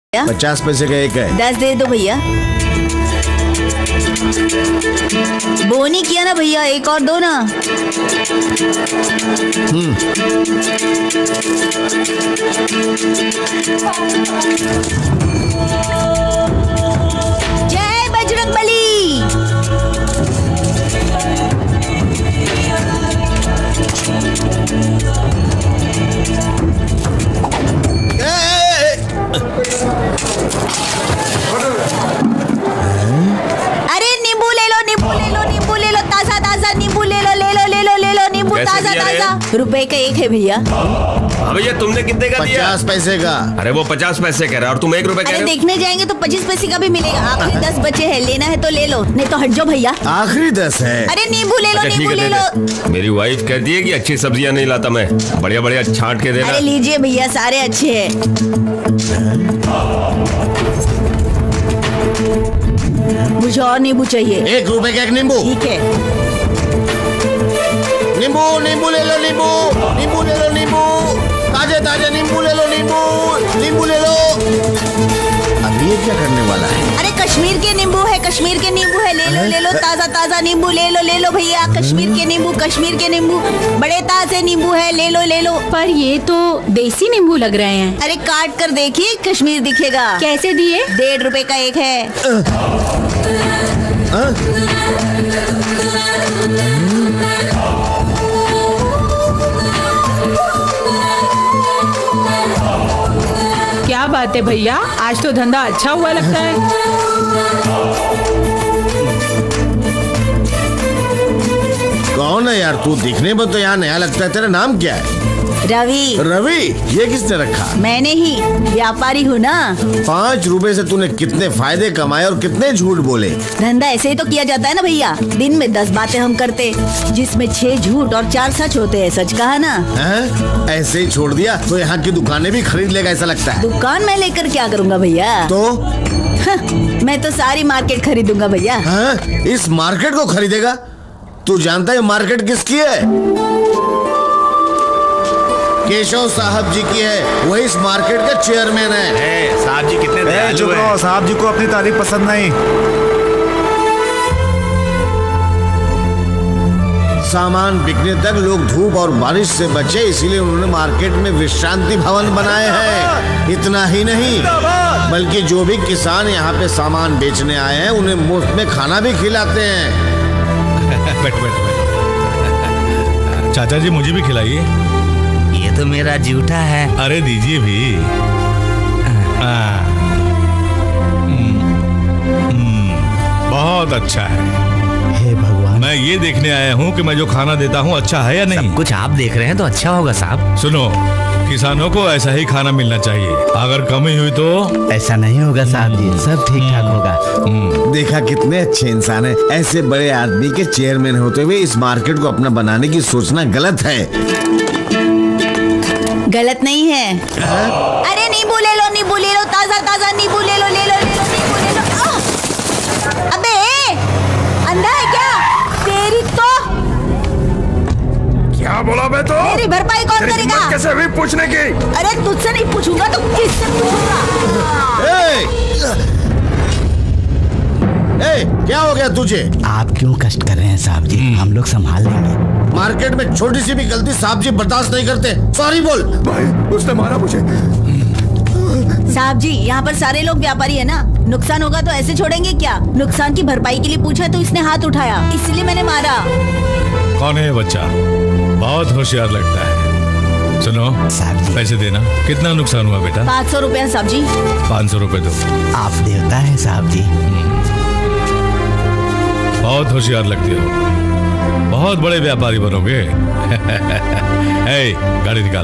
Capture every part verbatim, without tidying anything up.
पचास पैसे का एक है। दस दे दो भैया। बोनी किया ना भैया, एक और दो ना। हम्म जय बजरंगबली। अरे नींबू ले लो, नींबू ले लो, नींबू ले लो, ताजा ताजा नींबू ले लो, ले लो ले लो ले लो नींबू ताजा ताजा। रुपए का एक है भैया। हाँ भैया, तुमने कितने का दिया? पचास पैसे का। अरे वो पचास पैसे कह रहा है और तुम एक रुपए कह रहे हो। देखने जाएंगे तो पच्चीस पैसे का भी मिलेगा। आखिरी दस बचे हैं, लेना है तो ले लो, नहीं तो हट जाओ भैया। आखिरी दस है। अरे नींबू ले लो, नींबू ले लो। मेरी वाइफ कहती है कि अच्छी सब्जियां नहीं लाता मैं, बढ़िया बढ़िया छांट के देना। अरे लीजिए भैया, सारे अच्छे हैं। मुझे और नींबू चाहिए। एक रुपए का एक नींबू। ठीक है। नींबू नींबू ले लो, नींबू नींबू ले लो, नींबू ताजे ताजे नींबू ले लो, नींबू नींबू ले लो। अब ये क्या करने वाला है? अरे कश्मीर के नींबू है, कश्मीर के नींबू है, ले लो ले लो, ताजा ताजा नींबू ले लो ले लो भैया। कश्मीर के नींबू, कश्मीर के नींबू, बड़े ताजे नींबू है, ले लो ले लो। पर ये तो देसी नींबू लग रहे हैं। अरे काट कर देखिए, कश्मीर दिखेगा। कैसे दिए? डेढ़ रुपए का एक है। आ? आ? क्या बात है भैया, आज तो धंधा अच्छा हुआ लगता है। कौन है यार तू? दिखने में तो यहाँ नया लगता है। तेरा नाम क्या है? रवि। रवि? ये किसने रखा? मैंने ही, व्यापारी हूँ ना। पाँच रुपए से तूने कितने फायदे कमाए और कितने झूठ बोले? धंधा ऐसे ही तो किया जाता है ना भैया। दिन में दस बातें हम करते, जिसमें छह झूठ और चार सच होते हैं। सच कहा ना? हैं? ऐसे ही छोड़ दिया तो यहाँ की दुकानें भी खरीद लेगा ऐसा लगता है। दुकान मैं लेकर क्या करूँगा भैया? तो मैं तो सारी मार्केट खरीदूंगा भैया। हाँ? इस मार्केट को खरीदेगा? तू जानता है मार्केट किसकी है? केशव साहब जी की है। वही इस मार्केट के चेयरमैन है। साहब जी कितने दयालु हैं। साहब जी को अपनी तारीफ पसंद नहीं। सामान बिकने तक लोग धूप और बारिश से बचे, इसीलिए उन्होंने मार्केट में विश्रांति भवन बनाए हैं। इतना ही नहीं, बल्कि जो भी किसान यहाँ पे सामान बेचने आए हैं उन्हें मुफ्त में खाना भी खिलाते हैं। बैठ बैठ बैठ। चाचा जी मुझे भी खिलाइए। ये तो मेरा जूठा है। अरे दीजिए भी। आ, बहुत अच्छा है। हे भगवान, मैं ये देखने आया हूँ कि मैं जो खाना देता हूँ अच्छा है या नहीं। सब कुछ आप देख रहे हैं तो अच्छा होगा साहब। सुनो, किसानों को ऐसा ही खाना मिलना चाहिए। अगर कमी हुई तो ऐसा नहीं होगा साहब जी, सब ठीक ठाक होगा। देखा कितने अच्छे इंसान है। ऐसे बड़े आदमी के चेयरमैन होते हुए इस मार्केट को अपना बनाने की सोचना गलत है। गलत नहीं है। हाँ? अरे नींबू ले लो, नींबू ले लो, ताजा ताजा नींबू ले लो ले लो ले लो, नींबू ले लो। अबे अंधा है क्या? तेरी तो क्या बोला बे तो? मेरी भरपाई कौन करेगा? कैसे भी पूछने की? अरे तुझसे नहीं पूछूंगा तो किससे पूछूंगा? ए, क्या हो गया तुझे? आप क्यों कष्ट कर रहे हैं साहब जी, हम लोग संभाल लेंगे। मार्केट में छोटी सी भी गलती साहब जी बर्दाश्त नहीं करते। सॉरी बोल। भाई उसने मारा मुझे। साहब जी, यहाँ पर सारे लोग व्यापारी है ना। नुकसान होगा तो ऐसे छोड़ेंगे क्या? नुकसान की भरपाई के लिए पूछा तो इसने हाथ उठाया, इसलिए मैंने मारा। कौन है ये बच्चा? बहुत होशियार लगता है। सुनो साहब जी, पैसे देना। कितना नुकसान हुआ बेटा? पाँच सौ रुपया साहब जी। पाँच सौ रुपए दो। आप देवता है साहब जी। बहुत होशियार लगते हो, बहुत बड़े व्यापारी बनोगे। ए, गाड़ी निकाल।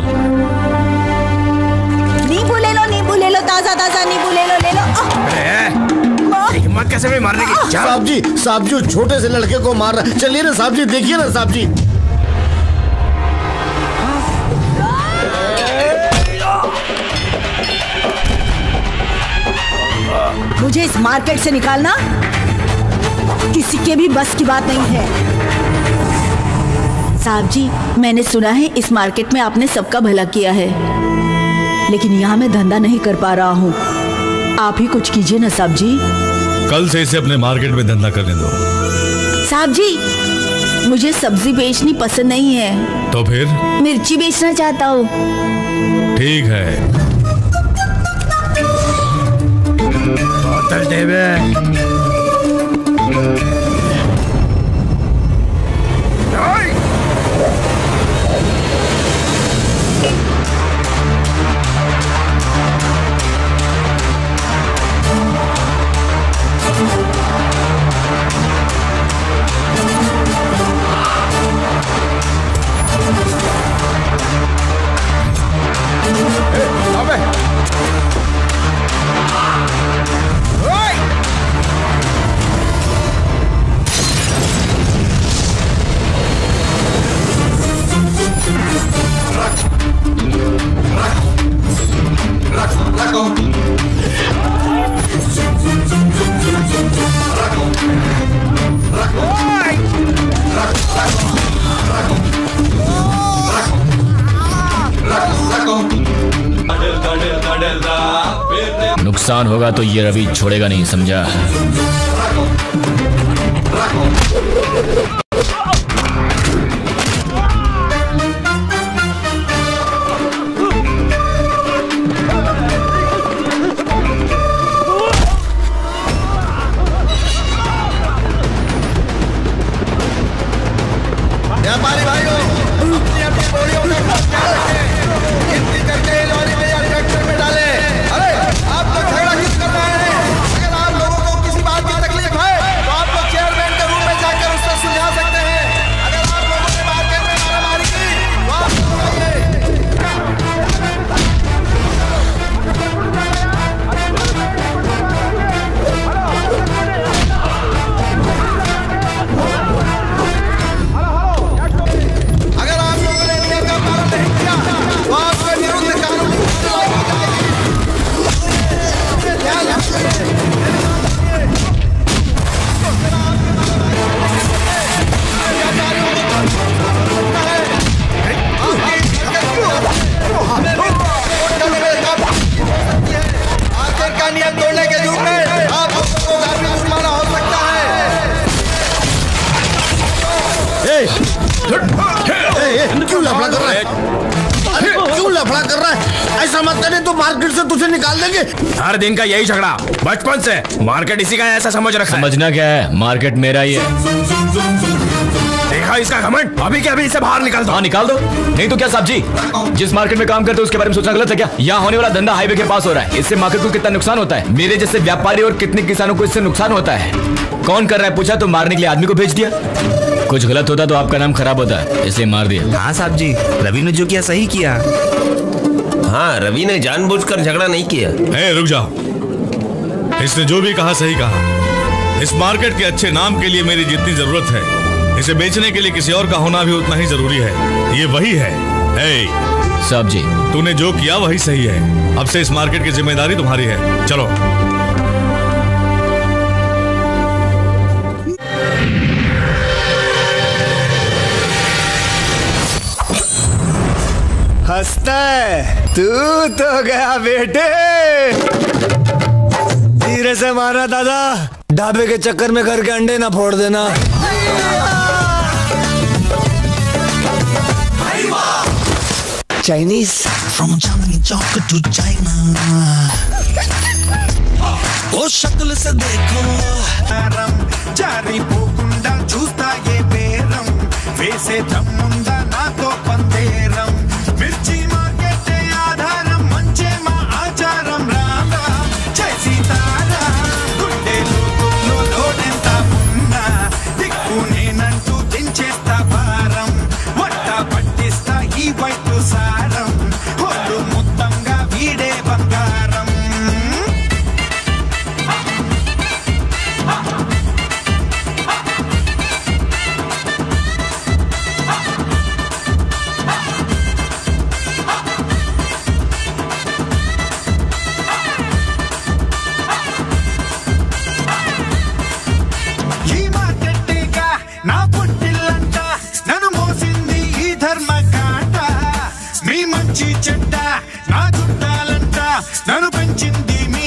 नींबू ले लो, नींबू ले लो, ताजा ताजा नींबू ले लो ले लो। हिम्मत कैसे भी मारने की? साहब जी, साहब जी छोटे से लड़के को मार रहा। चलिए ना साहब जी, देखिए ना साहब जी। मुझे इस मार्केट से निकालना किसी के भी बस की बात नहीं है। साहब जी, मैंने सुना है इस मार्केट में आपने सबका भला किया है, लेकिन यहाँ मैं धंधा नहीं कर पा रहा हूँ। आप ही कुछ कीजिए ना साहब जी। कल से इसे अपने मार्केट में धंधा करने दो। साहब जी, मुझे सब्जी बेचनी पसंद नहीं है। तो फिर? मिर्ची बेचना चाहता हूँ। ठीक है। बोतल देवे। नुकसान होगा तो ये रवि छोड़ेगा नहीं, समझा? व्यापारी भाइयों, अपनी अपनी बोरियों में गिनती करके लॉरी में या ट्रैक्टर में डाले। अरे आप लोग झगड़ा क्यों कर रहे हैं? अगर आप लोगों को किसी बात की तकलीफ है तो आप लोग चेयरमैन के रूम में जाकर उससे सुलझा सकते हैं। अगर आप लोगों ने मार्केट में मारामारी की तो आप लोग अगर आप लोगों ने नियम का पालन नहीं किया तो आपके विरुद्ध कानूनी कार्रवाई की जाएगी। आखिर का नियम तोड़ने के युग में आप लोगों को काफी जुर्माना हो सकता है। क्यों लफड़ा कर रहा है? अरे क्यों लफड़ा कर रहा है? ऐसा मत करे तो मार्केट से तुझे निकाल देंगे। हर दिन का यही झगड़ा बचपन से। मार्केट इसी का है, ऐसा समझ रखा है। समझना क्या है, मार्केट मेरा ही है। देखा इसका घमंड? अभी क्या अभी इसे बाहर निकाल दो। हाँ निकाल दो, नहीं तो क्या साहब जी, जिस मार्केट में काम करते हो उसके बारे में सोचना गलत है क्या? यहाँ होने वाला धंधा हाईवे के पास हो रहा है, इससे मार्केट को कितना नुकसान होता है, मेरे जैसे व्यापारी और कितने किसानों को इससे नुकसान होता है। कौन कर रहा है पूछा तो मारने के लिए आदमी को भेज दिया। कुछ गलत होता तो आपका नाम खराब होता है, इसलिए मार दिया। हाँ साहब जी, रवि ने जो किया सही किया। हाँ, रवि ने जानबूझकर झगड़ा नहीं किया। ए, रुक जाओ। इसने जो भी कहा सही कहा। इस मार्केट के अच्छे नाम के लिए मेरी जितनी जरूरत है, इसे बेचने के लिए किसी और का होना भी उतना ही जरूरी है। ये वही है। ए, साहब जी, तूने जो किया वही सही है। अब से इस मार्केट की जिम्मेदारी तुम्हारी है। चलो। हंसता तू तो गया बेटे। धीरे से मारना दादा, ढाबे के चक्कर में घर के अंडे ना फोड़ देना। Chinese From Chandni Chowk to China. ओ शक्ल से देखो जारी పోకుండా చూస్తా ఏ బేరం వేసే దమ్ముందా నాతో పందేరం మిర్చి మార్కెట్ ఆధారం మంచే మా ఆచారం రాదా జై సీతారా గుండెలో గుల్లో లోడెంత ఉన్నా దిక్కు నేనంటూ దించేస్తా భారం వట్ట పట్టిస్తా ఈ వైపు సారం ఒళ్ళు మొత్తంగా వీడే బంగారం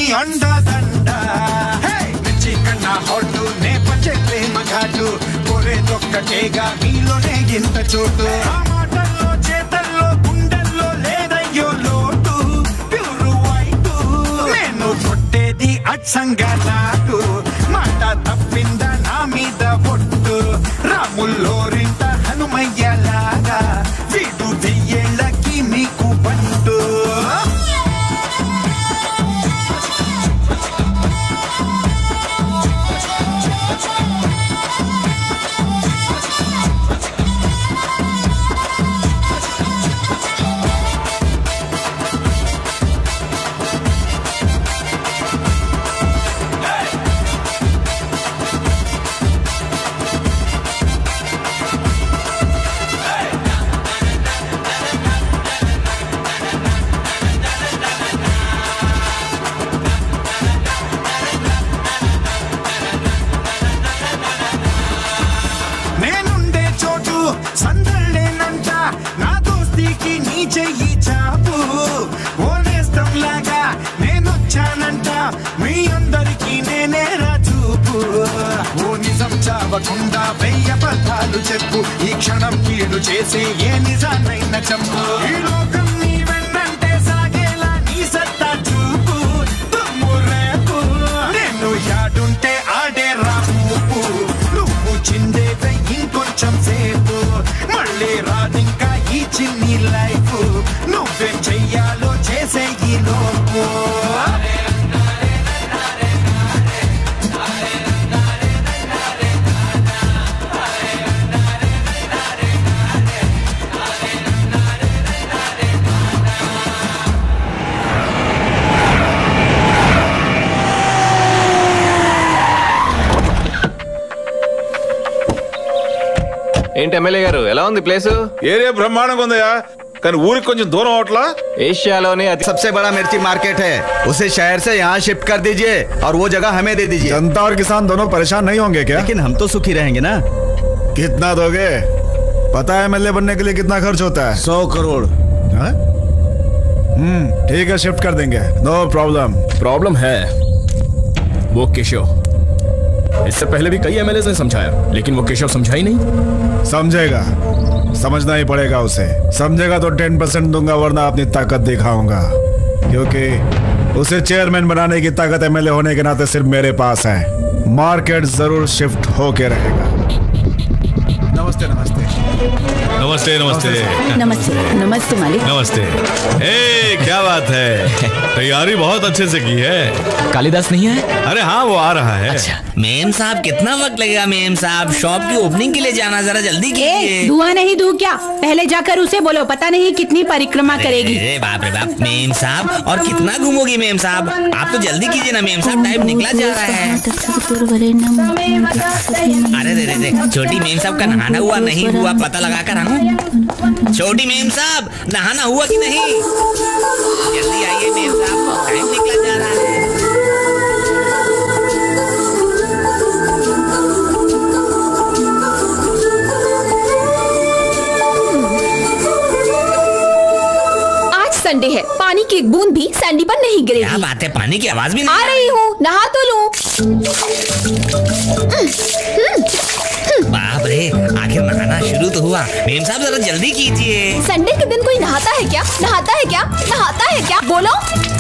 అండదండ మిర్చి కన్నా హోటు నే పంచే ప్రేమ ఘాటు కోరేదొక్కటేగా మీలోనే ఇంత చోటు ఆ మాటల్లో చేతల్లో గుండెల్లో లేదయ్యో లోటు ప్యూరు వైటు నేను కొట్టేది అచ్చంగా నాటు మాట తప్పింద నా మీద ఒట్టు రాముల్లోరింట హనుమయ్యలాగా వీడు వెయ్యేళ్ళకి మీకు బంటు చావకుండా వెయ్య పదాలు చెప్పు ఈ క్షణం కీడు చేసి ఏ నిజాన్నైనా చంపు ఈ లోకం నీ వెన్నంటే సాగేలా నీ సత్తా చూపు తుమ్ము రేపు నేను యాడుంటే ఆడే రాపు నువ్వు చిందేవే ఇంకొంచెం సేపు మళ్ళీ రాదింకా ఈ చిన్ని లైఫ్ నువ్వేం చెయ్యాలో చేసే ఈ లోపు ఏంటి ఎమ్మెల్యే గారు ఎలా ఉంది ప్లేస్ ఏరియా బ్రహ్మాండంగా ఉందయా కానీ ఊరికి కొంచెం దూరం అవట్లా एशियाలోనే सबसे बड़ा मिर्ची मार्केट है उसे शहर से यहाँ शिफ्ट कर दीजिए और वो जगह हमें दे दीजिए। जनता और किसान दोनों परेशान नहीं होंगे क्या? लेकिन हम तो सुखी रहेंगे ना। कितना दोगे? पता है एमएलए बनने के लिए कितना खर्च होता है? सौ करोड़। हम्म ठीक है शिफ्ट कर देंगे नो प्रॉब्लम। प्रॉब्लम है वो केशव। इससे पहले भी कई एमएलए ने समझाया लेकिन वो केशव समझा ही नहीं। समझेगा समझना ही पड़ेगा उसे। समझेगा तो टेन परसेंट दूंगा वरना अपनी ताकत दिखाऊंगा क्योंकि उसे चेयरमैन बनाने की ताकत एमएलए होने के नाते सिर्फ मेरे पास है। मार्केट जरूर शिफ्ट होके रहेगा। नमस्ते नमस्ते नमस्ते नमस्ते नमस्ते नमस्ते मालिक। नमस्ते। ए क्या बात है, तैयारी बहुत अच्छे से की है। कालिदास नहीं है? अरे हाँ वो आ रहा है। अच्छा मेम साहब कितना वक्त लगेगा मेम साहब? शॉप की ओपनिंग के लिए जाना, जरा जल्दी कीजिए। धुआं नहीं दूं क्या? पहले जाकर उसे बोलो, पता नहीं कितनी परिक्रमा करेगी। अरे बाप रे बाप मेम साहब, और कितना घूमोगी मेम साहब? आप तो जल्दी कीजिए ना मेम साहब, टाइम निकला जा रहा है। अरे रे रे छोटी मेम साहब का नहाना हुआ नहीं हुआ पता लगा कर आऊं। छोटी मेम साहब नहाना हुआ कि नहीं? जल्दी आइए मेम साहब, टाइम निकला जा रहा है। संडे है, पानी की एक बूंद भी सैंडी पर नहीं गिरेगी। क्या बात है, पानी की आवाज भी नहीं आ रही हूँ, नहा तो लूं। बाप रे आखिर नहाना शुरू तो हुआ। मेम साहब जरा जल्दी कीजिए। संडे के दिन कोई नहाता है क्या? नहाता है क्या? नहाता है क्या? बोलो।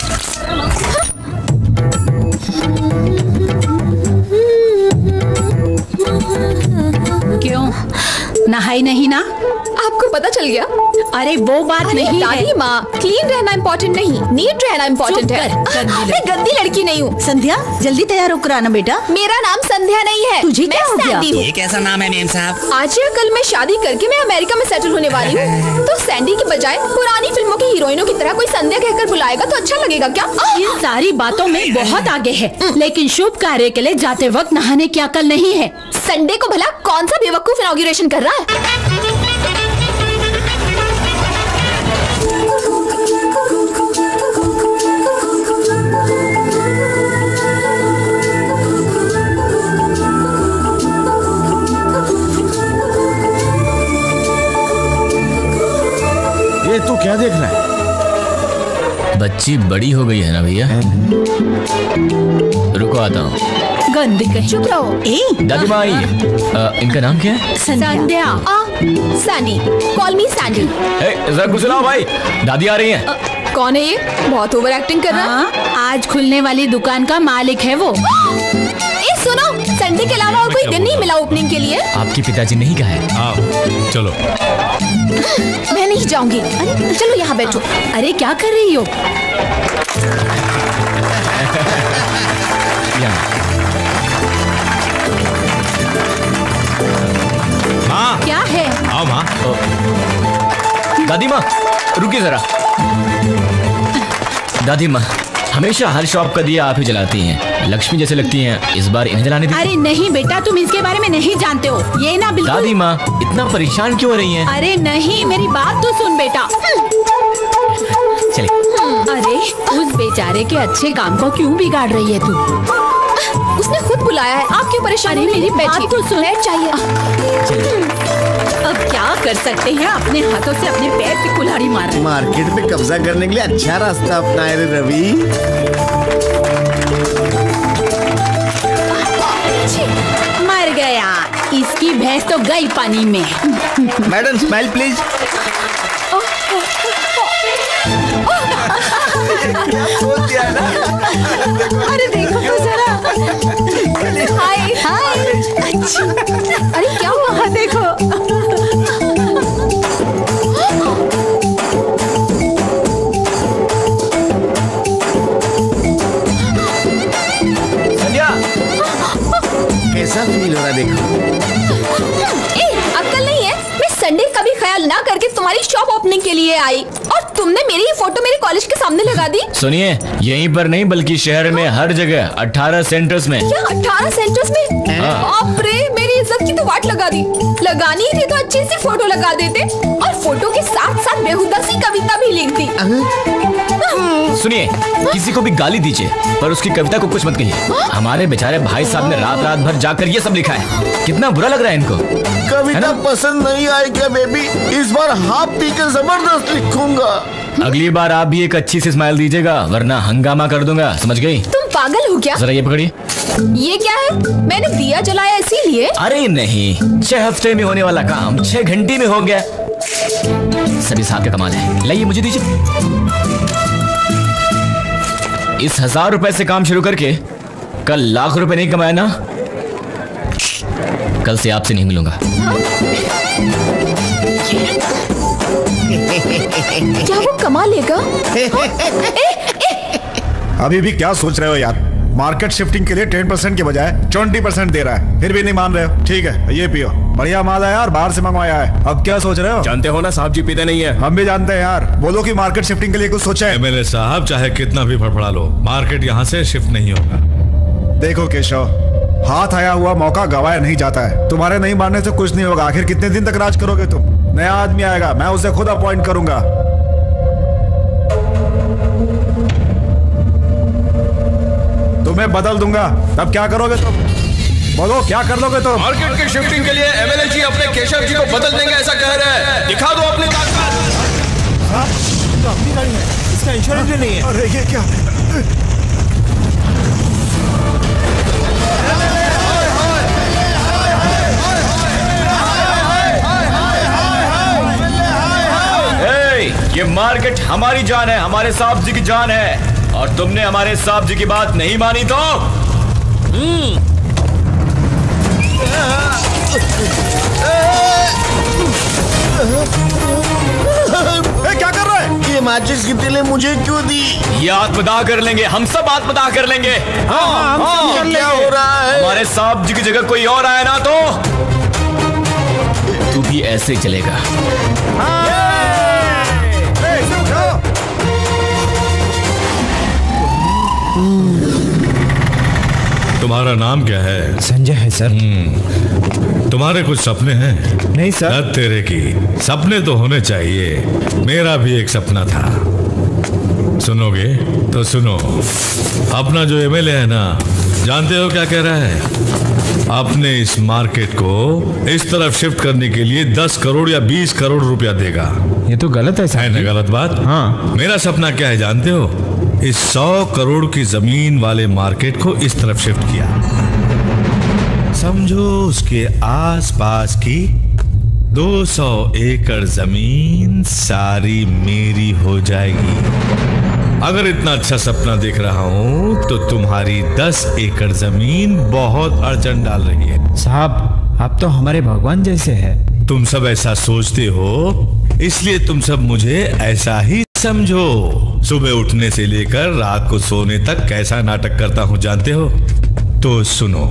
क्यों नहाई नहीं ना? आपको पता चल गया? अरे वो बात नहीं है माँ, क्लीन रहना इम्पोर्टेंट नहीं, नीट रहना इम्पोर्टेंट है। मैं गंदी लड़की नहीं हूँ। संध्या जल्दी तैयार होकर आना बेटा। मेरा नाम संध्या नहीं है। तुझे क्या हो गया? ये कैसा नाम है मेम साहब? आज या कल मैं शादी करके मैं अमेरिका में सेटल होने वाली हूँ, तो सैंडी के बजाय पुरानी फिल्मों की हीरोइनों की तरह कोई संध्या कहकर बुलाएगा तो अच्छा लगेगा क्या? इन सारी बातों में बहुत आगे है, लेकिन शुभ कार्य के लिए जाते वक्त नहाने की अकल नहीं है। संडे को भला कौन सा बेवकूफ इनॉग्रेशन कर रहा है? ये तू क्या देख रहा है? बच्ची बड़ी हो गई है ना भैया। रुको आता हूँ। गंदी कहीं। चुप रहो। ए दादी माँ आई है। इनका नाम क्या है? Sandhya. Sandy, call me Sandy. जरा कुछ सुनाओ भाई, दादी आ रही है। कौन है ये? बहुत ओवर एक्टिंग कर रहा है। आज खुलने वाली दुकान का मालिक है वो। ए सुनो, संडे के अलावा और कोई दिन नहीं मिला ओपनिंग के लिए? आपके पिताजी नहीं कहा है? आओ चलो। मैं नहीं जाऊंगी। अरे चलो यहाँ बैठो। अरे क्या कर रही हो? माँ क्या है? आओ माँ। दादी माँ रुकिए जरा। दादी माँ हमेशा हर शॉप का दिया आप ही जलाती हैं, लक्ष्मी जैसे लगती हैं, इस बार इन्हें जलाने दीजिए। अरे नहीं बेटा, तुम इसके बारे में नहीं जानते हो। ये ना बिल्कुल। दादी माँ इतना परेशान क्यों हो रही हैं? अरे नहीं, मेरी बात तो सुन बेटा। चले। अरे उस बेचारे के अच्छे काम को क्यों बिगाड़ रही है तू? उसने खुद बुलाया है, आप क्यों परेशान? मेरी बात तो सुन। चाहिए। अब क्या कर सकते हैं, अपने हाथों से अपने पैर पे कुल्हाड़ी मार। मार्केट में कब्जा करने के लिए अच्छा रास्ता अपनाए रे रवि। मर गया, इसकी भैंस तो गई पानी में। Madam smile please. अरे देखो तो जरा। हाय हाय। अच्छा, अरे क्या हुआ? देखो। संध्या कैसा फील हो रहा देखो। ए, अक्ल नहीं है? मैं संडे का भी ख्याल ना करके तुम्हारी शॉप ओपनिंग के लिए आई और तुमने मेरी ये फोटो मेरे कॉलेज के सामने लगा दी। सुनिए, यहीं पर नहीं बल्कि शहर में हर जगह अठारह सेंटर्स में। क्या अठारह सेंटर्स में? बाप रे, मेरी इज्जत की तो वाट लगा दी। लगानी थी तो अच्छी सी फोटो लगा देते और फोटो के साथ साथ बेहुदा सी कविता भी लिख दी। सुनिए, किसी को भी गाली दीजिए पर उसकी कविता को कुछ मत कहिए। हमारे बेचारे भाई साहब ने रात रात भर जाकर ये सब लिखा है। कितना बुरा लग रहा है इनको। कविता पसंद नहीं आई क्या बेबी? इस बार हाफ पी के जबरदस्त लिखूंगा। अगली बार आप भी एक अच्छी सी स्माइल दीजिएगा वरना हंगामा कर दूंगा, समझ गई? तुम पागल हो क्या? जरा ये पकड़िए। ये क्या है? मैंने दिया जलाया इसीलिए। अरे नहीं, छह हफ्ते में होने वाला काम छह घंटे में हो गया। सभी साहब का कमाल है। लाइए मुझे दीजिए। इस हजार रुपए से काम शुरू करके कल लाख रुपए नहीं कमाया ना, कल से आपसे नहीं मिलूंगा। क्या वो कमा लेगा? अभी भी क्या सोच रहे हो यार? मार्केट शिफ्टिंग के लिए टेन परसेंट के बजाय ट्वेंटी परसेंट दे रहा है, फिर भी नहीं मान रहे हो। ठीक है, ये पियो, बढ़िया माल है यार, बाहर से मंगवाया है। अब क्या सोच रहे हो? जानते हो ना साहब जी पीते नहीं है। हम भी जानते हैं यार। बोलो कि मार्केट शिफ्टिंग के लिए कुछ सोचा है? एमएलए साहब चाहे कितना भी फड़फड़ा लो, मार्केट यहाँ से शिफ्ट नहीं होगा। देखो केशव, हाथ आया हुआ मौका गवाया नहीं जाता है। तुम्हारे नहीं मानने से कुछ नहीं होगा। आखिर कितने दिन तक राज करोगे तुम? नया आदमी आएगा, मैं उसे खुद अपॉइंट करूंगा। तुम्हें बदल दूंगा, तब क्या करोगे तुम? बोलो क्या कर लोगे तुम? मार्केट की शिफ्टिंग के लिए एमएलए जी अपने केशव जी को बदल देंगे ऐसा कह रहे हैं। दिखा दो अपनी ताकत। तो अपनी गाड़ी है, इसका इंश्योरेंस भी नहीं है। अरे ये क्या? ये मार्केट हमारी जान है, हमारे साहब जी की जान है, और तुमने हमारे साहब जी की बात नहीं मानी तो ए, क्या कर रहा है? ये माचिस की तिले मुझे क्यों दी? ये आत्मदाह कर लेंगे, हम सब आत्मदाह कर लेंगे। हाँ, हम हाँ, सब क्या हो रहा है? हमारे साहब जी की जगह कोई और आया ना तो तू भी ऐसे चलेगा। तुम्हारा नाम क्या है? संजय है सर। तुम्हारे कुछ सपने हैं? नहीं सर। दत्त तेरे की सपने तो होने चाहिए। मेरा भी एक सपना था। सुनोगे तो सुनो। अपना जो एमएलए है ना, जानते हो क्या कह रहा है? अपने इस मार्केट को इस तरफ शिफ्ट करने के लिए दस करोड़ या बीस करोड़ रुपया देगा। ये तो गलत है है ना गलत बात? हाँ। मेरा सपना क्या है जानते हो? इस सौ करोड़ की जमीन वाले मार्केट को इस तरफ शिफ्ट किया। समझो उसके आसपास की दो सौ एकड़ जमीन सारी मेरी हो जाएगी। अगर इतना अच्छा सपना देख रहा हूँ तो तुम्हारी दस एकड़ जमीन बहुत अड़चन डाल रही है। साहब आप तो हमारे भगवान जैसे हैं। तुम सब ऐसा सोचते हो, इसलिए तुम सब मुझे ऐसा ही समझो। सुबह उठने से लेकर रात को सोने तक कैसा नाटक करता हूँ जानते हो? तो सुनो।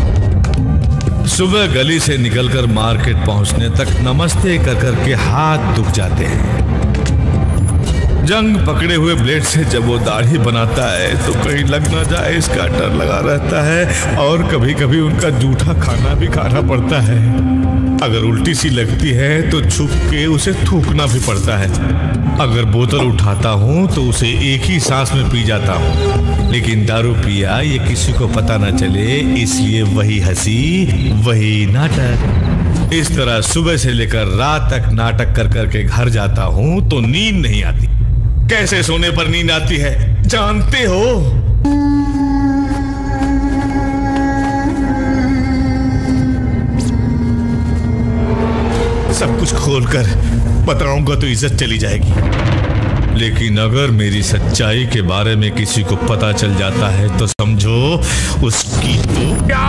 सुबह गली से निकलकर मार्केट पहुंचने तक नमस्ते कर कर के हाथ दुख जाते हैं। जंग पकड़े हुए ब्लेड से जब वो दाढ़ी बनाता है तो कहीं लग ना जाए इसका डर लगा रहता है, और कभी कभी उनका जूठा खाना भी खाना पड़ता है। अगर उल्टी सी लगती है तो छुप के उसे थूकना भी पड़ता है। अगर बोतल उठाता हूँ तो उसे एक ही सांस में पी जाता हूँ, लेकिन दारू पिया ये किसी को पता ना चले, इसलिए वही हंसी वही नाटक। इस तरह सुबह से लेकर रात तक नाटक कर कर के घर जाता हूँ तो नींद नहीं आती। कैसे सोने पर नींद आती है जानते हो? सब कुछ खोलकर बताऊंगा तो इज्जत चली जाएगी, लेकिन अगर मेरी सच्चाई के बारे में किसी को पता चल जाता है तो समझो उसकी तो क्या।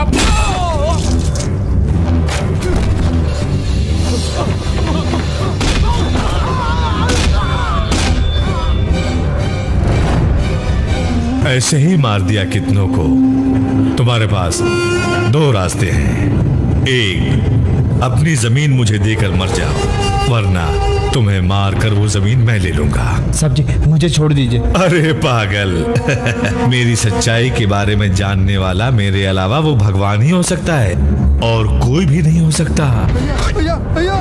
ऐसे ही मार दिया कितनों को। तुम्हारे पास दो रास्ते हैं। एक, अपनी जमीन मुझे देकर मर जाओ, वरना तुम्हें मार कर वो जमीन मैं ले लूंगा। साहब जी मुझे छोड़ दीजिए। अरे पागल मेरी सच्चाई के बारे में जानने वाला मेरे अलावा वो भगवान ही हो सकता है, और कोई भी नहीं हो सकता। भैया, भैया।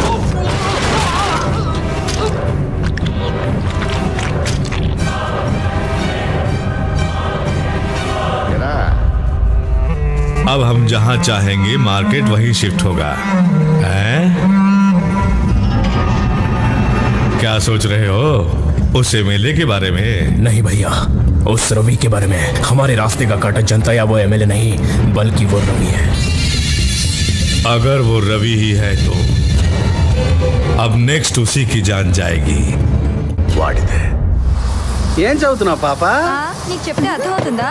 अब हम जहां चाहेंगे मार्केट वहीं शिफ्ट होगा। हैं? क्या सोच रहे हो उस एमएलए के बारे में? नहीं भैया, उस रवि के बारे में। हमारे रास्ते का काटा जनता या वो एमएलए नहीं, बल्कि वो रवि है। अगर वो रवि ही है तो अब नेक्स्ट उसी की जान जाएगी। वाड़िदे ఏం చదువుతున్నావు పాపా? నీకు చెప్తే అర్థమవుతుందా?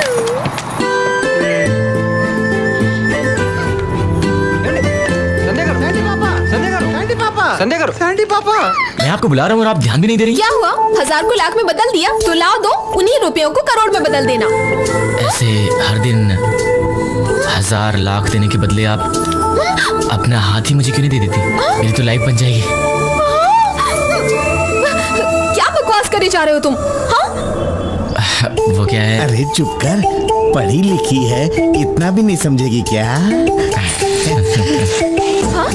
मैं आपको बुला रहा हूँ और आप ध्यान भी नहीं दे रही। क्या हुआ? हजार को लाख में बदल दिया तो लाओ दो, उन्हीं रुपयों को करोड़ में बदल देना। ऐसे हर दिन हजार लाख देने के बदले आप अपना हाथ ही मुझे क्यों नहीं दे देती? मेरी तो लाइफ बन जाएगी। क्या बकवास करे जा रहे हो तुम? हाँ? वो क्या है? अरे चुप कर, पढ़ी लिखी है, इतना भी नहीं समझेगी क्या? हाँ?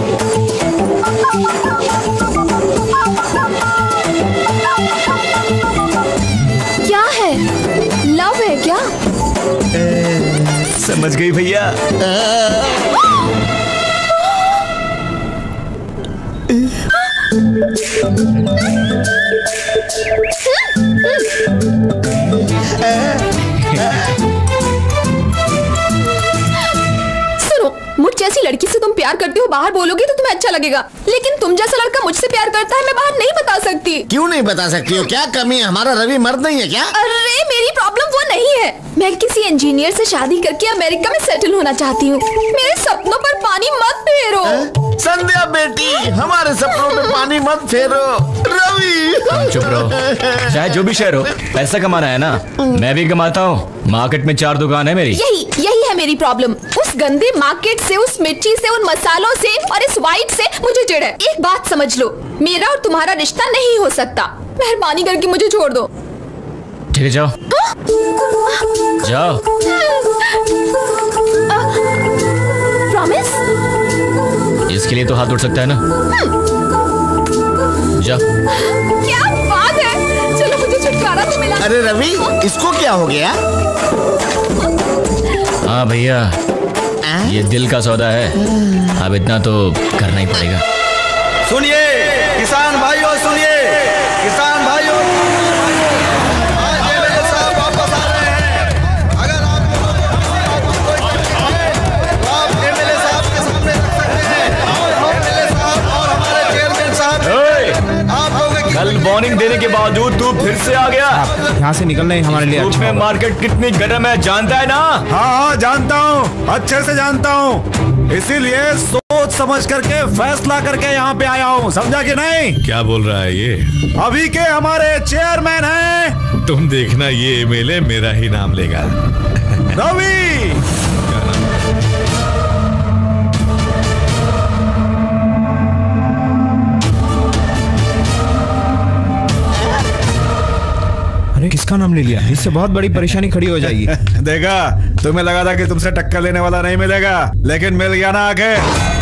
क्या है? लव है क्या? समझ गई भैया। सुनो, मुझ जैसी लड़की से तुम प्यार करते हो बाहर बोलोगे तो तुम्हें अच्छा लगेगा, लेकिन तुम जैसा लड़का मुझसे प्यार करता है मैं बाहर नहीं बता सकती। क्यों नहीं बता सकती हो? क्या कमी है? हमारा रवि मर्द नहीं है क्या? अरे मेरी प्रॉब्लम वो नहीं है। मैं किसी इंजीनियर से शादी करके अमेरिका में सेटल होना चाहती हूँ। मेरे सपनों पर पानी मत फेरो। संध्या बेटी, हमारे सपनों पे पानी मत फेरो। रवि चुप रहो। चाहे जो भी शहर हो, पैसा कमाना है ना, मैं भी कमाता हूँ। मार्केट में चार दुकान है मेरी। यही यही है मेरी प्रॉब्लम। उस गंदे मार्केट से, उस मिर्ची से, उन मसालों से और इस वाइट से मुझे चिढ़ है। एक बात समझ लो, मेरा और तुम्हारा रिश्ता नहीं हो सकता। मेहरबानी करके मुझे छोड़ दो। ठीक है जाओ। जाओ। प्रॉमिस? इसके लिए तो हाथ उठ सकता है ना। जाओ। क्या बात है, चलो मुझे छुटकारा तो मिला। अरे रवि, इसको क्या हो गया? हाँ भैया, ये दिल का सौदा है, अब इतना तो करना ही पड़ेगा। सुनिए किसान भाइयों, सुनिए किसान भाइयों, आज एमएलए साहब वापस आ रहे हैं। अगर आप तो आप एमएलए साहब के सामने रख सकते हैं। एमएलए साहब और हमारे चेयरमैन साहब, आप लोगों की कल वार्निंग देने के बावजूद तू फिर से आ गया। यहाँ से निकलना ही हमारे लिए अच्छा में मार्केट कितनी गर्म है जानता है ना? हाँ हाँ जानता हूँ, अच्छे से जानता हूँ, इसीलिए सोच समझ करके फैसला करके यहाँ पे आया हूँ, समझा कि नहीं? क्या बोल रहा है ये? अभी के हमारे चेयरमैन हैं। तुम देखना ये एमएलए मेरा ही नाम लेगा। रवि। अरे किसका नाम ले लिया? इससे बहुत बड़ी परेशानी खड़ी हो जाएगी। देखा, तुम्हें लगा था कि तुमसे टक्कर लेने वाला नहीं मिलेगा, लेकिन मिल गया ना आके।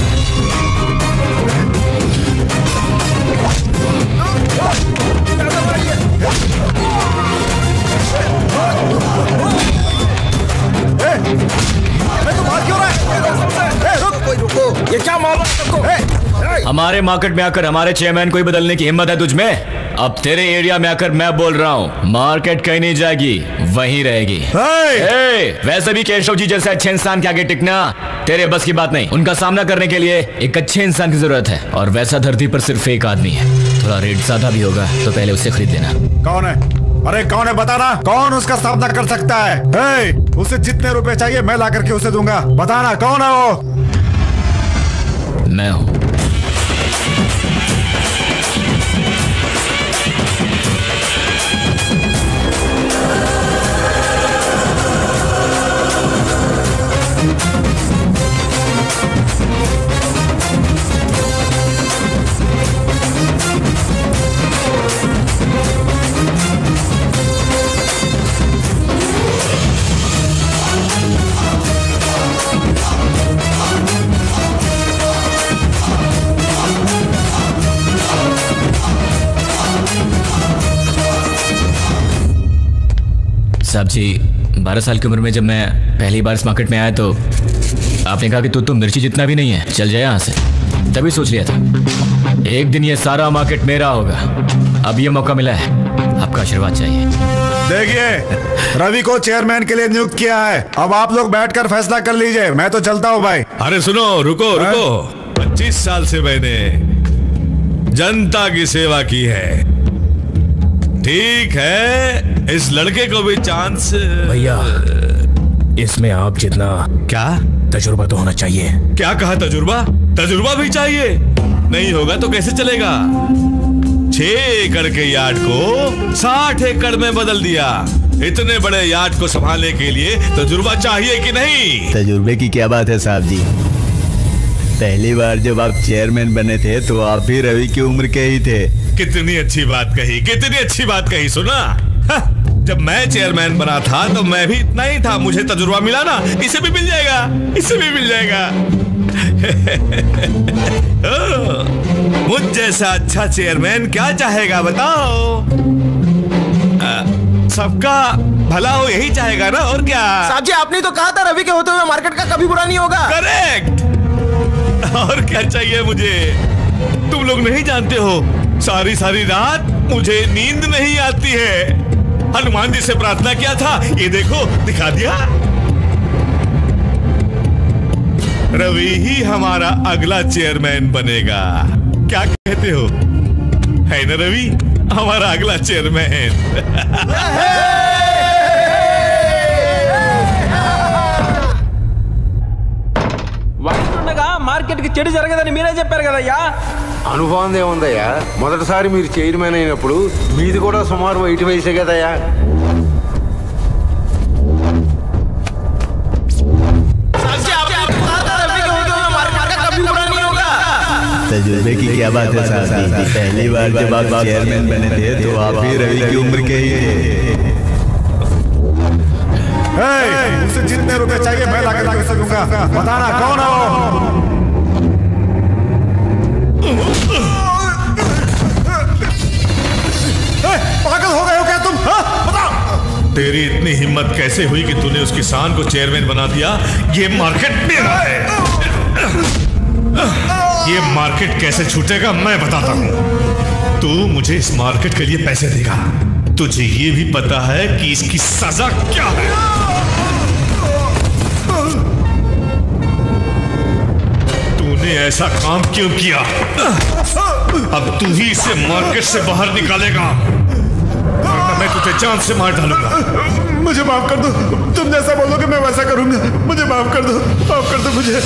ये क्या मामला तुमको? हमारे मार्केट में आकर हमारे चेयरमैन को ही बदलने की हिम्मत है तुझमें? अब तेरे एरिया में आकर मैं बोल रहा हूँ, मार्केट कहीं नहीं जाएगी, वहीं रहेगी। ए, वैसे भी केशव जी जैसे अच्छे इंसान के आगे टिकना तेरे बस की बात नहीं। उनका सामना करने के लिए एक अच्छे इंसान की जरूरत है, और वैसा धरती पर सिर्फ एक आदमी है। थोड़ा रेट ज्यादा भी होगा तो पहले उससे खरीद लेना। कौन है? अरे कौन है बताना, कौन उसका सामना कर सकता है? ए, उसे जितने रुपए चाहिए मैं ला करके उसे दूंगा, बताना कौन है वो? मैं हूँ। साहब जी, बारह साल की उम्र में जब मैं पहली बार इस मार्केट में आया तो आपने कहा कि तू तो मिर्ची जितना भी नहीं है, चल जाए यहाँ से। तभी सोच लिया था एक दिन ये सारा मार्केट मेरा होगा। अब ये मौका मिला है, आपका आशीर्वाद चाहिए। देखिए, रवि को चेयरमैन के लिए नियुक्त किया है, अब आप लोग बैठकर फैसला कर लीजिए, मैं तो चलता हूँ भाई। अरे सुनो, रुको रुको, पच्चीस साल से मैंने जनता की सेवा की है, ठीक है, इस लड़के को भी चांस। भैया, इसमें आप जितना क्या तजुर्बा तो होना चाहिए। क्या कहा? तजुर्बा? तजुर्बा भी चाहिए? नहीं होगा तो कैसे चलेगा? छह एकड़ के यार्ड को साठ एकड़ में बदल दिया। इतने बड़े यार्ड को संभालने के लिए तजुर्बा चाहिए कि नहीं? तजुर्बे की क्या बात है साहब जी, पहली बार जब आप चेयरमैन बने थे तो आप भी रवि की उम्र के ही थे। कितनी अच्छी बात कही, कितनी अच्छी बात कही। सुना, जब मैं चेयरमैन बना था तो मैं भी इतना ही था, मुझे तजुर्बा मिला ना, इसे भी मिल जाएगा, इसे भी मिल जाएगा। मुझ जैसा अच्छा चेयरमैन क्या चाहेगा बताओ? सबका भला हो यही चाहेगा ना, और क्या? साहब जी, आपने तो कहा था रवि के होते हुए मार्केट का कभी बुरा नहीं होगा। करेक्ट। और क्या चाहिए मुझे? तुम लोग नहीं जानते हो, सारी सारी रात मुझे नींद नहीं आती है। हनुमान जी से प्रार्थना किया था, ये देखो दिखा दिया। रवि ही हमारा अगला चेयरमैन बनेगा, क्या कहते हो? है ना रवि हमारा अगला चेयरमैन? మార్కెట్ కి చెడు జరగదని మీరే చెప్పారు కదయ్యా. అనుభవం ఏముందయ్యా, మొదటిసారి మీరు చైర్మన్ అయినప్పుడు మీది కూడా సుమారు వైట్ వయసే కదయ్యా. तजुर्बे की क्या बात है साहब जी, पहली बार जब आप चेयरमैन बने थे तो आप भी रवि की उम्र के ही थे। उसे जितने रुपए चाहिए मैं लाकर के उसे दूंगा, बताना कौन है वो? पागल हो गए हो क्या तुम? हाँ? बताओ। तेरी इतनी हिम्मत कैसे हुई कि तूने उस किसान को चेयरमैन बना दिया? ये मार्केट मेरा है। ये मार्केट कैसे छूटेगा मैं बताता हूं। तू मुझे इस मार्केट के लिए पैसे देगा। तुझे ये भी पता है कि इसकी सजा क्या है। तूने ऐसा काम क्यों किया? अब तू ही इसे मार्केट से बाहर निकालेगा, वरना मैं तुझे जान से मार डालूंगा। मुझे माफ कर दो, तुम जैसा बोलोगे मैं वैसा करूंगा। मुझे माफ कर दो, माफ कर दो मुझे।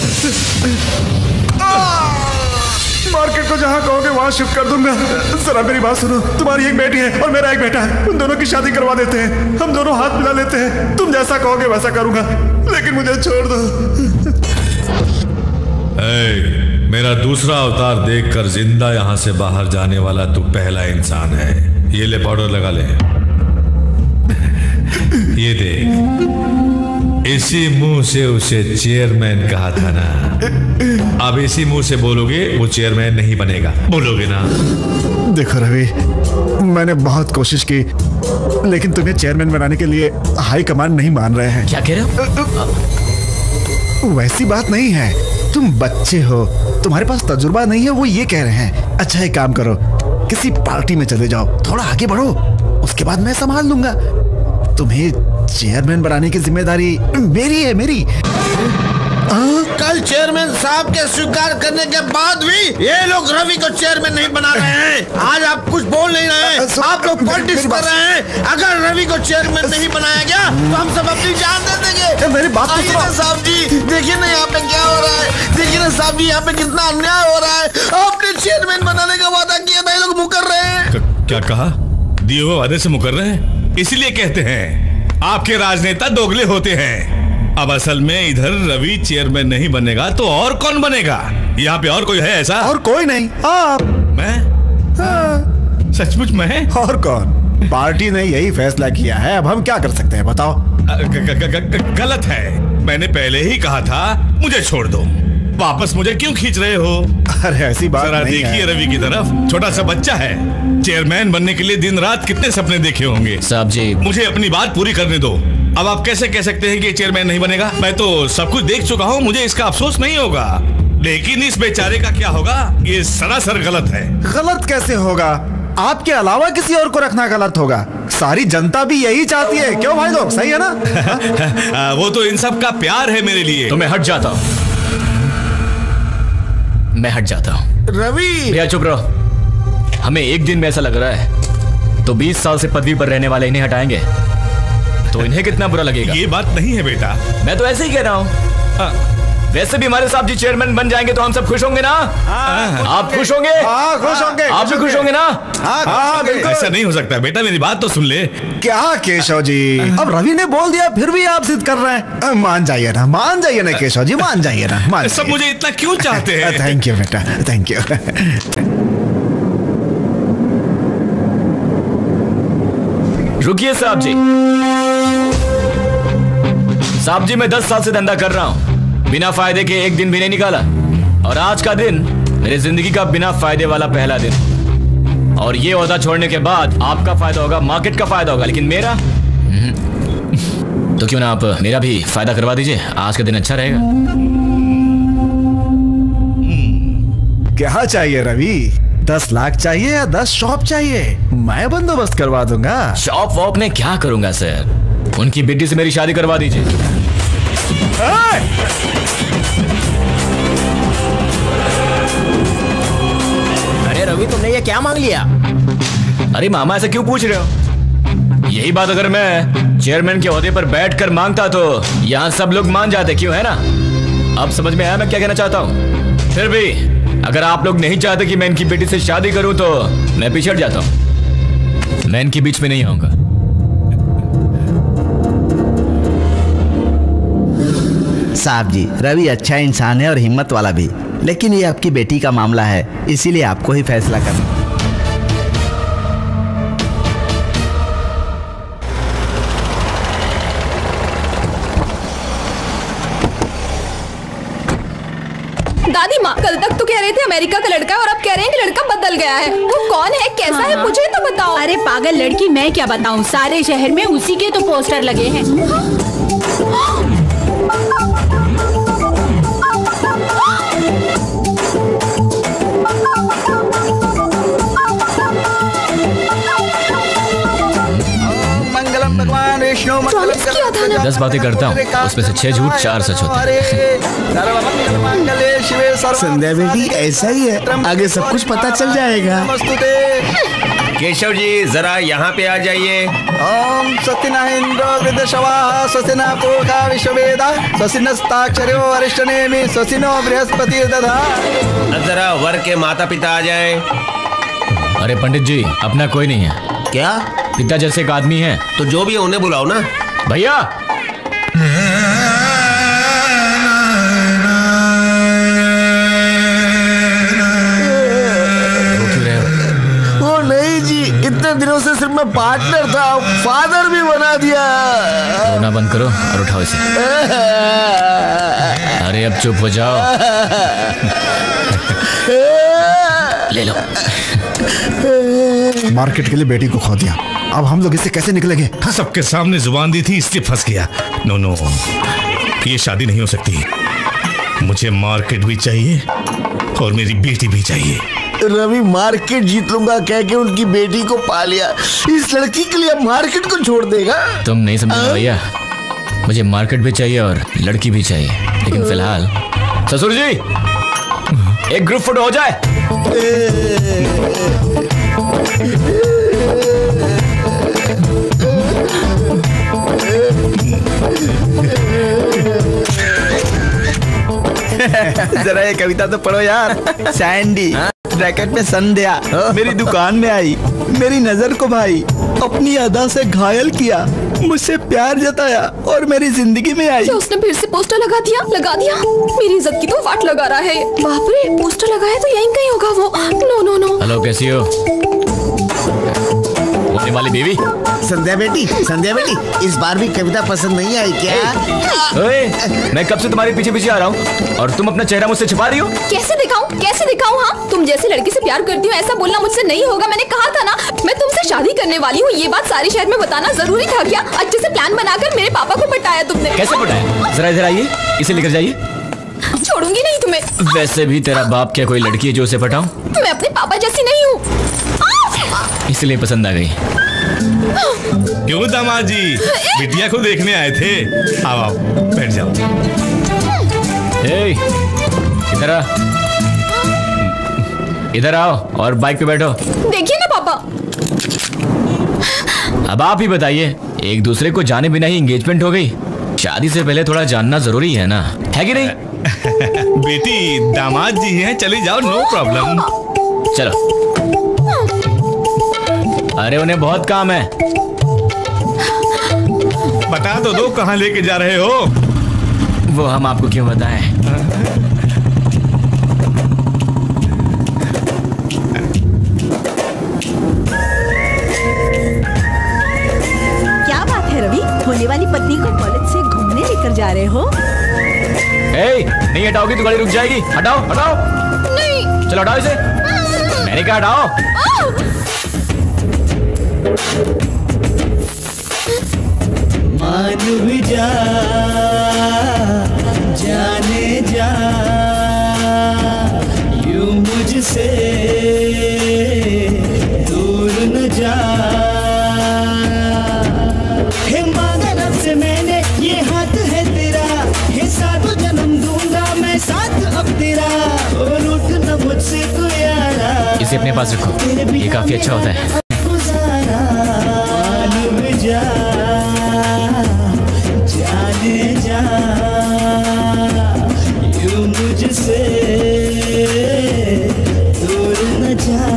मार्केट को जहाँ कहोगे वहाँ शिफ्ट कर दूंगा। जरा मेरी बात सुनो, तुम्हारी एक बेटी है और मेरा एक बेटा है, उन दोनों की शादी करवा देते हैं, हम दोनों हाथ मिला लेते हैं। तुम जैसा कहोगे वैसा करूंगा, लेकिन मुझे छोड़ दो। ए, मेरा दूसरा अवतार देखकर जिंदा यहाँ से बाहर जाने वाला तू पहला इंसान है। ये ले पाउडर लगा ले। ये देख, इसी मुंह से उसे चेयरमैन कहा था ना, अब इसी मुंह से बोलोगे वो चेयरमैन नहीं बनेगा। बोलोगे ना? देखो रवि, मैंने बहुत कोशिश की, लेकिन तुम्हें चेयरमैन बनाने के लिए हाई कमांड नहीं मान रहे हैं। क्या कह रहे हो? वैसी बात नहीं है, तुम बच्चे हो, तुम्हारे पास तजुर्बा नहीं है, वो ये कह रहे हैं। अच्छा एक काम करो, किसी पार्टी में चले जाओ, थोड़ा आगे बढ़ो, उसके बाद मैं संभाल लूंगा। तुम्हें चेयरमैन बनाने की जिम्मेदारी मेरी है, मेरी। आ, कल चेयरमैन साहब के स्वीकार करने के बाद भी ये लोग रवि को चेयरमैन नहीं बना रहे हैं। आज आप कुछ बोल नहीं रहे हैं, आप लोग पॉलिटिक्स कर रहे हैं। अगर रवि को चेयरमैन नहीं बनाया गया तो हम सब अपनी जान दे देंगे। मेरी बात आइए ना साहब जी, देखिए ना यहाँ पे क्या हो रहा है। देखिए ना साहब जी, यहाँ पे कितना अन्याय हो रहा है। आपने चेयरमैन बनाने का वादा किया था, ये लोग मुकर रहे हैं। क्या कहा? दिए हुए वादे से मुकर रहे हैं? इसलिए कहते हैं आपके राजनेता दोगले होते हैं। अब असल में इधर रवि चेयरमैन नहीं बनेगा तो और कौन बनेगा? यहाँ पे और कोई है ऐसा? और कोई नहीं, आप। मैं? हाँ। सचमुच मैं? और कौन? पार्टी ने यही फैसला किया है, अब हम क्या कर सकते हैं बताओ? गलत है, मैंने पहले ही कहा था मुझे छोड़ दो। वापस मुझे क्यों खींच रहे हो? अरे ऐसी बात नहीं है। देखिए रवि की तरफ, छोटा सा बच्चा है, चेयरमैन बनने के लिए दिन रात कितने सपने देखे होंगे। साहब जी, मुझे अपनी बात पूरी करने दो। अब आप कैसे कह सकते हैं कि चेयरमैन नहीं बनेगा? मैं तो सब कुछ देख चुका हूँ, मुझे इसका अफसोस नहीं होगा, लेकिन इस बेचारे का क्या होगा? ये सरासर गलत है। गलत कैसे होगा? आपके अलावा किसी और को रखना गलत होगा। सारी जनता भी यही चाहती है, क्यों भाई लोग? सही है ना? वो तो इन सब का प्यार है मेरे लिए। तो मैं हट जाता हूँ, मैं हट जाता हूँ। रवि भैया चुप रहो। हमें एक दिन में ऐसा लग रहा है तो बीस साल से पदवी पर रहने वाले इन्हें हटाएंगे तो इन्हें कितना बुरा लगेगा। ये बात नहीं है बेटा, मैं तो ऐसे ही कह रहा हूँ। वैसे भी हमारे साहब जी चेयरमैन बन जाएंगे तो हम सब खुश होंगे ना? आप खुश होंगे? हाँ खुश होंगे। आप भी खुश होंगे ना? हाँ बिल्कुल। ऐसा नहीं हो सकता बेटा, मेरी बात तो सुन ले। क्या केशव जी, अब रवि ने बोल दिया फिर भी आप जिद कर रहे हैं। मान जाइए ना, मान जाइए ना केशव जी, मान जाइए ना, मान सब मुझे इतना क्यों चाहते हैं? थैंक यू बेटा, थैंक यू। रुकिए साहब जी। साहब जी, मैं दस साल से धंधा कर रहा हूँ, बिना फायदे के एक दिन भी नहीं निकाला, और आज का दिन मेरी जिंदगी का बिना फायदे वाला पहला दिन। और ये ओहदा छोड़ने के बाद आपका फायदा होगा, मार्केट का फायदा होगा, लेकिन मेरा तो क्यों ना आप मेरा भी फायदा करवा दीजिए, आज का दिन अच्छा रहेगा। क्या चाहिए रवि? दस लाख चाहिए या दस शॉप चाहिए? मैं बंदोबस्त करवा दूंगा। शॉप वॉप में क्या करूंगा सर, उनकी बेटी से मेरी शादी करवा दीजिए। अरे रवि, तुमने ये क्या मांग लिया? अरे मामा, ऐसा क्यों पूछ रहे हो? यही बात अगर मैं चेयरमैन के ओहदे पर बैठकर मांगता तो यहाँ सब लोग मान जाते, क्यों है ना? अब समझ में आया मैं क्या कहना चाहता हूँ। फिर भी अगर आप लोग नहीं चाहते कि मैं इनकी बेटी से शादी करूं तो मैं पीछे हट जाता हूं, मैं इनके बीच में नहीं आऊंगा। साहब जी, रवि अच्छा इंसान है और हिम्मत वाला भी, लेकिन ये आपकी बेटी का मामला है, इसीलिए आपको ही फैसला करना। दादी माँ, कल तक तो कह रहे थे अमेरिका का लड़का है और अब कह रहे हैं कि लड़का बदल गया है। वो कौन है, कैसा है, मुझे तो बताओ। अरे पागल लड़की, मैं क्या बताऊँ, सारे शहर में उसी के तो पोस्टर लगे हैं। मंगलम भगवान विष्णु मंगलम। दस बातें करता हूँ, उसमें से छह झूठ चार सच होते हैं। संध्या बेटी ऐसा ही है, आगे सब कुछ पता चल जाएगा। केशव जी जरा यहाँ पे आ जाइए। ओम सतिना इंद्र वृद्धशवा स्वस्तिना पूर्वा विश्ववेदा स्वस्तिनस्ताक्षर्यो अरिष्टनेमि स्वस्तिनो बृहस्पति दधा। अब जरा वर के माता पिता आ जाए। अरे पंडित जी, अपना कोई नहीं है। क्या? पिता जैसे एक आदमी है। तो जो भी है उन्हें बुलाओ ना। भैया इतने दिनों से सिर्फ मैं पार्टनर था, फादर भी बना दिया। रोना बंद करो और उठाओ इसे। अरे अब चुप हो जाओ। ले लो। मार्केट के लिए बेटी को खो दिया, अब हम लोग इससे कैसे निकलेंगे? सबके सामने जुबान दी थी, इसलिए फंस गया। नो नो, ये शादी नहीं हो सकती। मुझे मार्केट भी चाहिए और मेरी बेटी भी चाहिए। रवि मार्केट जीत लूंगा कह के उनकी बेटी को पा लिया, इस लड़की के लिए मार्केट को छोड़ देगा? तुम नहीं समझे भैया, मुझे मार्केट भी चाहिए और लड़की भी चाहिए, लेकिन फिलहाल ससुर जी एक ग्रुप फोटो हो जाए। जरा ये कविता तो पढ़ो यार। सैंडी ब्रैकेट में संध्या मेरी दुकान में आई, मेरी नजर को भाई अपनी अदा से घायल किया, मुझसे प्यार जताया और मेरी जिंदगी में आई। क्या उसने फिर से पोस्टर लगा दिया? लगा दिया, मेरी इज्जत की तो वाट लगा रहा है। बाप रे, पोस्टर लगाया तो यहीं कहीं होगा वो। No no no. हेलो, कैसी हो होने वाली बीवी? संध्या बेटी, संध्या बेटी, इस बार भी कविता पसंद नहीं आई क्या? ओए, मैं कब से तुम्हारे पीछे पीछे आ रहा हूँ और तुम अपना चेहरा मुझसे छिपा रही हो। कैसे दिखाऊं, कैसे दिखाऊं? हाँ, तुम जैसी लड़की से प्यार करती हूँ ऐसा बोलना मुझसे नहीं होगा। मैंने कहा था ना, मैं तुमसे शादी करने वाली हूँ। ये बात सारे शहर में बताना जरूरी था क्या? अच्छे से प्लान बनाकर मेरे पापा को पटाया तुमने। कैसे पटाया? जरा इधर आइए, इसे लेकर जाइए। छोड़ूंगी नहीं तुम्हें। वैसे भी तेरा बाप क्या कोई लड़की है जो उसे पटाऊं? मैं अपने पापा जैसी नहीं हूँ, इसलिए पसंद आ गई। क्यों दामाद जी, बिटिया को देखने आए थे? आओ आओ, बैठ जाओ। ए, इधर आ, इधर आओ और बाइक पे बैठो। देखिए ना पापा। अब आप ही बताइए, एक दूसरे को जाने बिना ही एंगेजमेंट हो गई। शादी से पहले थोड़ा जानना जरूरी है ना, है कि नहीं? बेटी दामाद जी हैं, चली जाओ, नो प्रॉब्लम। चलो। अरे उन्हें बहुत काम है। बता तो दो कहाँ लेके जा रहे हो? वो हम आपको क्यों बताएं? क्या बात है रवि, होने वाली पत्नी को कॉलेज से घूमने लेकर जा रहे हो? ए, नहीं हटाओगी तो गाड़ी रुक जाएगी। हटाओ हटाओ। नहीं। चलो हटाओ इसे। मैंने कहा हटाओ। मान भी जा, जाने जा, यूं मुझसे दूर न जा। हे मांगा रब से मैंने, ये हाथ है तेरा, हे साथ जन्म दूंगा मैं साथ अब तेरा, और उठ न मुझसे कोई यारा। इसे अपने पास रखो, ये काफी अच्छा होता है। मान भी जा, जाने जा, यूं मुझसे दूर न जा।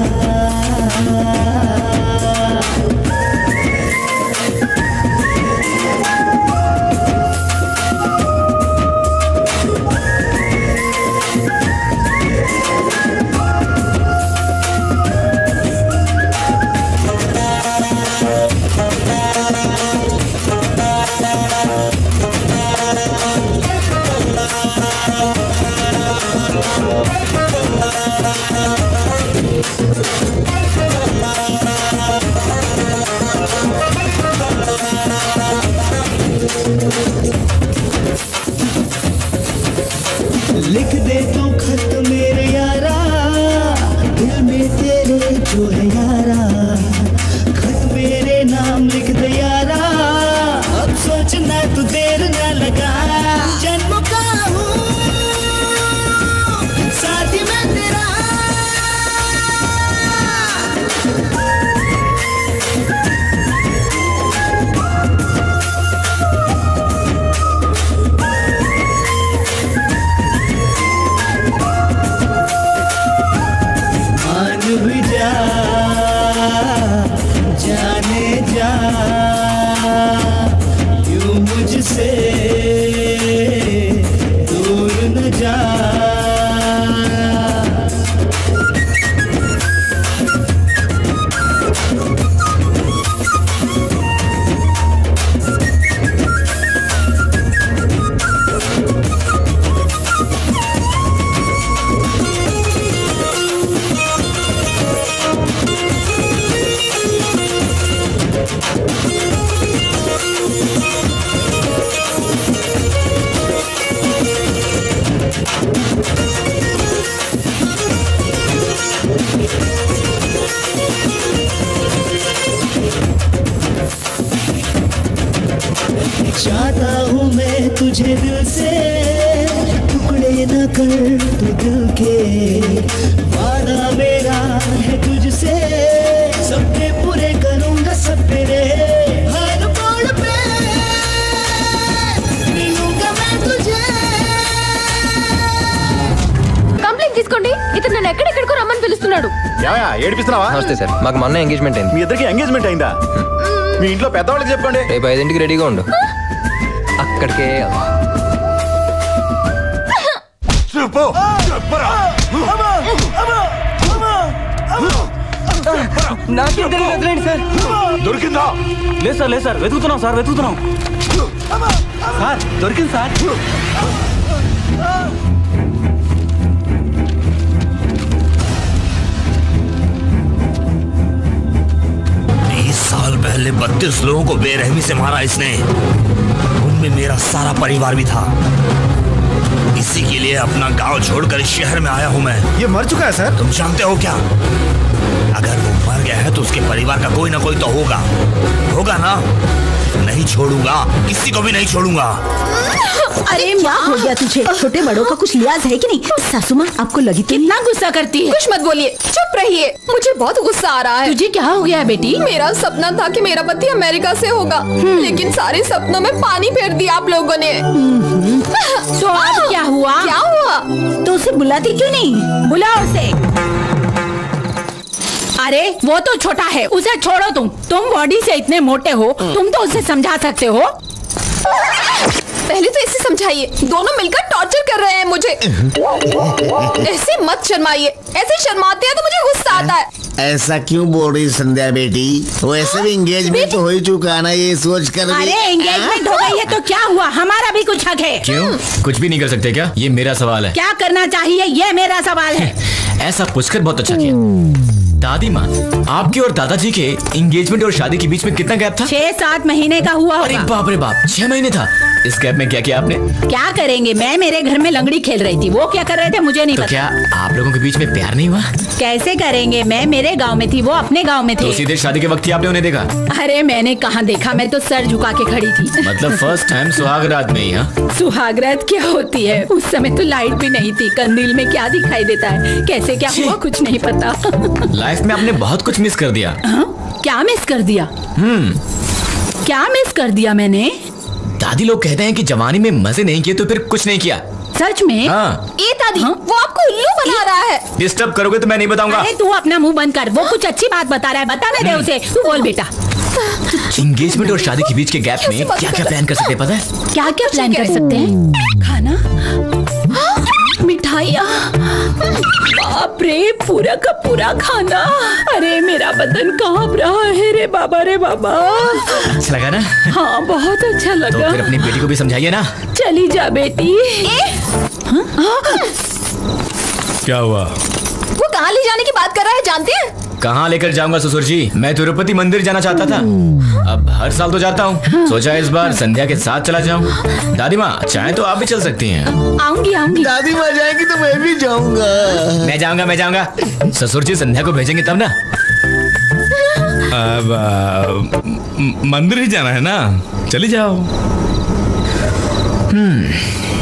के वादा मेरा है तुझसे, सपने पूरे करूंगा सब तेरे, हर मोड़ पे मिलूंगा मैं तुझे। కంప్లైంట్ తీసుకోండి. ఇతను నన్ను ఎక్కడెక్కడికో రమ్మని పిలుస్తున్నాడు. ఏమయ్యా ఏడిపిస్తున్నావా? నమస్తే సార్, మాకు మొన్న ఎంగేజ్మెంట్ అయింది. మీ ఇద్దరికి ఎంగేజ్మెంట్ అయిందా? మీ ఇంట్లో పెద్దవాళ్ళకి చెప్పుకోండి. రేపు ఐదింటికి రెడీగా ఉండు. అక్కడికే చెప్పు చెప్పరా. నాకిద్దరు వదిలేండి సార్. దొరికిందా? లేదు సార్, లేదు సార్, వెతుకుతున్నాం సార్, వెతుకుతున్నాం సార్. దొరికింది సార్. बीस साल पहले बत्तीस लोगों को बेरहमी से मारा इसने, उनमें मेरा सारा परिवार भी था। इसी के लिए अपना गांव छोड़कर इस शहर में आया हूं मैं। ये मर चुका है सर? तुम जानते हो क्या? अगर वो मर गया है तो उसके परिवार का कोई ना कोई तो होगा, होगा ना? नहीं छोड़ूंगा, किसी को भी नहीं छोड़ूंगा। अरे क्या हो गया तुझे? छोटे बड़ों का कुछ लिहाज है कि नहीं? सासू माँ आपको लगी तो कितना गुस्सा करती है? कुछ मत बोलिए, चुप रहिए। मुझे बहुत गुस्सा आ रहा है। तुझे क्या हो गया बेटी? मेरा सपना था कि मेरा पति अमेरिका से होगा, लेकिन सारे सपनों में पानी फेर दिया आप लोगों ने। तो अब क्या हुआ? क्या हुआ? तो उसे बुलाती क्यों नहीं? बुलाओ उसे। अरे वो तो छोटा है, उसे छोड़ो। तुम तुम बॉडी से इतने मोटे हो, तुम तो उसे समझा सकते हो। पहले तो इसे समझाइए, दोनों मिलकर टॉर्चर कर रहे हैं मुझे। ऐसे मत शर्माइए, ऐसे शर्माते हैं तो मुझे गुस्सा आता है। ऐसा क्यों बोल रही संध्या बेटी? वैसे भी एंगेजमेंट तो हो ही चुका ना, ये सोच कर भी। अरे एंगेजमेंट हो गई है तो क्या हुआ? हमारा भी कुछ हक है। क्यों? कुछ भी नहीं कर सकते क्या? ये मेरा सवाल है। क्या करना चाहिए ये मेरा सवाल है। ऐसा पूछकर बहुत अच्छा किया। दादी माँ, आपके और दादाजी के एंगेजमेंट और शादी के बीच में कितना गैप था? छह सात महीने का हुआ होगा। अरे बाप रे बाप, छह महीने था। इस गैप में क्या किया आपने? क्या करेंगे, मैं मेरे घर में लंगड़ी खेल रही थी, वो क्या कर रहे थे मुझे नहीं तो पता। क्या आप लोगों के बीच में प्यार नहीं हुआ? कैसे करेंगे, मैं मेरे गांव में थी, वो अपने गांव में थे। तो सीधे शादी के वक्त ही आपने उन्हें देखा? अरे मैंने कहाँ देखा, मैं तो सर झुका के खड़ी थी। मतलब फर्स्ट टाइम सुहाग रात में ही? हाँ, सुहाग रात क्या होती है? उस समय तो लाइट भी नहीं थी, कंदील में क्या दिखाई देता है, कैसे क्या हुआ कुछ नहीं पता। लाइफ में आपने बहुत कुछ मिस कर दिया। हाँ? क्या मिस कर दिया? हम्म क्या मिस कर दिया मैंने? दादी लोग कहते हैं कि जवानी में मजे नहीं किए तो फिर कुछ नहीं किया। सच में? हाँ। ए दादी, हाँ? वो आपको उल्लू बना रहा है। डिस्टर्ब करोगे तो मैं नहीं बताऊंगा। अरे तू अपना मुंह बंद कर, वो कुछ अच्छी बात बता रहा है, बताने दे उसे। तू बोल बेटा। एंगेजमेंट और शादी के बीच के गैप में क्या क्या प्लान कर सकते हैं पता है? क्या क्या प्लान कर सकते हैं? खाना, मिठाइयाँ, बाप रे पूरा का पूरा खाना। अरे मेरा बदन कांप रहा है रे बाबा रे बाबा। अच्छा लगा ना? हाँ बहुत अच्छा लगा। तो फिर अपनी बेटी को भी समझाइए ना। चली जा बेटी। क्या हुआ? वो कहाँ ले जाने की बात कर रहा है जानते हैं? कहाँ लेकर जाऊंगा ससुर जी? मैं तिरुपति मंदिर जाना चाहता था, अब हर साल तो जाता हूँ, सोचा इस बार संध्या के साथ चला जाऊँ। दादी माँ चाहे तो आप भी चल सकती हैं। आऊंगी आऊंगी। दादी माँ जाएंगी तो मैं भी जाऊंगा। मैं जाऊंगा मैं जाऊंगा ससुर जी संध्या को भेजेंगे तब ना। अब आ, मंदिर ही जाना है ना, चली जाओ। हम्म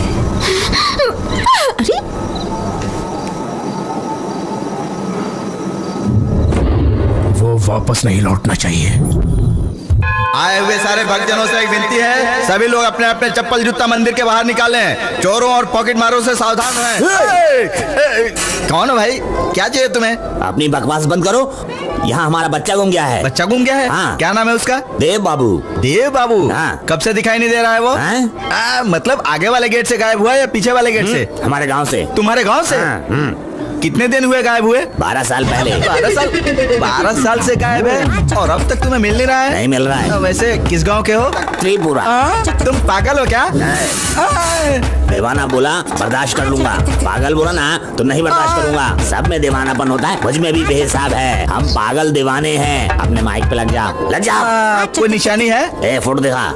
वो वापस नहीं लौटना चाहिए। आए हुए सारे भक्तजनों से एक विनती है, सभी लोग अपने अपने चप्पल जूता मंदिर के बाहर निकालें। चोरों और पॉकेट मारों से सावधान रहें। कौन हो भाई, क्या चाहिए तुम्हें? अपनी बकवास बंद करो। यहाँ हमारा बच्चा गुम गया है। बच्चा गुम गया है? हाँ। क्या नाम है उसका? देव बाबू। देव बाबू? हाँ। कब से दिखाई नहीं दे रहा है वो? आ, मतलब आगे वाले गेट से गायब हुआ या पीछे वाले गेट से? हमारे गांव से। तुम्हारे गांव से? हाँ। कितने दिन हुए गायब हुए? बारह साल पहले। बारह साल बारह साल से गायब है और अब तक तुम्हें मिल नहीं रहा है? नहीं मिल रहा है। वैसे किस गांव के हो? त्रिपुरा। तुम पागल हो क्या? दीवाना बोला बर्दाश्त कर लूंगा, पागल बोला ना तो नहीं बर्दाश्त करूंगा। सब में दीवानापन होता है, मुझ में भी बेहिसाब है। हम पागल दीवाने हैं। अपने माइक पे लग जाओ, लग जाओ। कोई निशानी है? ए फोटो दिखा।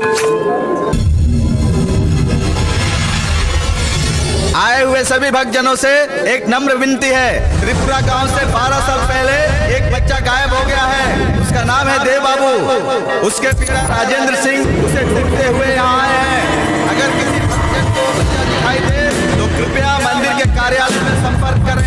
आए हुए सभी भक्तजनों से एक नम्र विनती है, त्रिपुरा गांव से बारह साल पहले एक बच्चा गायब हो गया है। उसका नाम है देव बाबू। उसके पिता राजेंद्र सिंह उसे ढूंढते हुए यहाँ आए हैं। अगर किसी भक्तजन को बच्चा दिखाई दे तो कृपया मंदिर के कार्यालय में संपर्क करें।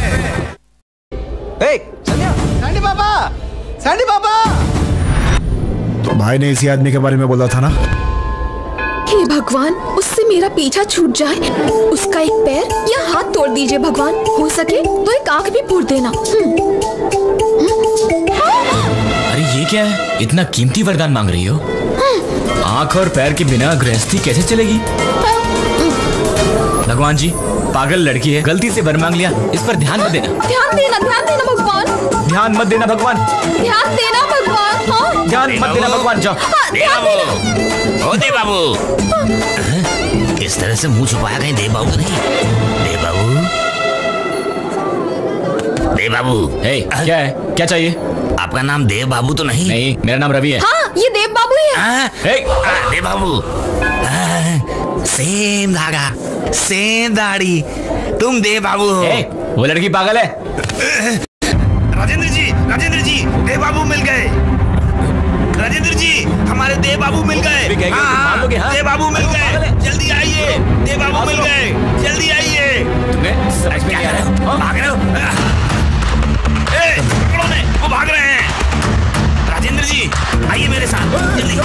सैंडी पापा, सैंडी पापा। भाई ने इसी आदमी के बारे में बोला था ना। हे भगवान, उससे मेरा पीछा छूट जाए। उसका एक पैर या हाथ तोड़ दीजिए भगवान। हो सके तो एक आंख भी फोड़ देना। अरे ये क्या है? इतना कीमती वरदान मांग रही हो? आंख और पैर के बिना गृहस्थी कैसे चलेगी? भगवान जी, पागल लड़की है, गलती से वर मांग लिया, इस पर ध्यान मत देना। ध्यान देना, ध्यान देना भगवान। ध्यान मत देना भगवान। ध्यान देना भगवान। हाँ? ध्यान मत देना भगवान। जाओ। हाँ, ध्यान देना। ओ देव बाबू, इस तरह से मुंह छुपाया कहीं देव बाबू नहीं। देव बाबू, देव बाबू। हे, क्या है? क्या चाहिए? आपका नाम देव बाबू तो नहीं? नहीं, मेरा नाम रवि है। हाँ, ये देव बाबू ही है। देव बाबू, सेम धागा, सेम दाढ़ी, तुम देव बाबू हो। वो लड़की पागल है। राजेंद्र जी, राजेंद्र जी, देव बाबू मिल गए। राजेंद्र जी, हमारे देव बाबू मिल गए। हाँ, हाँ, देव बाबू मिल गए। जल्दी आइए, देव बाबू मिल गए। जल्दी आइए। तुम्हें क्या कर रहे हो? भाग रहे हो? ए, पकड़ो ने, वो भाग रहे हैं। राजेंद्र जी, आइए मेरे साथ, जल्दी।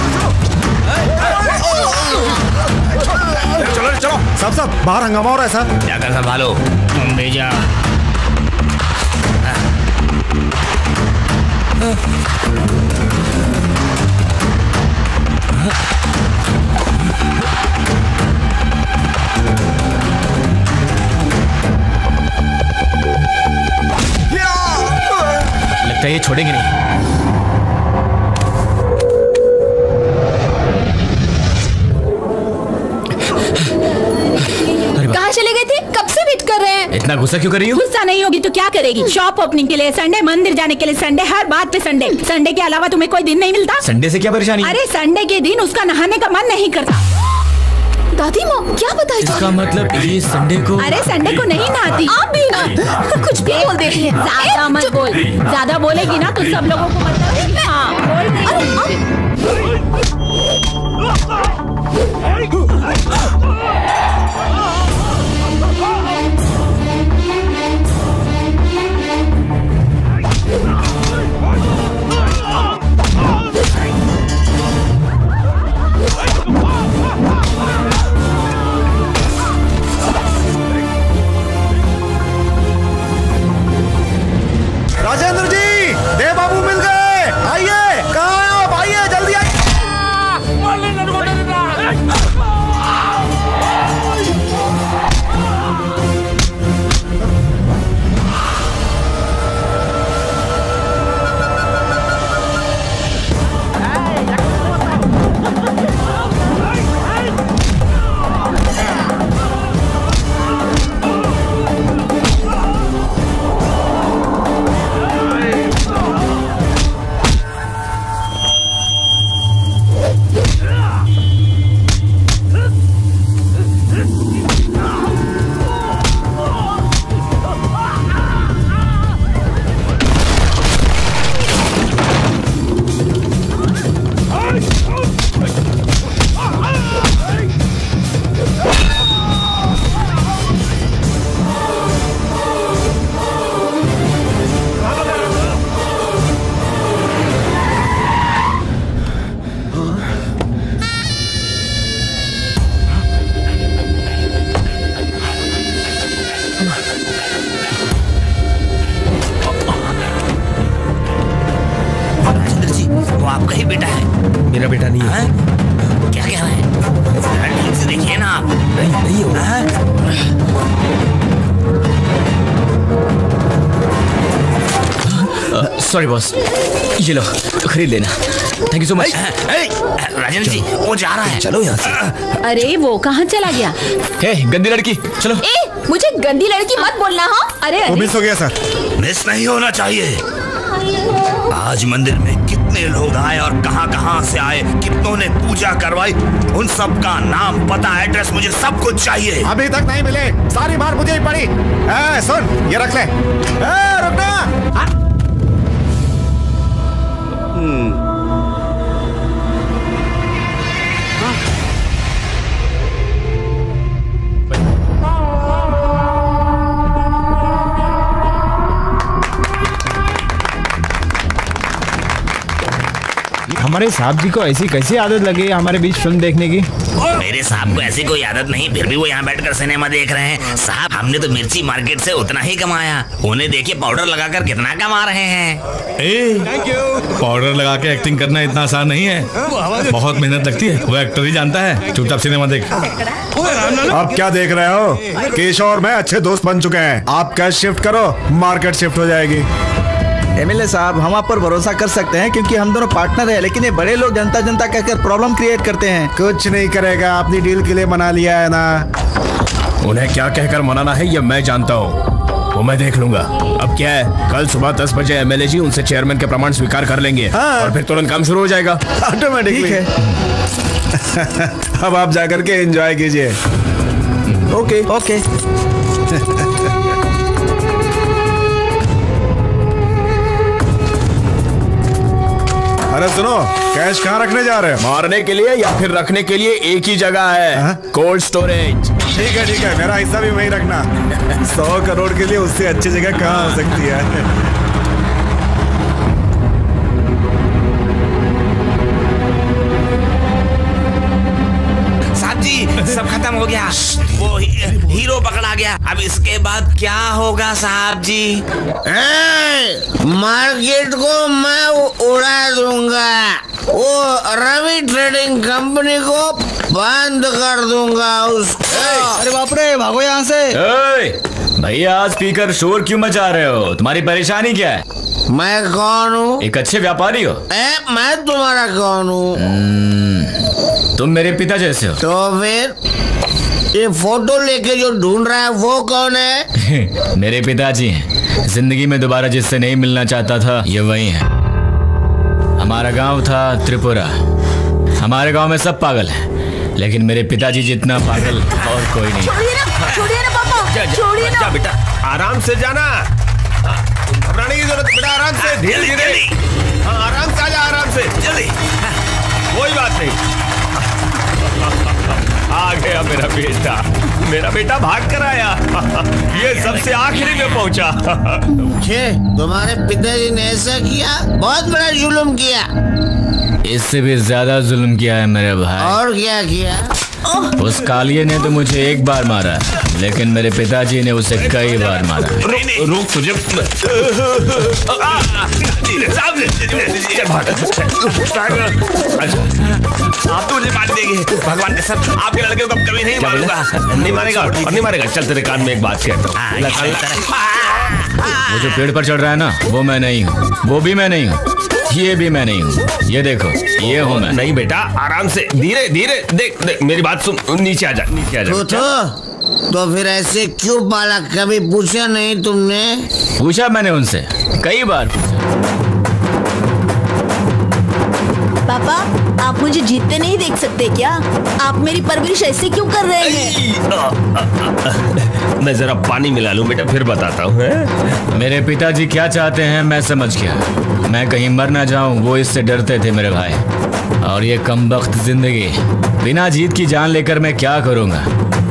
चलो चलो, सब सब बाहर हंगामा हो रहा है सर। जाकर संभालो। तुम भेजा। लगता है ये छोड़ेंगे नहीं। कहाँ चले गए थे? कब से वेट कर रहे हैं। इतना गुस्सा क्यों कर रही हो? गुस्सा नहीं होगी तो क्या करेगी? शॉप ओपनिंग के लिए संडे, मंदिर जाने के लिए संडे, हर बात पे संडे। संडे के अलावा तुम्हें कोई दिन नहीं मिलता? संडे से क्या परेशानी? अरे संडे के दिन उसका नहाने का मन नहीं करता। दादी माँ, क्या बताई? इसका मतलब ये संडे को? अरे संडे को नहीं नहाती। आप भी ना कुछ भी बोल देती है। ज्यादा मत बोल, ज्यादा बोलेगी ना तो सब लोगों को मतलब हाँ बोल देगी। राजेंद्र जी, देव बाबू मिल गए। आइए, कहाँ हैं आप? आइए, जल्दी आइए। आपका ही बेटा है? मेरा बेटा नहीं है। क्या कह रहे हैं? ठीक से देखिए ना आप। नहीं नहीं होगा। सॉरी बॉस, ये लो खरीद लेना। Thank you so much. Rajendra ji, वो जा रहा है। चलो यहाँ से। अरे वो कहाँ चला गया? हे गंदी लड़की, चलो। ए, मुझे गंदी लड़की मत बोलना। हाँ, अरे वो मिस हो गया सर। मिस नहीं होना चाहिए। आज मंदिर में कितने लोग आए और कहां कहां से आए, कितनों ने पूजा करवाई, उन सब का नाम, पता, एड्रेस, मुझे सब कुछ चाहिए। अभी तक नहीं मिले, सारी मार मुझे ही पड़ी। ए, सुन, ये रख ले। ए, रुकना। हमारे साहब जी को ऐसी कैसी आदत लगी है हमारे बीच फिल्म देखने की? मेरे साहब को ऐसी कोई आदत नहीं, फिर भी वो यहाँ बैठकर सिनेमा देख रहे हैं। साहब, हमने तो मिर्ची मार्केट से उतना ही कमाया, उन्हें देखिए पाउडर लगाकर कितना कमा रहे हैं। ए, पाउडर लगा के एक्टिंग करना इतना आसान नहीं है, बहुत मेहनत लगती है, वो एक्टर ही जानता है। चुपचाप सिनेमा देख। अब क्या देख रहे हो? केशव और मैं अच्छे दोस्त बन चुके हैं, आप कैश शिफ्ट करो, मार्केट शिफ्ट हो जाएगी। एमएलए साहब, हम आप पर भरोसा कर सकते हैं क्योंकि हम दोनों पार्टनर हैं, लेकिन ये बड़े लोग जनता जनता कहकर प्रॉब्लम क्रिएट करते हैं। कुछ नहीं करेगा, अपनी डील के लिए मना लिया है ना। उन्हें क्या कहकर मनाना है ये मैं जानता हूँ, वो मैं देख लूंगा। अब क्या है, कल सुबह दस बजे एमएलए जी उनसे चेयरमैन के प्रमाण स्वीकार कर लेंगे। हाँ। और फिर तुरंत काम शुरू हो जाएगा ऑटोमेटिकली। अब आप जाकर के एंजॉय कीजिए। Okay okay. अरे सुनो, कैश कहाँ रखने जा रहे हैं? मारने के लिए या फिर रखने के लिए एक ही जगह है, कोल्ड स्टोरेज। ठीक है ठीक है, मेरा हिस्सा भी वहीं रखना। सौ करोड़ के लिए उससे अच्छी जगह कहाँ हो सकती है? सब खत्म हो गया, वो ही, हीरो पकड़ा गया। अब इसके बाद क्या होगा साहब जी? ए, मार्केट को मैं उड़ा दूंगा, वो रवि ट्रेडिंग कंपनी को बंद कर दूंगा उसको। अरे बाप रे, भागो यहाँ से। भैया स्पीकर शोर क्यों मचा रहे हो? तुम्हारी परेशानी क्या है? मैं कौन हूँ? एक अच्छे व्यापारी हो। ए, मैं तुम्हारा कौन हूँ? तुम मेरे पिता जैसे हो। तो फिर ये फोटो लेके जो ढूंढ रहा है वो कौन है? मेरे पिताजी हैं। जिंदगी में दोबारा जिससे नहीं मिलना चाहता था ये वही है। हमारा गांव था त्रिपुरा। हमारे गांव में सब पागल हैं, लेकिन मेरे पिताजी जितना पागल और कोई नहीं। छोड़िए ना, छोड़िए ना पापा, छोड़िए ना। बेटा आराम से जाना, घबराने की जरूरत बेटा, आराम से, धीरे धीरे। हाँ, आराम से आजा, आराम से, जल्दी, कोई बात नहीं। आ गया मेरा बेटा, मेरा बेटा भाग कर आया। ये सबसे आखिरी में पहुंचा। तुम्हारे पिताजी ने ऐसा किया, बहुत बड़ा जुल्म किया। इससे भी ज्यादा जुल्म किया है मेरे भाई। और क्या किया? उस कालिये ने तो मुझे एक बार मारा, लेकिन मेरे पिताजी ने उसे कई बार मारा। रुक तुझे, आप तो मुझे मार देंगे, भगवान के साथ आपके लड़के को कभी नहीं मारूंगा। नहीं मारेगा और नहीं मारेगा। चल तेरे कान में एक बात कहता हूँ, वो जो पेड़ पर चढ़ रहा है ना, वो मैं नहीं हूँ, वो भी मैं नहीं हूँ, ये भी मैं नहीं हूँ। ये देखो, ये हूँ मैं। नहीं बेटा, आराम से, धीरे धीरे, देख देख मेरी बात सुन, नीचे आ जा, नीचे आ जा। तो, तो, तो फिर ऐसे क्यों पाला? कभी पूछा नहीं तुमने? पूछा मैंने उनसे, कई बार पूछा। पापा, आप मुझे जीतते नहीं देख सकते क्या? आप मेरी परवरिश ऐसे क्यों कर रहे हैं? मैं जरा पानी मिला लूं बेटा, फिर बताता हूँ। मेरे पिताजी क्या चाहते हैं मैं समझ गया। मैं कहीं मर ना जाऊं, वो इससे डरते थे मेरे भाई। और ये कमबख्त जिंदगी, बिना जीत की जान लेकर मैं क्या करूंगा?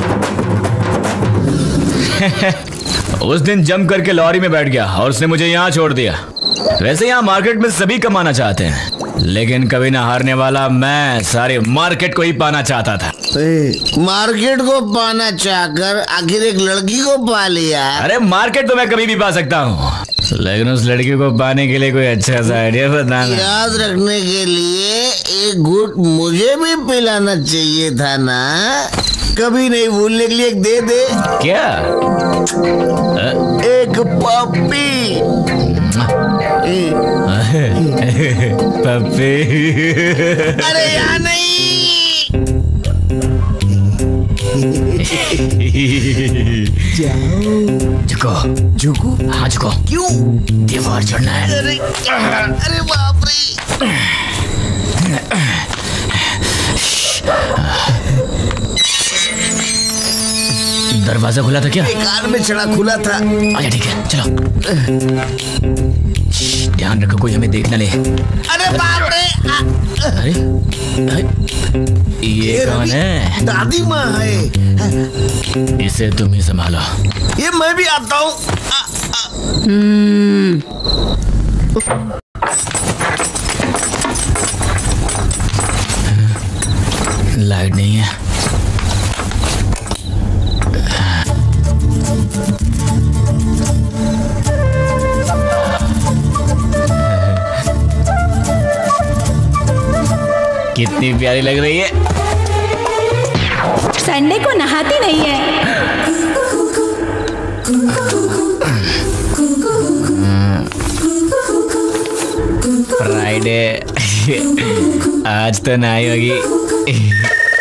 उस दिन जम करके लॉरी में बैठ गया और उसने मुझे यहाँ छोड़ दिया। वैसे यहाँ मार्केट में सभी कमाना चाहते हैं, लेकिन कभी ना हारने वाला मैं सारे मार्केट को ही पाना चाहता था। मार्केट को पाना चाहकर आखिर एक लड़की को पा लिया। अरे मार्केट तो मैं कभी भी पा सकता हूँ, लेकिन उस लड़की को पाने के लिए कोई अच्छा सा आइडिया बताना। याद रखने के लिए एक घूंट मुझे भी पिलाना चाहिए था ना, कभी नहीं भूलने के लिए। एक दे दे। क्या? एक पप्पी। पप्पी? अरे यार नहीं। झुको, झुको, हाँ झुको। क्यों? दीवार चढ़ना है। अरे, अरे बाप रे। दरवाजा खुला था क्या? कार में चढ़ा खुला था। अच्छा ठीक है, चलो। ध्यान रखो कोई हमें देख न ले। अरे बाप रे। अरे, अरे ये कौन है? दादी माँ है। इसे तुम ही संभालो। ये मैं भी आता हूँ। लाइट नहीं है। कितनी प्यारी लग रही है। संडे को नहाती नहीं है। फ्राइडे आज तो नहीं होगी।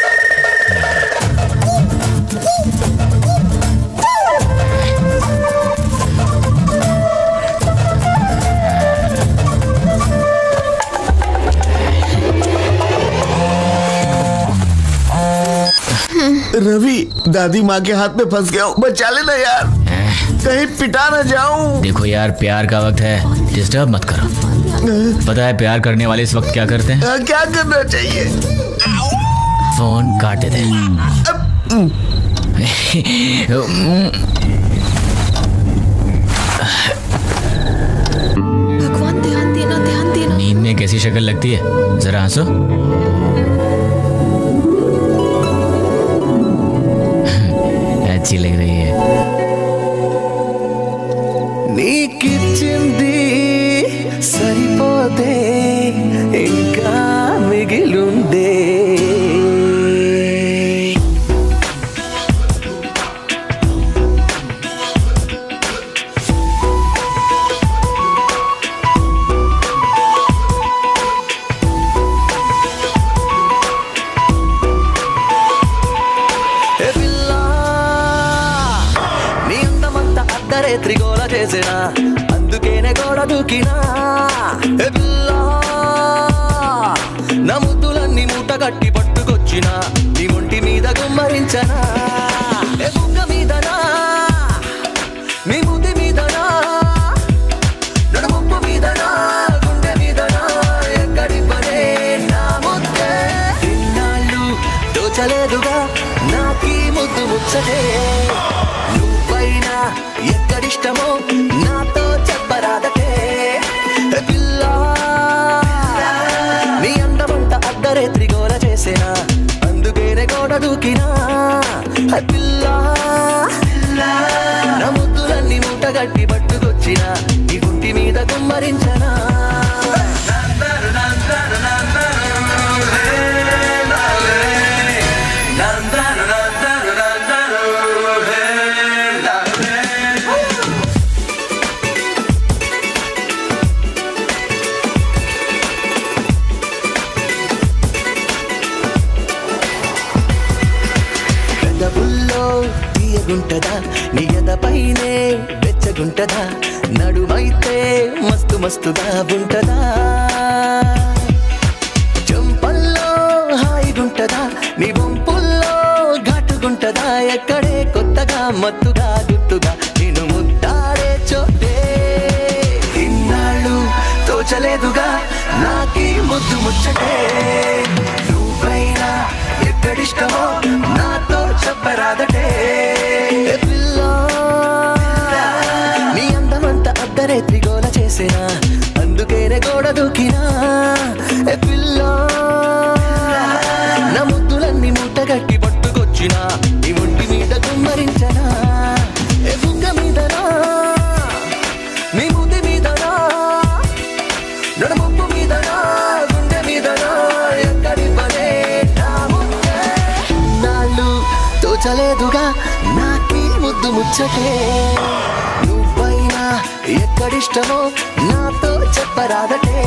रवि, दादी माँ के हाथ में फंस गया हूँ, बचा लेना यार, कहीं पिटा ना जाऊं। देखो यार, प्यार का वक्त है, डिस्टर्ब मत करो। पता है प्यार करने वाले इस वक्त क्या करते हैं? आ, क्या करना चाहिए? फोन काट देते हैं। भगवान ध्यान देना, ध्यान देना। नींद में कैसी शक्ल लगती है, जरा हंसो। अच्छी लग रही है। నీకిచ్చింది సరిపోతే ఇంకా మిగిలుండే త్రిగోళ చేసినా అందుకేనే గోడ దూకినా నా ముద్దులన్నీ మూట కట్టి పట్టుకొచ్చినా నీ ఒంటి మీద గుమ్మరించనా బుగ్గ మీదనా నీ ముద్ది మీదనా నడుముప్పు మీదనా గుండె మీదనా ఎక్కడి పనే నా ముద్దే ఇన్నాళ్ళు దోచలేదుగా నాకీ ముద్దు ముచ్చటే నువ్వైనా ఎక్కడిష్టమో నాతో చెప్పరాదటే పిల్ల నీ అందమంత అద్దరే త్రిగోళ చేసేనా అందుకేనే గోడ దూకినా పిల్ల నా ముద్దులన్నీ మూటగట్టి పట్టుకొచ్చినా నీ గుంటి మీద గుమ్మరించనా గుంటదా నీ ఎదపైనే వెచ్చగుంటదా నడుమైతే మస్తు మస్తుగా ఉంటదా చెంపల్లో హాయిగుంటదా నీ వంపుల్లో ఘాటుగుంటదా ఎక్కడే కొత్తగా మత్తుగా గుర్తుగా నేను ముద్దాడే చోటే ఇన్నాళ్ళు తోచలేదుగా నాకీ ముద్దు ముచ్చటే నువ్వైనా ఎక్కడిష్టమో నాతో చెప్పరాదటే నీ అందమంత అద్దరే త్రిగోళ చేసేనా అందుకేనే గోడ దూకినా పిల్ల నా ముద్దులన్నీ మూటగట్టి పట్టుకొచ్చినా నీ ఒంటి మీద గుమ్మరించనా బుగ్గ మీదనా నీ ముద్ది మీదనా నడుముప్పు మీదనా గుండె మీదనా ఎక్కడి పనే నా ముద్దే నాళ్ళు తోచలేదుగా నాకీ ముద్దు ముచ్చటే నువ్వైనా ఎక్కడిష్టమో నాతో చెప్పరాదటే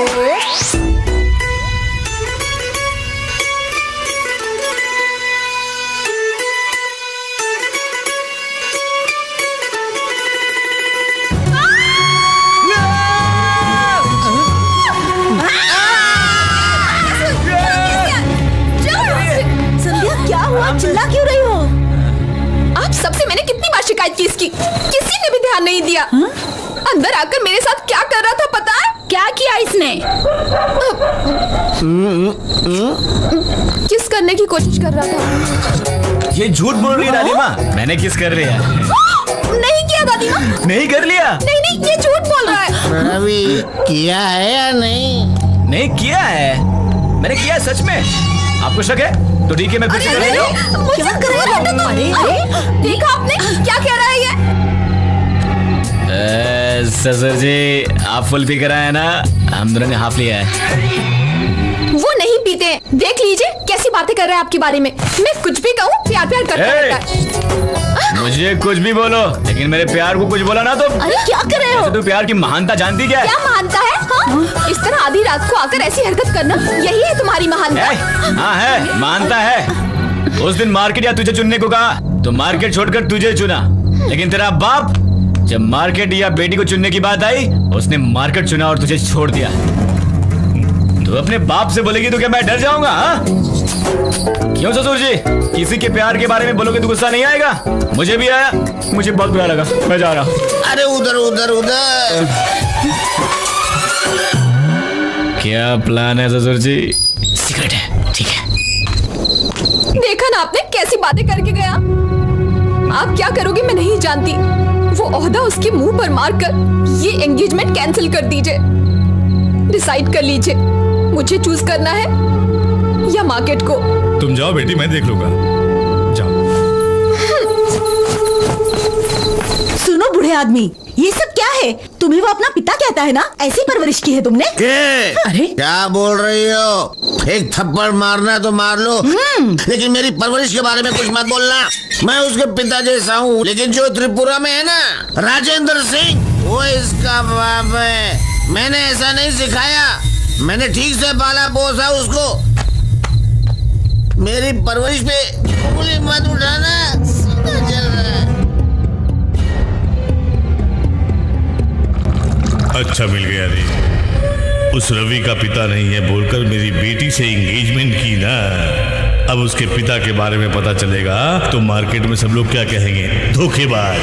संध्या क्या हुआ, चिल्ला क्यों रही हो? आप सबसे मैंने कितनी बार शिकायत की इसकी, किसी ने भी ध्यान नहीं दिया। हा? अंदर आकर मेरे साथ क्या कर रहा था पता है? क्या किया इसने? किस करने की कोशिश कर रहा था। ये झूठ बोल रही है दादी माँ। मैंने किस कर लिया? नहीं किया दादी माँ। नहीं कर लिया? नहीं नहीं, ये झूठ बोल रहा है। रवि, किया है या नहीं? नहीं किया है, मैंने किया सच में। आपको शक है? तो ठीक है मैं फिर से कर रही हूँ। क्या कर रहे हो बेटा? अरे अरे देखा आपने क्या कह रहा है ये? ससुर जी आप फुल पी कर आए ना, हम दोनों ने हाफ लिया है। वो नहीं पीते, देख लीजिए कैसी बातें कर रहे हैं आपके बारे में। मैं कुछ भी कहूँ प्यार प्यार करता रहता है। मुझे कुछ भी बोलो, लेकिन मेरे प्यार को कुछ बोला ना तो। अरे क्या कर रहे हो? तू प्यार की महानता जानती क्या है? क्या महानता है? हाँ? इस तरह आधी रात को आकर ऐसी हरकत करना, यही है तुम्हारी महानता? हाँ है, मानता है। उस दिन मार्केट या तुझे चुनने को कहा तो मार्केट छोड़कर तुझे चुना, लेकिन तेरा बाप जब मार्केट या बेटी को चुनने की बात आई उसने मार्केट चुना और तुझे छोड़ दिया। तू अपने बाप से बोलेगी तो क्या मैं डर जाऊंगा? क्यों ससुर जी, किसी के प्यार के बारे में बोलोगे तो गुस्सा नहीं आएगा? मुझे भी आया, मुझे बहुत बुरा लगा, मैं जा रहा हूँ। अरे उधर उधर उधर। क्या प्लान है ससुर जी? सीक्रेट है, ठीक है। देखा ना आपने कैसी बातें करके गया। आप क्या करोगे मैं नहीं जानती। वो ओहदा उसके मुंह पर मारकर ये एंगेजमेंट कैंसिल कर दीजिए। डिसाइड कर लीजिए, मुझे चूज करना है या मार्केट को। तुम जाओ बेटी, मैं देख लूंगा। जाओ। सुनो बूढ़े आदमी, ये सब क्या है? तुम्हें वो अपना पिता कहता है ना, ऐसी परवरिश की है तुमने? अरे क्या बोल रही हो? एक थप्पड़ मारना तो मार लो, लेकिन मेरी परवरिश के बारे में कुछ मत बोलना। मैं उसके पिता जैसा हूँ, लेकिन जो त्रिपुरा में है ना राजेंद्र सिंह, वो इसका बाप है। मैंने ऐसा नहीं सिखाया, मैंने ठीक से पाला पोसा उसको। मेरी परवरिश पे उंगली मत उठाना, सीधा चल रहा है। अच्छा मिल गया रे, उस रवि का पिता नहीं है बोलकर मेरी बेटी से एंगेजमेंट की ना। अब उसके पिता के बारे में पता चलेगा तो मार्केट में सब लोग क्या कहेंगे, धोखेबाज।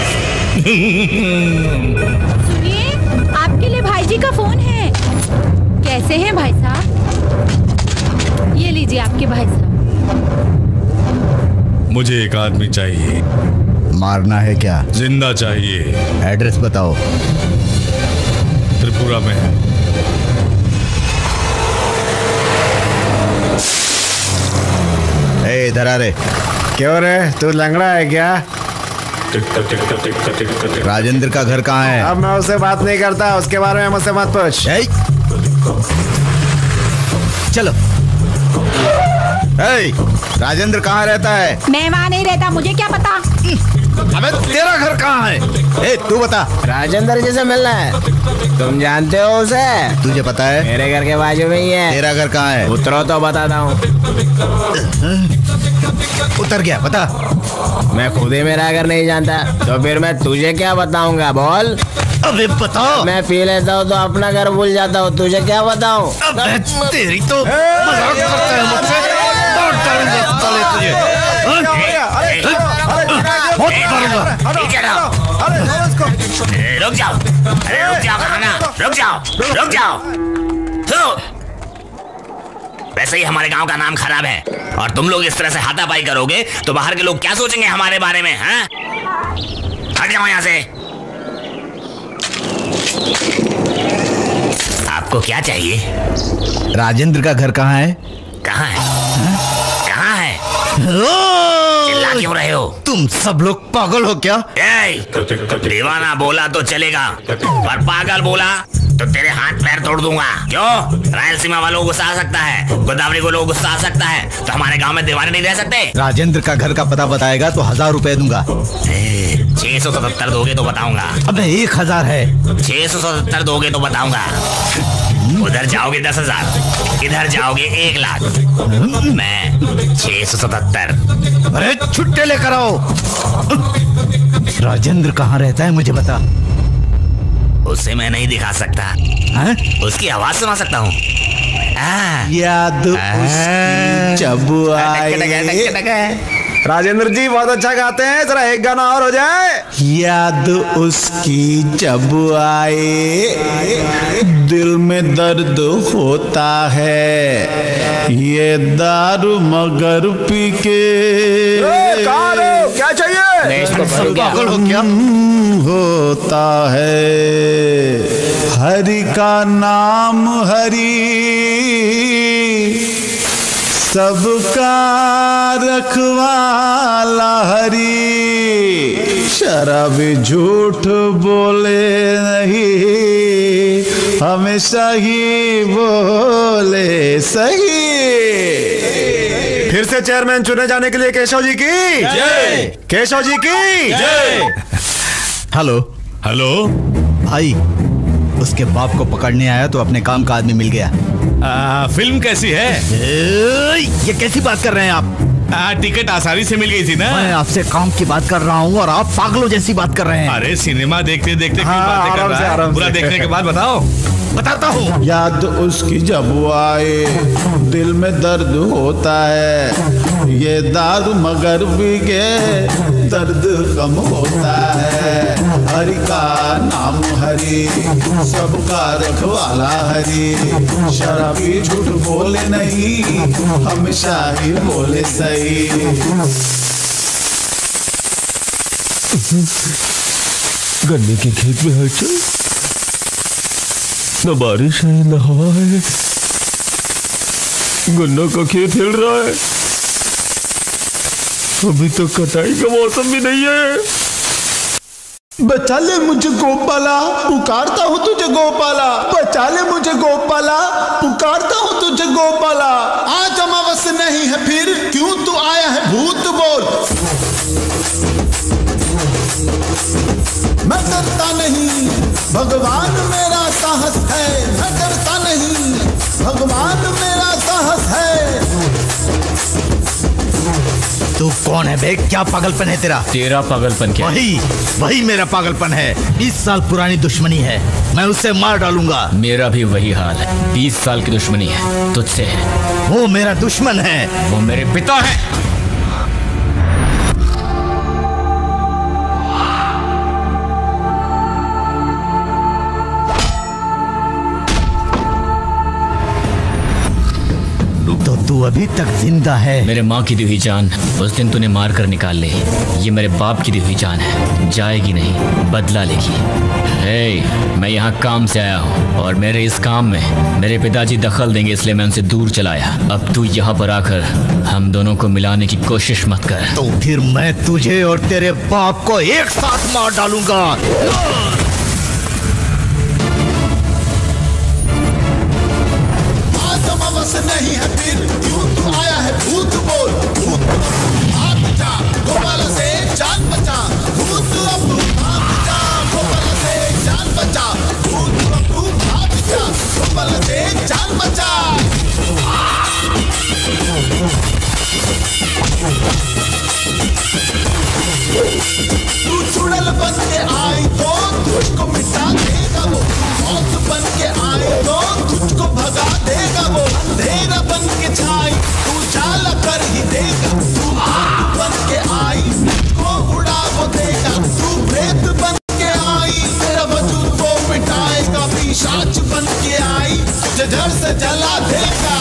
सुनिए, आपके लिए भाई जी का फोन है। कैसे हैं भाई साहब? ये लीजिए आपके भाई साहब। मुझे एक आदमी चाहिए। मारना है क्या? जिंदा चाहिए। एड्रेस बताओ। त्रिपुरा में है। ए इधर आ रे। क्यों रे, तू लंगड़ा है क्या? राजेंद्र का घर कहाँ है? अब मैं उससे बात नहीं करता, उसके बारे में मुझसे मत पूछ। चलो। ए, राजेंद्र कहाँ रहता है? मैं वहाँ नहीं रहता, मुझे क्या पता। अबे तेरा घर कहाँ है? ए तू बता। राजेंद्र जी से मिलना है। तुम जानते हो उसे? तुझे पता है? मेरे घर के बाजू में ही है। तेरा घर कहाँ है? उतरो तो बताता हूँ। उतर गया, बता। मैं खुद ही मेरा घर नहीं जानता, तो फिर मैं तुझे क्या बताऊंगा? बोल। अबे बताओ। मैं पी लेता हूँ तो अपना घर भूल जाता हूँ, तुझे क्या बताऊँ? अबे तेरी तो मजाक करता है मुझसे। बहुत डालूंगा साले तुझे। बहुत मारूंगा। रुक जाओ, अरे रुक जाओ, कहा ना, रुक जाओ, रुक जाओ। वैसे ही हमारे गांव का नाम खराब है, और तुम लोग इस तरह से हाथापाई करोगे तो बाहर के लोग क्या सोचेंगे हमारे बारे में? हैं? हट जाओ यहाँ से। आपको क्या चाहिए? राजेंद्र का घर कहाँ है? कहाँ है? कहाँ है? चिल्ला क्यों रहे हो? तुम सब लोग पागल हो क्या? दीवाना बोला तो चलेगा, पर पागल बोला तो तेरे हाथ पैर तोड़ दूंगा। क्यों? रायलसीमा वालों को गुस्सा आ सकता है, गोदावरी को लोग गुस्सा आ सकता है, तो हमारे गांव में दीवाने नहीं रह सकते। राजेंद्र का घर का पता बताएगा तो हजार रुपए दूंगा। छह सौ सतहत्तर दोगे तो बताऊंगा। अबे एक हजार है। छह सौ सतहत्तर दोगे तो बताऊंगा। उधर जाओगे दस हजार, इधर जाओगे एक लाख। मैं छह सौ सतहत्तर। अरे छुट्टे लेकर आओ। राजेंद्र कहाँ रहता है मुझे बता। उससे मैं नहीं दिखा सकता। है? उसकी आवाज सुना सकता हूँ। याद उसकी जब आए। राजेंद्र जी बहुत अच्छा गाते हैं, जरा एक गाना और हो जाए। याद उसकी जब आए, दिल में दर्द होता है, ये दारू मगर पी के। क्या चाहिए? पागल हो क्या? होता है हरि का नाम हरि, सबका रखवाला हरी, शराबी झूठ बोले नहीं, हमेशा ही बोले सही। फिर से चेयरमैन चुने जाने के लिए केशव जी की जय, केशव जी की जय। हेलो हेलो भाई, उसके बाप को पकड़ने आया तो अपने काम का आदमी मिल गया। आ, फिल्म कैसी है? ये कैसी बात कर रहे हैं आप? आ, टिकट आसानी से मिल गई थी ना। मैं आपसे काम की बात कर रहा हूँ और आप पागलों जैसी बात कर रहे हैं। अरे सिनेमा देखते देखते हाँ, बातें कर आराम रहा से, है। आराम पूरा से। देखने के बाद बताओ। बताता हूँ। याद उसकी जब वो आए दिल में दर्द होता है, ये दारू मगर भी के दर्द कम होता है। हरि का नाम हरि, सबका रखवाला हरि, शराबी झूठ बोले नहीं, हमेशा ही बोले सही। गन्ने के खेत में हलचल, न बारिश है न हवा है, गन्ना का खेत हिल रहा है, अभी तो कटाई का मौसम भी नहीं है। बचा ले मुझे गोपाला, पुकारता हूँ तुझे गोपाला, बचा ले मुझे गोपाला, पुकारता हूँ तुझे गोपाला। आज अमावस्या नहीं है फिर क्यों तू आया है भूत बोल। मैं डरता नहीं, भगवान मेरा साहस है, मैं डरता नहीं, भगवान मेरा साहस है। तू कौन है बे? क्या पागलपन है तेरा? तेरा पागलपन क्या? वही वही मेरा पागलपन है। बीस साल पुरानी दुश्मनी है, मैं उससे मार डालूंगा। मेरा भी वही हाल है, बीस साल की दुश्मनी है तुझसे है। वो मेरा दुश्मन है। वो मेरे पिता है। तो तू अभी तक जिंदा है? मेरे माँ की दी हुई जान उस दिन तूने मार कर निकाल ली। ये मेरे बाप की दी हुई जान है, जाएगी नहीं, बदला लेगी। हे, मैं यहाँ काम से आया हूँ और मेरे इस काम में मेरे पिताजी दखल देंगे, इसलिए मैं उनसे दूर चला आया। अब तू यहाँ पर आकर हम दोनों को मिलाने की कोशिश मत कर। तो फिर मैं तुझे और तेरे बाप को एक साथ मार डालूंगा। नहीं है फिर क्यों तू आया है भूत बोल। भूत भाग जा, गोपाला से जान बचा, भूत अब भाग जा, गोपाला से जान बचा, भूत अब भाग जा, गोपाला से जान बचा। तू चुड़ैल बन के आई तो तुझको मिटा देगा वो, मौत बन के आई तो तुझको भगा देगा वो, अंधेरा बन के छाई तू जाला कर ही देगा, तू आग बन के आई तुझको उड़ा वो देगा, तू प्रेत बन के आई तेरा वजूद वो मिटाएगा, पिशाच बन के आई तुझे जड़ से जला देगा।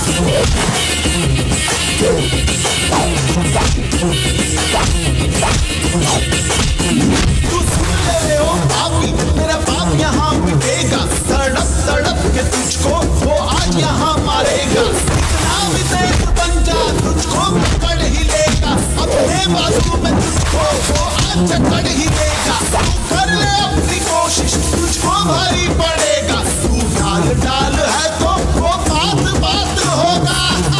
तू सुन ले ओ पापी, तेरा पाप यहाँ मिटेगा, तड़प तड़प के तुझको वो आज यहाँ मारेगा। इतना भी तेज बन जा तुझको पकड़ ही लेगा, अपने बाजू में तुझको वो आज जकड़ ही देगा। तू कर ले अपनी कोशिश तुझको भारी पड़ेगा, तू डाल डाल है तो वो बात बात होगा।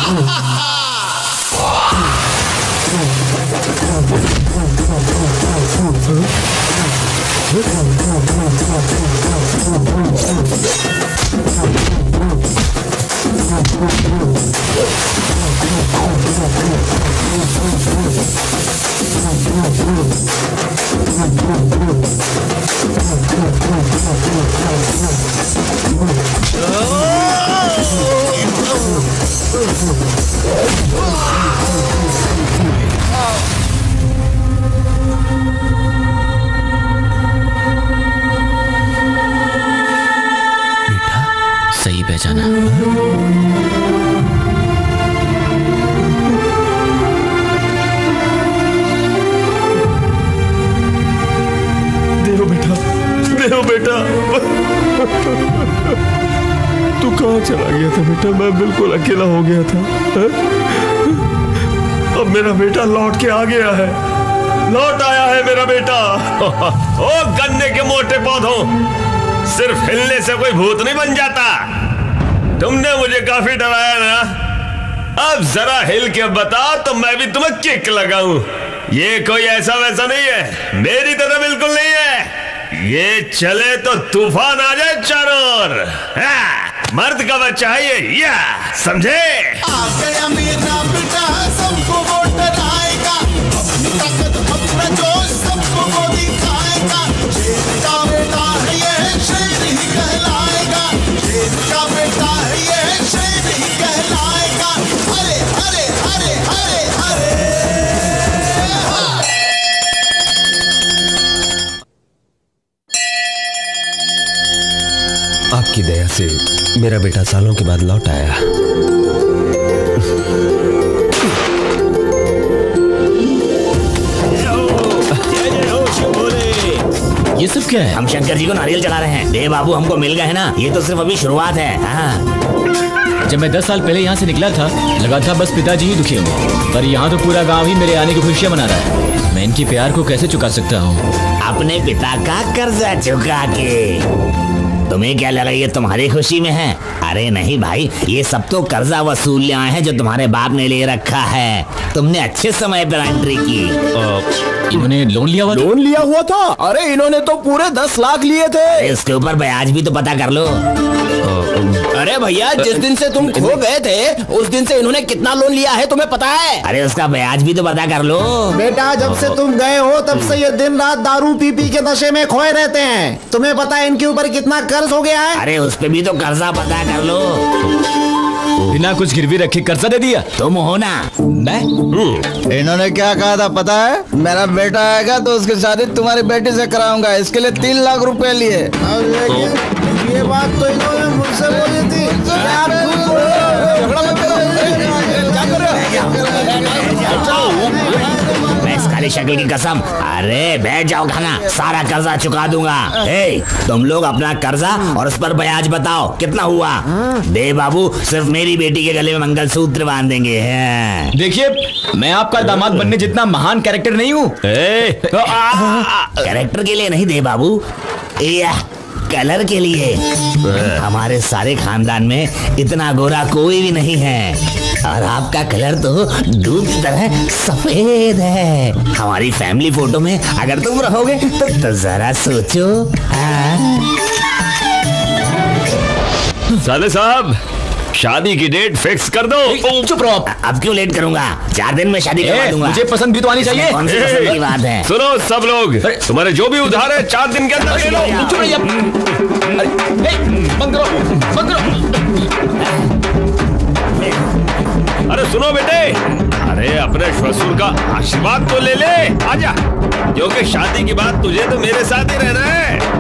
सही पहचाना। देव बेटा, देव बेटा, तू कहाँ चला गया था बेटा? मैं बिल्कुल अकेला हो गया था। है? अब मेरा बेटा लौट के आ गया है, लौट आया है मेरा बेटा। ओ गन्ने के मोटे पौधों, सिर्फ हिलने से कोई भूत नहीं बन जाता। तुमने मुझे काफी डराया ना, अब जरा हिल के बताओ तो मैं भी तुम्हें किक लगाऊं। ये कोई ऐसा वैसा नहीं है, मेरी तरह बिल्कुल नहीं है। ये चले तो तूफान आ जाए चारों ओर। मर्द का बच्चा है ये, या समझे? आ गया मेरा बेटा, सबको वो डराएगा, अपनी ताकत अपना जोश सबको वो दिखाएगा। शेर का बेटा है ये, शेर ही कहलाएगा। शेर का बेटा है ये, शेर ही कहलाएगा। अरे अरे अरे अरे अरे आपकी दया से मेरा बेटा सालों के बाद लौट आया। ये सब क्या है? हम शंकर जी को नारियल चढ़ा रहे हैं। देव बाबू हमको मिल गए हैं ना, ये तो सिर्फ अभी शुरुआत है। हाँ। जब मैं दस साल पहले यहाँ से निकला था, लगा था बस पिताजी ही दुखी होंगे, पर यहाँ तो पूरा गांव ही मेरे आने की खुशियाँ मना रहा है। मैं इनके प्यार को कैसे चुका सकता हूँ? अपने पिता का कर्जा चुका के। तुम्हें क्या लगा ये तुम्हारी खुशी में है? अरे नहीं भाई, ये सब तो कर्जा वसूल आए हैं जो तुम्हारे बाप ने ले रखा है। तुमने अच्छे समय पर एंट्री की। इन्होंने लोन लिया हुआ? लोन लिया हुआ था? अरे इन्होंने तो पूरे दस लाख लिए थे। इसके ऊपर ब्याज भी तो पता कर लो। अरे भैया, जिस दिन से तुम खो गए थे उस दिन से इन्होंने कितना लोन लिया है तुम्हें पता है? अरे उसका ब्याज भी तो पता कर लो। बेटा, जब से तुम गए हो तब से ये दिन रात दारू पी पी के नशे में खोए रहते हैं। तुम्हें पता है इनके ऊपर कितना कर्ज हो गया है? अरे उस पे भी तो कर्जा पता कर लो। बिना कुछ गिरवी रखे कर्जा दे दिया? तुम हो ना? मैं? इन्होंने क्या कहा था पता है? मेरा बेटा आएगा तो उसकी शादी तुम्हारी बेटी से कराऊंगा। इसके लिए तीन लाख रुपए लिए। ये बात तो इन्होंने मुझसे बोली थी। मैं इस काली शक्ल की कसम, अरे बैठ जाओ खाना, सारा कर्जा चुका दूंगा। ए, तुम लोग अपना कर्जा और उस पर ब्याज बताओ कितना हुआ। देव बाबू सिर्फ मेरी बेटी के गले में मंगलसूत्र बांध देंगे। देखिए, मैं आपका दामाद बनने जितना महान कैरेक्टर नहीं हूँ। कैरेक्टर के लिए नहीं देव बाबू, कलर के लिए। हमारे सारे खानदान में इतना गोरा कोई भी नहीं है, और आपका कलर तो दूध की तरह सफेद है। हमारी फैमिली फोटो में अगर तुम रहोगे तो, तो जरा सोचो। साले साहब, शादी की डेट फिक्स कर दो। चुप रहो। अब क्यों लेट करूंगा? चार दिन में शादी करवा दूंगा। मुझे पसंद भी तो आनी चाहिए। कौन सी पसंद की बात है? सुनो सब लोग, तुम्हारे जो भी उधार है चार दिन के अंदर ले लो। बंद करो, बंद करो। अरे सुनो बेटे, अरे अपने ससुर का आशीर्वाद तो ले ले, आजा। क्योंकि शादी की बात तुझे तो मेरे साथ ही रहना है।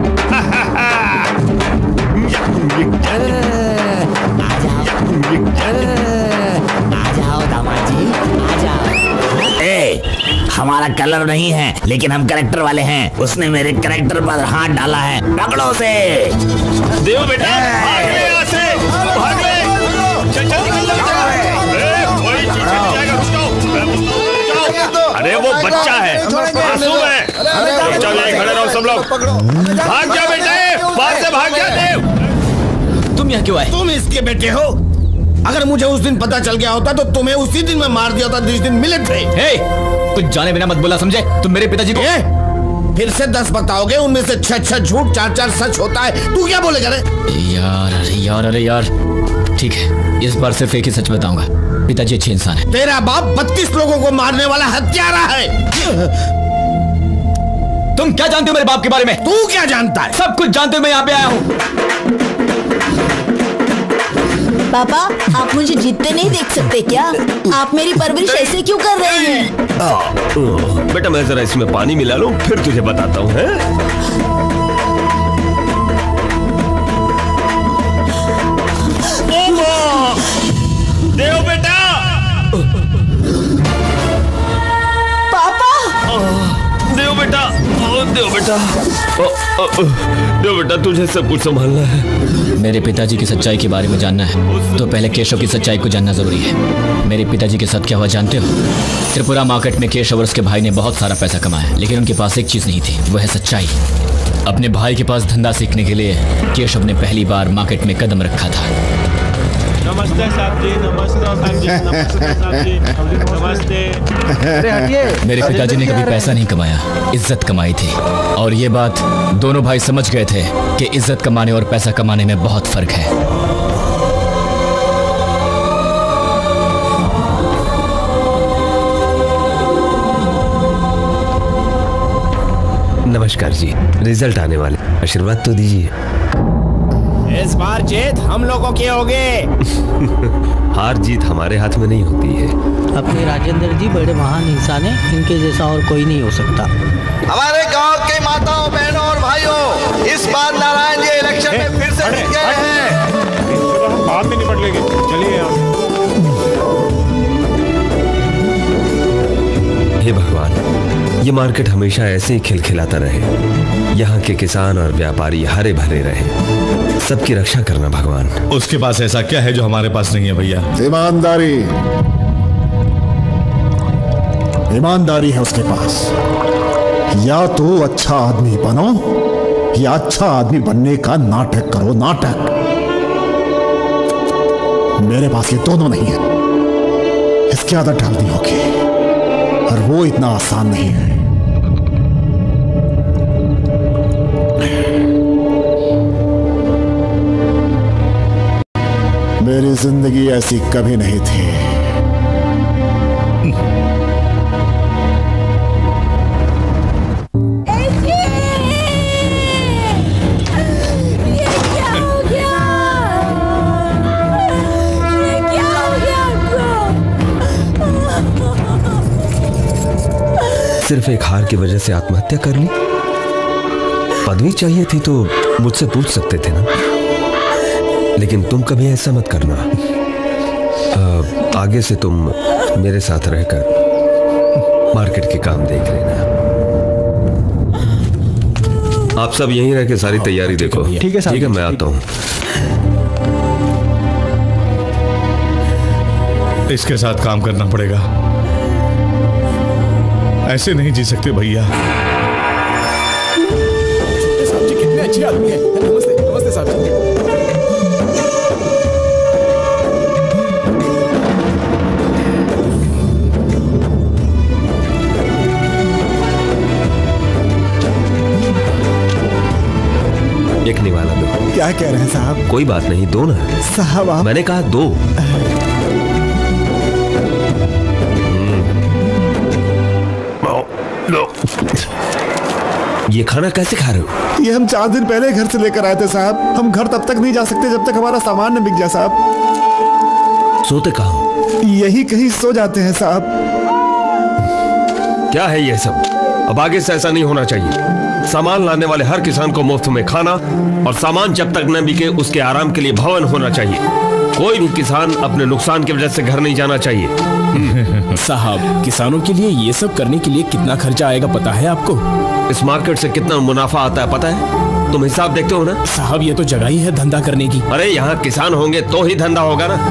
आ जाओ दामाद जी, आ जाओ। ए, हमारा कलर नहीं है लेकिन हम करेक्टर वाले हैं। उसने मेरे करेक्टर पर हाथ डाला है, पकड़ो से। देव बेटा, भाग ले यहाँ से, भाग ले। चल चल निकल जाओ। अरे वो बच्चा है, मासूम है। चल यहीं खड़े रहो सब लोग। भाग जा बेटे, बाहर से भाग जा। देव, तुम यहाँ क्यों आए? तुम इसके बेटे हो। अगर मुझे उस दिन पता चल गया होता तो तुम्हें उसी दिन में मार दिया था जिस दिन मिले थे। हे, कुछ जाने बिना मत बोला, समझे? तुम मेरे पिताजी को फिर से दस बताओगे, उनमें से छह छह झूठ, चार चार सच होता है। तू क्या बोलेगा रे? यार अरे यार अरे यार ठीक है, इस बार सिर्फ एक ही सच बताऊंगा। पिताजी अच्छे इंसान है। तेरा बाप बत्तीस लोगों को मारने वाला हत्यारा है। तुम क्या जानते हो मेरे बाप के बारे में? तू क्या जानता है? सब कुछ जानते हो। मैं यहाँ पे आया हूँ। पापा, आप मुझे जीतते नहीं देख सकते क्या? आप मेरी परवरिश ऐसे क्यों कर रहे हैं? बेटा मैं जरा इसमें पानी मिला लूं, फिर तुझे बताता हूँ। देव बेटा, पापा, देव बेटा, देव बेटा, देव बेटा तुझे सब कुछ संभालना है। मेरे पिताजी की सच्चाई के बारे में जानना है तो पहले केशव की सच्चाई को जानना जरूरी है। मेरे पिताजी के साथ क्या हुआ जानते हो? त्रिपुरा मार्केट में केशव और उसके भाई ने बहुत सारा पैसा कमाया, लेकिन उनके पास एक चीज नहीं थी, वो है सच्चाई। अपने भाई के पास धंधा सीखने के लिए केशव ने पहली बार मार्केट में कदम रखा था। नमस्ते साहब जी, नमस्ते साहब जी, नमस्ते साहब जी, नमस्ते। अरे हटिए। मेरे पिताजी ने कभी पैसा नहीं कमाया, इज्जत कमाई थी। और ये बात दोनों भाई समझ गए थे कि इज्जत कमाने और पैसा कमाने में बहुत फर्क है। नमस्कार जी, रिजल्ट आने वाले, आशीर्वाद तो दीजिए। इस बार जीत हम लोगों की होगी। हार जीत हमारे हाथ में नहीं होती है। अपने राजेंद्र जी बड़े महान इंसान हैं, इनके जैसा और कोई नहीं हो सकता। हमारे गांव के माताओं बहनों और भाइयों, इस बार नारायण जी इलेक्शन में फिर से जीत गए हैं। बाद में निपट लेंगे, चलिए। हे भगवान, ये मार्केट हमेशा ऐसे ही खिलखिलाता रहे, यहाँ के किसान और व्यापारी हरे भरे रहे, सबकी रक्षा करना भगवान। उसके पास ऐसा क्या है जो हमारे पास नहीं है भैया? ईमानदारी, ईमानदारी है उसके पास। या तो अच्छा आदमी बनो या अच्छा आदमी बनने का नाटक करो, नाटक। मेरे पास ये दोनों नहीं है, इसकी आदत डालनी होगी और वो इतना आसान नहीं है। मेरी जिंदगी ऐसी कभी नहीं थी। सिर्फ एक हार की वजह से आत्महत्या कर ली? पदवी चाहिए थी तो मुझसे पूछ सकते थे ना, लेकिन तुम कभी ऐसा मत करना। आ, आगे से तुम मेरे साथ रहकर मार्केट के काम देख लेना। आप सब यहीं रह के सारी तैयारी देखो। ठीक है, ठीक है, मैं आता हूँ। इसके साथ काम करना पड़ेगा, ऐसे नहीं जी सकते भैया। साहब जी कितने अच्छे आदमी हैं। नमस्ते, नमस्ते साहब जी। एक निवाला दो। क्या कह रहे हैं साहब? कोई बात नहीं, दो ना साहब। आप मैंने कहा दो। ये खाना कैसे खा रहे हो? ये हम चार दिन पहले घर से लेकर आए थे साहब। हम घर तब तक नहीं जा सकते जब तक हमारा सामान न बिक जाए साहब। सोते कहाँ हो? यही कहीं सो जाते हैं साहब। क्या है ये सब? अब आगे से ऐसा नहीं होना चाहिए। सामान लाने वाले हर किसान को मुफ्त में खाना और सामान जब तक न बिके उसके आराम के लिए भवन होना चाहिए। कोई भी किसान अपने नुकसान की वजह से घर नहीं जाना चाहिए। साहब, किसानों के लिए ये सब करने के लिए कितना खर्चा आएगा पता है आपको? इस मार्केट से कितना मुनाफा आता है पता है? तुम हिसाब देखते हो ना? साहब, ये तो जगह ही है धंधा करने की। अरे यहाँ किसान होंगे तो ही धंधा होगा ना।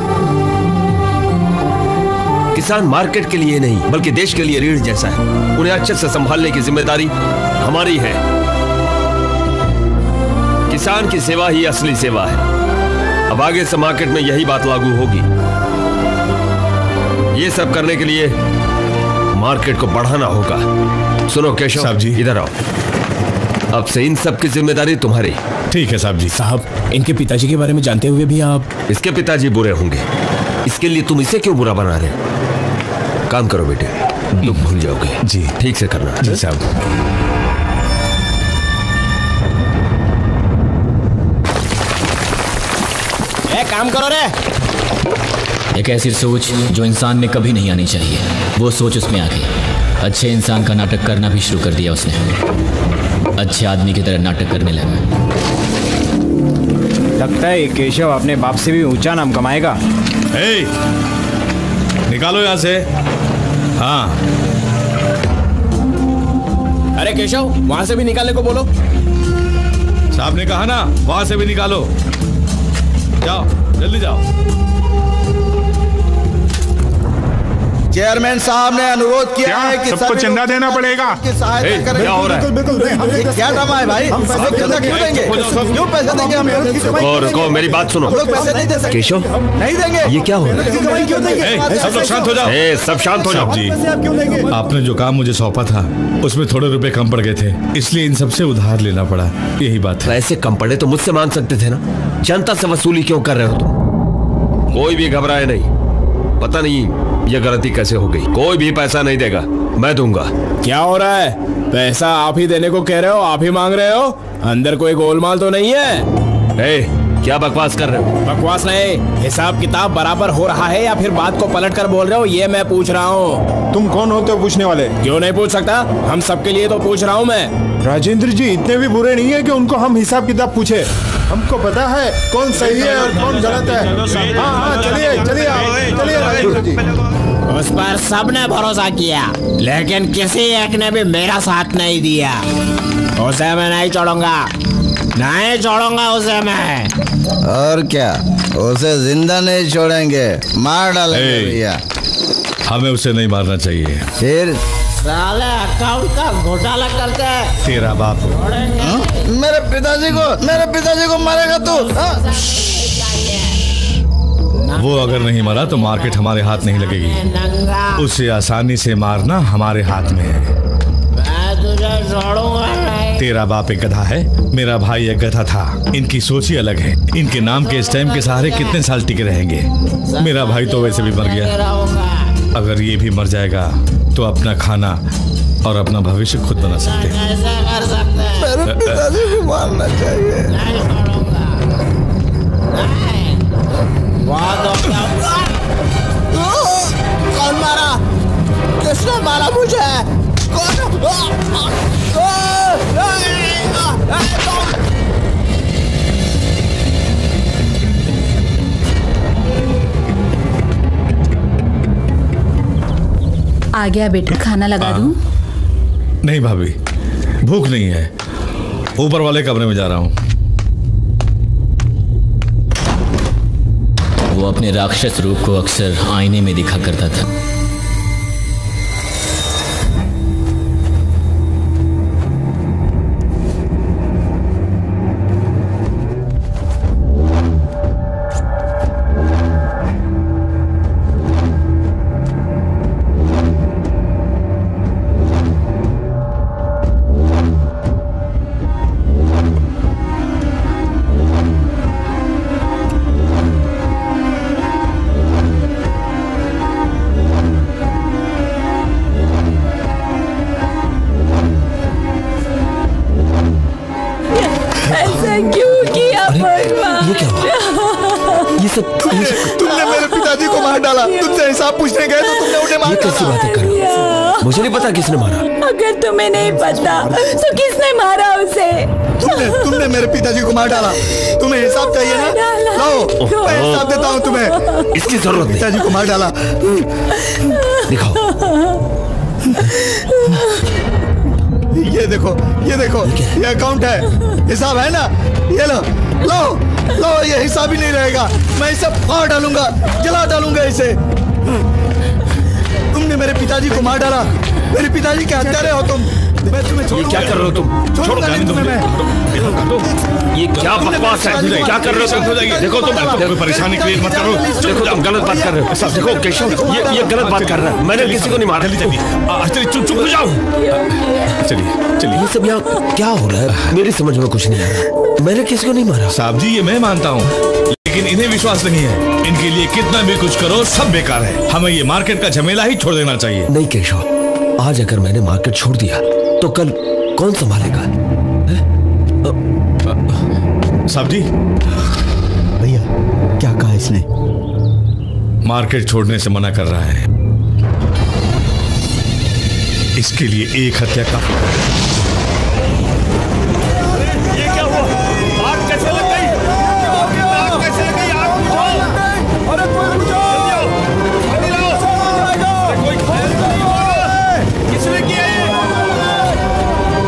किसान मार्केट के लिए नहीं बल्कि देश के लिए रीढ़ जैसा है। उन्हें अच्छे से संभालने की जिम्मेदारी हमारी है। किसान की सेवा ही असली सेवा है। अब आगे से मार्केट में यही बात लागू होगी। ये सब करने के लिए मार्केट को बढ़ाना होगा। सुनो केशव साहब जी, इधर आओ। अब से इन सब की जिम्मेदारी तुम्हारी। ठीक है साहब जी। साहब, इनके पिताजी के बारे में जानते हुए भी आप? इसके पिताजी बुरे होंगे, इसके लिए तुम इसे क्यों बुरा बना रहे? काम करो बेटे, दुख भूल जाओगे। जी ठीक से करना। जी साहब। काम करो रे। एक ऐसी सोच जो इंसान में कभी नहीं आनी चाहिए, वो सोच उसमें आ गई। अच्छे इंसान का नाटक करना भी शुरू कर दिया उसने। अच्छे आदमी की तरह नाटक करने लगा। लगता है केशव अपने बाप से भी ऊंचा नाम कमाएगा। ए, निकालो यहाँ से। हाँ, अरे केशव, वहाँ से भी निकालने को बोलो। साहब ने कहा ना, वहाँ से भी निकालो। जाओ, जल्दी जाओ। चेयरमैन साहब ने अनुरोध किया है कि सबको चंदा देना पड़ेगा। सहायता करें। क्या हो रहा है? बिल्कुल बिल्कुल, ये क्या ड्रामा है भाई? हम सब चंदा क्यों देंगे? क्यों पैसे देंगे हम? रुको रुको, मेरी बात सुनो। लोग पैसे नहीं दे सकते। केशव, नहीं देंगे। ये क्या हो रहा है? क्यों देंगे? सब लोग शांत हो जाओ। ए, सब शांत हो जाओ। जी, आप क्यों देंगे? आपने जो काम मुझे सौंपा था उसमें थोड़े रुपए कम पड़ गए थे, इसलिए इन सबसे उधार लेना पड़ा। यही बात है। ऐसे कम पड़े तो मुझसे मांग सकते थे ना। जनता से वसूली क्यों कर रहे हो तुम? कोई भी घबराए नहीं। पता नहीं ये गलती कैसे हो गई। कोई भी पैसा नहीं देगा, मैं दूंगा। क्या हो रहा है? पैसा आप ही देने को कह रहे हो, आप ही मांग रहे हो? अंदर कोई गोलमाल तो नहीं है? ए, क्या बकवास कर रहे हो? बकवास नहीं, हिसाब किताब बराबर हो रहा है या फिर बात को पलट कर बोल रहे हो, ये मैं पूछ रहा हूँ। तुम कौन होते हो पूछने वाले? क्यों नहीं पूछ सकता? हम सबके लिए तो पूछ रहा हूँ मैं। राजेंद्र जी इतने भी बुरे नहीं है कि उनको हम हिसाब किताब पूछे। हमको पता है कौन सही है और कौन गलत है। हाँ हाँ, चलिए चलिए चलिए राजेंद्र जी। उस पर सबने भरोसा किया, लेकिन किसी एक ने भी मेरा साथ नहीं दिया। उसे मैं नहीं छोड़ूंगा, नहीं छोड़ूंगा उसे मैं। और क्या, उसे जिंदा नहीं छोड़ेंगे, मार डालेंगे भैया। हमें उसे नहीं मारना चाहिए। फिर साले अकाउंट का घोटाला करते हैं। तेरा बाप। मेरे पिताजी को मेरे पिताजी को मारेगा तू? वो अगर नहीं मरा तो मार्केट हमारे हाथ नहीं लगेगी। उसे आसानी से मारना हमारे हाथ में है। मैं तुझे छोड़ूंगा नहीं। तेरा बाप एक गधा है, मेरा भाई एक गधा था। इनकी सोच ही अलग है। इनके नाम के स्टैम्प के सहारे कितने साल टिके रहेंगे? मेरा भाई तो वैसे भी मर गया। अगर ये भी मर जाएगा तो अपना खाना और अपना भविष्य खुद बना सकते हैं। मेरे पिताजी को मारना चाहिए। कौन मारा? किसने मारा मुझे? कौन? आ गया बेटा, खाना लगा दूं? नहीं भाभी, भूख नहीं है। ऊपर वाले कमरे में जा रहा हूँ। वो अपने राक्षस रूप को अक्सर आईने में दिखा करता था। तुमने मेरे पिताजी को मार डाला। तुमसे हिसाब पूछने गए तो तुमने उन्हें मार डाला। कैसी बातें कर रहे हो? मुझे नहीं पता किसने मारा। अगर तुम्हें नहीं पता तो किसने मारा उसे? तुमने तुमने मेरे पिताजी को मार डाला। तुम्हें हिसाब चाहिए ना? लो, मैं हिसाब देता हूँ तुम्हें। इसकी जरूरत नहीं। पिताजी को मार डाला। दिखाओ। ये देखो, ये देखो, ये अकाउंट है, हिसाब है ना? ये लो, लो, लो, ये हिसाब ही नहीं रहेगा। मैं इसे फाड़ डालूंगा, जला डालूंगा इसे। तुमने मेरे पिताजी को मार डाला। मेरे पिताजी के हत्यारे हो तुम। मैं तुम्हें छोड़ूंगा। क्या कर रहे हो तुम? छोड़ूंगा नहीं तुम्हें मैं। ये क्या बकवास है? क्या कर रहे हो तुम? देखो तुम कोई परेशानी क्रिएट मत करो। देखो तुम गलत बात कर रहे हो। देखो केशव, ये ये गलत बात कर रहा है। मैंने किसी को नहीं मारा। जल्दी चलिए, चुप चुप हो जाओ। चलिए चलिए। ये सब यहाँ क्या हो रहा है? मेरी समझ में कुछ नहीं आ रहा। मैंने किसी को नहीं मारा। साहब जी, ये मैं मानता हूँ, लेकिन इन्हें विश्वास नहीं है। इनके लिए कितना भी कुछ करो सब बेकार है। हमें ये मार्केट का झमेला ही छोड़ देना चाहिए। नहीं केशव, आज अगर मैंने मार्केट छोड़ दिया तो कल कौन संभालेगा? साहब जी। भैया, क्या कहा इसने? मार्केट छोड़ने से मना कर रहा है। इसके लिए एक हत्या काफी। ये क्या हुआ? आग कैसे लग गई? आग कैसे लग गई? आग बुझाओ। अरे कोई बुझाओ। जल्दी लाओ। कोई किसने किया ये?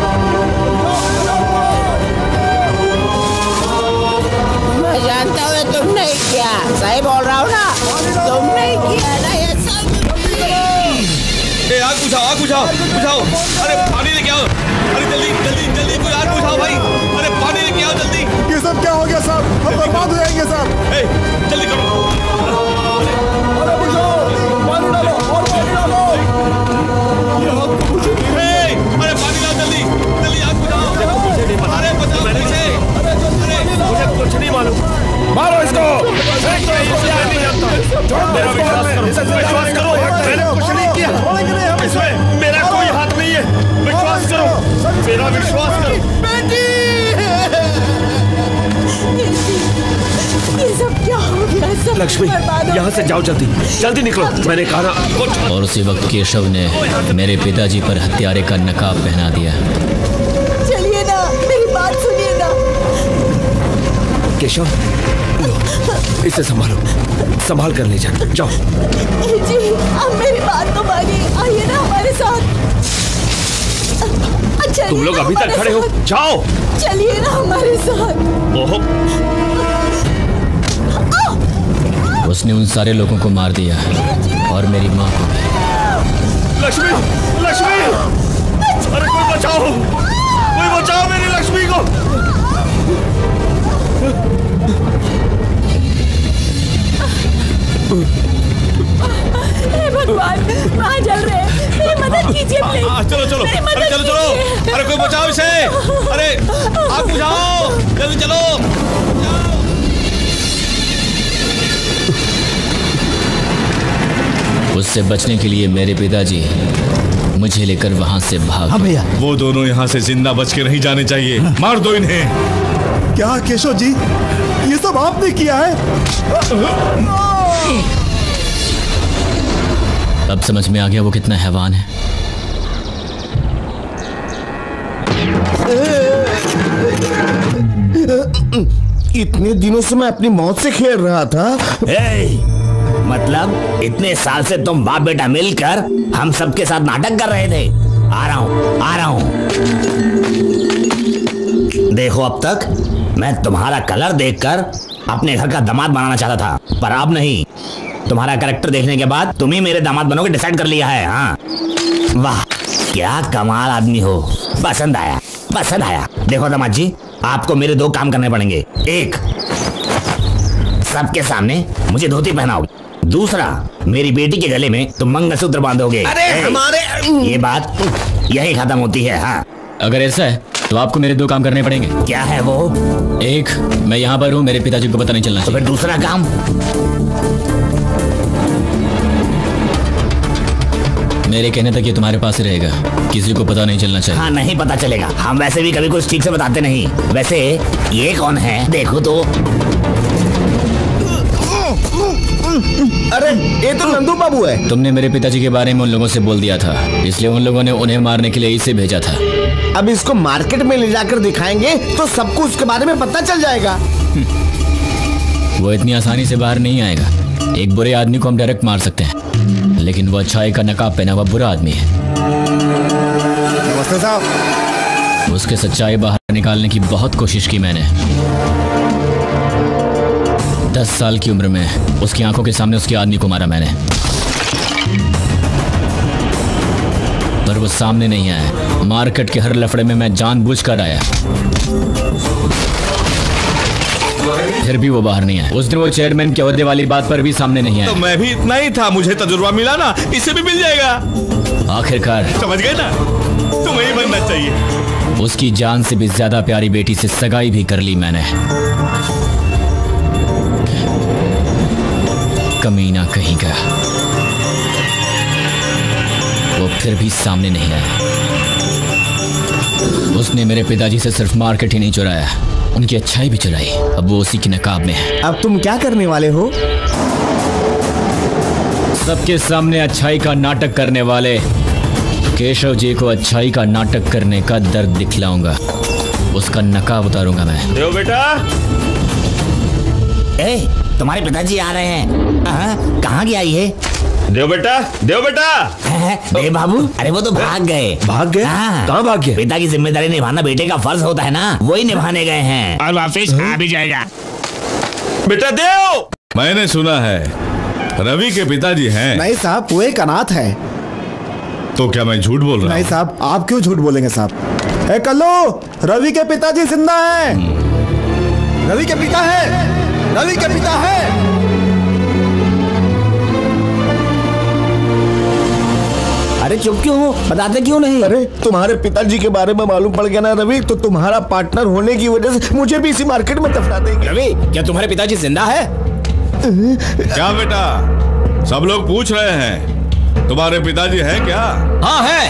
सही बोल रहा हूँ ना, तुमने किया ना ये सब। ए, आग बुझाओ, आग बुझाओ, बुझाओ। अरे पानी लेके आओ। अरे जल्दी जल्दी जल्दी कोई आग बुझाओ भाई। अरे पानी लेके आओ जल्दी। ये सब क्या हो गया साहब? हम बर्बाद हो जाएंगे साहब। ए, जल्दी करो। अरे बुझाओ, पानी डालो और पानी डालो। ए, अरे पानी डालो जल्दी जल्दी, आग बुझाओ। अरे बचाओ मुझे। अरे मुझे कुछ नहीं मालूम। मारो इसको। मेरा विश्वास करो, विश्वास करो, मैंने कुछ नहीं किया। इसमें मेरा कोई हाथ नहीं है। विश्वास करो, मेरा विश्वास करो। बेटी, ये सब क्या हो गया? सब लक्ष्मी, बर्बाद हो यहाँ से गए। जाओ जल्दी, जल्दी निकलो। मैंने कहा ना कुछ। और उसी वक्त केशव ने मेरे पिताजी पर हत्यारे का नकाब पहना दिया। चलिए ना, मेरी बात सुनिए ना। केशव, इसे संभालो, संभाल कर ले जाओ। जाओ। जी, आप मेरी बात तो मानिए, आइए ना हमारे साथ। अच्छा, तुम लोग अभी तक खड़े हो, जाओ। चलिए ना हमारे साथ। ओहो, उसने उन सारे लोगों को मार दिया और मेरी माँ को भी। लक्ष्मी, लक्ष्मी, अरे कोई बचाओ, कोई बचाओ मेरी लक्ष्मी को। हे भगवान, कहाँ जल रहे हैं? मेरी मदद कीजिए प्लीज। चलो चलो, मेरी मदद अरे चलो चलो, कीजिए। अरे कोई बचाओ इसे। अरे आग बुझाओ, जल्दी चलो। उससे बचने के लिए मेरे पिताजी मुझे लेकर वहां से भाग। हाँ भैया, वो दोनों यहाँ से जिंदा बच के नहीं जाने चाहिए। मार दो इन्हें। क्या केशव जी, ये सब आपने किया है? अब समझ में आ गया वो कितना हैवान है। इतने दिनों से मैं अपनी मौत से खेल रहा था। ए, मतलब इतने साल से तुम बाप बेटा मिलकर हम सबके साथ नाटक कर रहे थे। आ रहा हूँ, आ रहा हूँ। देखो, अब तक मैं तुम्हारा कलर देखकर अपने घर का दामाद बनाना चाहता था, पर अब नहीं। तुम्हारा कैरेक्टर देखने के बाद तुम ही मेरे दामाद बनोगे डिसाइड कर लिया है। हाँ, वाह क्या कमाल आदमी हो। पसंद आया, पसंद आया। देखो दामाद जी, आपको मेरे दो काम करने पड़ेंगे। एक, सबके सामने मुझे धोती पहनाओगे। दूसरा, मेरी बेटी के गले में तुम मंगलसूत्र बांधोगे। अरे हमारे ये बात यही खत्म होती है। हाँ, अगर ऐसा है तो आपको मेरे दो काम करने पड़ेंगे। क्या है वो? एक, मैं यहाँ पर हूँ, मेरे पिताजी को पता नहीं चलना चाहिए। तो फिर दूसरा काम? मेरे कहने तक ये तुम्हारे पास ही रहेगा, किसी को पता नहीं चलना चाहिए। हाँ, नहीं पता चलेगा। हम वैसे भी कभी कुछ ठीक से बताते नहीं। वैसे ये कौन है? देखो तो। अरे ये तो नंदू बाबू है। तुमने मेरे पिताजी के बारे में उन लोगों से बोल दिया था, इसलिए उन लोगों ने उन्हें मारने के लिए इसे भेजा था। अब इसको मार्केट में ले जाकर दिखाएंगे तो सबको उसके बारे में पता चल जाएगा। वो इतनी आसानी से बाहर नहीं आएगा। एक बुरे आदमी को हम डायरेक्ट मार सकते हैं, लेकिन वो अच्छाई का नकाब पहना हुआ बुरा आदमी है। नमस्ते साहब। उसके सच्चाई बाहर निकालने की बहुत कोशिश की मैंने। दस साल की उम्र में उसकी आंखों के सामने उसके आदमी को मारा मैंने, पर वो सामने नहीं आया। मार्केट के हर लफड़े में मैं जानबूझकर आया, फिर भी वो बाहर नहीं आया। उस दिन वो चेयरमैन के ओहदे वाली बात पर भी सामने नहीं आया। तो मैं भी इतना ही था, मुझे तजुर्बा मिला ना, इसे भी मिल जाएगा। आखिरकार समझ गए ना, तुम्हें ही बनना चाहिए। उसकी जान से भी ज्यादा प्यारी बेटी से सगाई भी कर ली मैंने। कमीना कहीं का, वो फिर भी सामने नहीं आया। उसने मेरे पिताजी से सिर्फ मार्केट ही नहीं चुराया, उनकी अच्छाई भी चुराई। अब वो उसी की नकाब में है। अब तुम क्या करने वाले हो? सबके सामने अच्छाई का नाटक करने वाले केशव जी को अच्छाई का नाटक करने का दर्द दिखलाऊंगा। उसका नकाब उतारूंगा मैं। देव बेटा, ए, तुम्हारे पिताजी आ रहे हैं। कहाँ गया ये? देव बेटा, देव बेटा। देव बाबू, अरे वो तो भाग गए। भाग गए? कहाँ भाग गए? पिता की जिम्मेदारी निभाना बेटे का फर्ज होता है ना, वही निभाने गए हैं। और वापिस आ भी जाएगा। बेटा देव, मैंने सुना है रवि के पिताजी हैं। नहीं साहब, वो एक अनाथ है। तो क्या मैं झूठ बोल रहा हूँ? नहीं साहब, आप क्यों झूठ बोलेंगे साहब? ए कल्लू, रवि के पिताजी जिंदा हैं। रवि के पिता है, रवि के पिता है। अरे चुप क्यों हो? बताते क्यों नहीं? अरे तुम्हारे पिताजी के बारे में मालूम पड़ गया ना रवि, तो तुम्हारा पार्टनर होने की वजह से मुझे भी इसी मार्केट में दफना देंगे। रवि, क्या तुम्हारे पिताजी जिंदा है? क्या बेटा, सब लोग पूछ रहे हैं तुम्हारे पिताजी हैं क्या? हाँ है,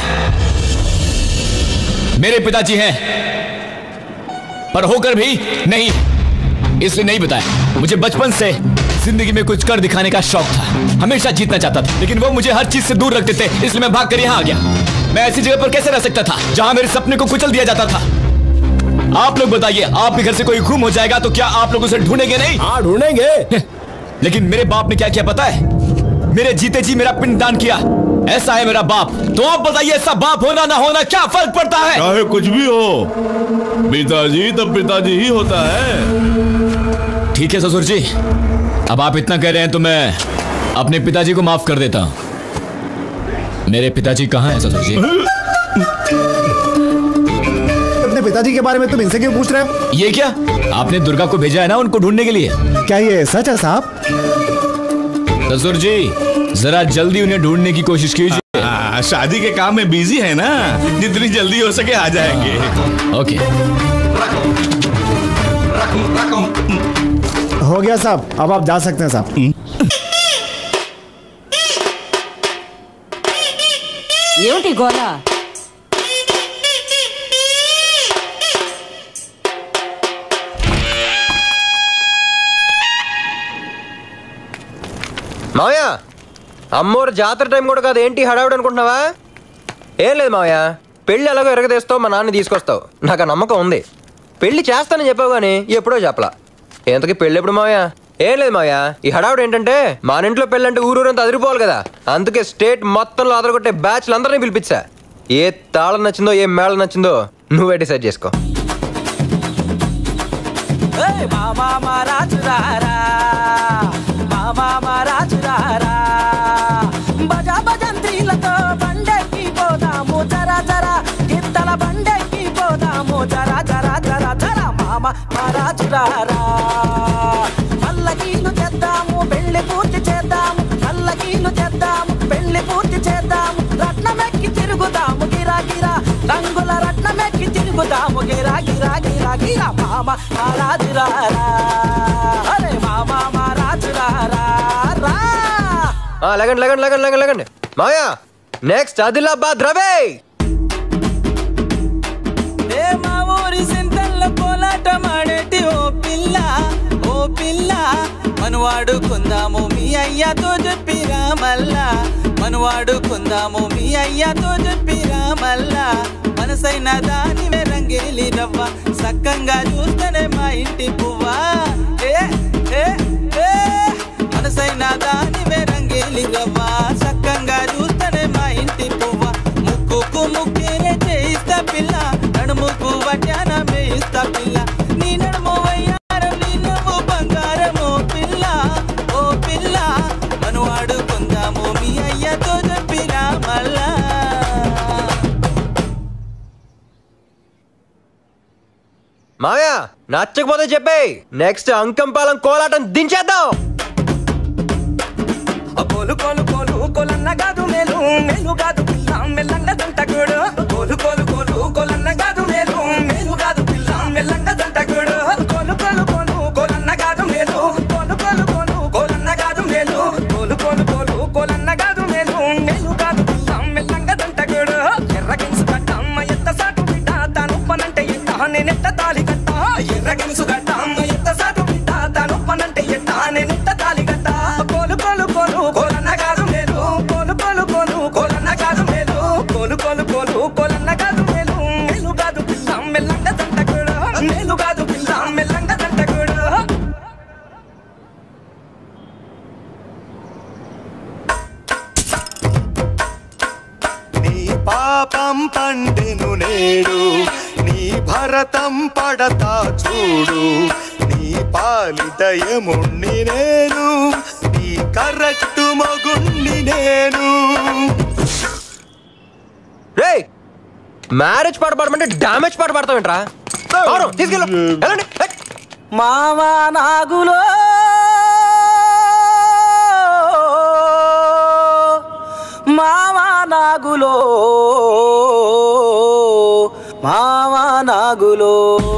मेरे पिताजी हैं, पर होकर भी नहीं, इसलिए नहीं बताया। मुझे बचपन से जिंदगी में कुछ कर दिखाने का शौक था, हमेशा जीतना चाहता था, लेकिन वो मुझे हर चीज से दूर रखते थे, इसलिए मैं भाग कर यहाँ आ गया। मैं ऐसी जगह पर कैसे रह सकता था जहां मेरे सपने को कुचल दिया जाता था? आप लोग बताइए, आपके घर से कोई गुम हो जाएगा तो क्या आप लोग उसे ढूंढेंगे नहीं? हाँ ढूंढेंगे। लेकिन मेरे बाप ने क्या किया पता है? मेरे जीते जी मेरा पिंडदान किया। ऐसा है मेरा बाप। तो आप बताइए, ऐसा बाप होना ना होना क्या फर्क पड़ता है? चाहे कुछ भी हो, पिताजी तब पिताजी ही होता है। ठीक है ससुर जी, अब आप इतना कह रहे हैं तो मैं अपने पिताजी को माफ कर देता हूं। मेरे पिताजी कहाँ हैं ससुर जी? अपने पिताजी के बारे में तुम इनसे क्यों पूछ रहे हो? ये क्या, आपने दुर्गा को भेजा है ना उनको ढूंढने के लिए? क्या ये सच है साहब? ससुर जी, जरा जल्दी उन्हें ढूंढने की कोशिश कीजिए। शादी के काम में बिजी है ना, जितनी जल्दी हो सके आ जाएंगे। ओके, हो गया साहब, अब आप जा सकते हैं साहब। ఏమిటి గోళ? మావయ్య, అమ్మోరు జాతర టైం కూడా కాదు, ఏంటి హడావుడు అనుకుంటున్నావా? ఏం లేదు మావయ్య, పెళ్ళి ఎలాగో ఎరగదీస్తావు, మా నాన్న తీసుకొస్తావు, నాకు ఆ నమ్మకం ఉంది. పెళ్లి చేస్తానని చెప్పావు కానీ ఎప్పుడో చెప్పలా. ఎంతకీ పెళ్ళి ఎప్పుడు మావయ్య? ఏం లేదు మావయ్య, ఈ హడావుడు ఏంటంటే మన ఇంట్లో పెళ్ళంటే ఊరూరంతా అదిరిపోవాలి కదా, అందుకే స్టేట్ మొత్తంలో అదరగొట్టే బ్యాచ్లు అందరినీ పిలిపించా. ఏ తాళం నచ్చిందో ఏ మేళం నచ్చిందో నువ్వే డిసైడ్ చేసుకో. బజా భజంత్రీలతో బండెక్కి పోదాము జరా జరా, గిత్తల బండెక్కి పోదాము జరా జరా జరా జరా. మామ మహారాజురారా, పల్లకీలు చేద్దాము, పెళ్లి పూర్తి చేద్దాము, పల్లకీలు చేద్దాము, పెళ్లి పూర్తి చేద్దాము. రత్నమెక్కి తిరుగుదాము గిరా గిరా, రంగుల రత్నమెక్కి తిరుగుదాము గిరా గిరా గిరా గిరా. మామ మహారాజురారా, అరే మామ మహారాజురారా. లేకండి లేకండి లేకండి లేకండి లేకండి మావయ్య, నెక్స్ట్ ఆదిలాబాద్ రవే. ఏ మా ఊరి సింతల్లో కోలాట మాడేటి ఓ పిల్ల, ఓ పిల్ల, మనవాడుకుందాము మీ అయ్యతో చెప్పిరా మల్లా, మనవాడుకుందాము మీ అయ్యతో చెప్పిరా మల్లా. మనసైన దాని రంగేలి రవ్వ, సక్కంగా చూస్తేనే మా ఇంటి పువ్వా. ఏ ఏ ఏ మనసైన దాని రంగేలి రవ్వ, సక్కంగా చూస్తేనే మా ఇంటి పువ్వా. ముక్కుకు ముక్కేనే చేయిస్తా పిల్ల, నడుముకు వడ్డాన మేయిస్తా పిల్ల. నీ నడుము వయ్యారం, నీ నువ్వు బంగారము పిల్ల, ఓ పిల్ల, మనవాడుకుందాము మీ అయ్యతో చెప్పిరా మల్లా. మావయ్య, నచ్చకపోతే చెప్పే, నెక్స్ట్ అంకంపాలెం కోలాటం దించేద్దాం. కోలు కోలు కోలు కోలన్న కాదు మేలు, మేలు కాదు పిల్ల మెల్లంగా దంటకుడు. కోలు కోలు కోలు కోలన్న కాదు మేలు, మేలు కాదు పిల్ల మెల్లంగా దంటకుడు. కోలు కోలు కోలు కోలన్న కాదు మేలు, కోలు కోలు కోలు కోలన్న కాదు మేలు, కోలు కోలు కోలు కోలన్న కాదు మేలు, మేలు కాదు పిల్ల మెల్లంగా దంటకుడు. ఎర్ర గిన్సు కట్టమ్మ ఎంత సాటు బిడ్డ, తాను పనంటే ఎంత నేనెట్ట తాలి కట్ట. ఎర్ర గిన్సు కట్టమ్మ ఎంత సాటు బిడ్డ, తాను పనంటే ఎంత నేనెట్ట తాలి కట్ట. కోలు కోలు కోలు కోలన్న కాదు మేలు, కోలు కోలు కోలు కోలన్న కాదు మేలు, కోలు కోలు కోలు కోలన్న కాదు మేలు, మేలు కాదు పిల్ల మెల్లంగా దంటకుడు, మేలు కాదు పిల్ల మెల్లంగా దంటకుడు. నీ పాపం పండెను నేడు, నీ భరతం పడతా చూడు. నీ పాలిట యముణ్ణి నేను నీ కరెక్ట్ మగుణ్ణి నేను. రే మ్యారేజ్ పాట పాడమంటే డామేజ్ పాట పాడతావేంట్రా? తీసుకెళ్ళు. మావా నాగులో మావా నాగులో మావా నాగులో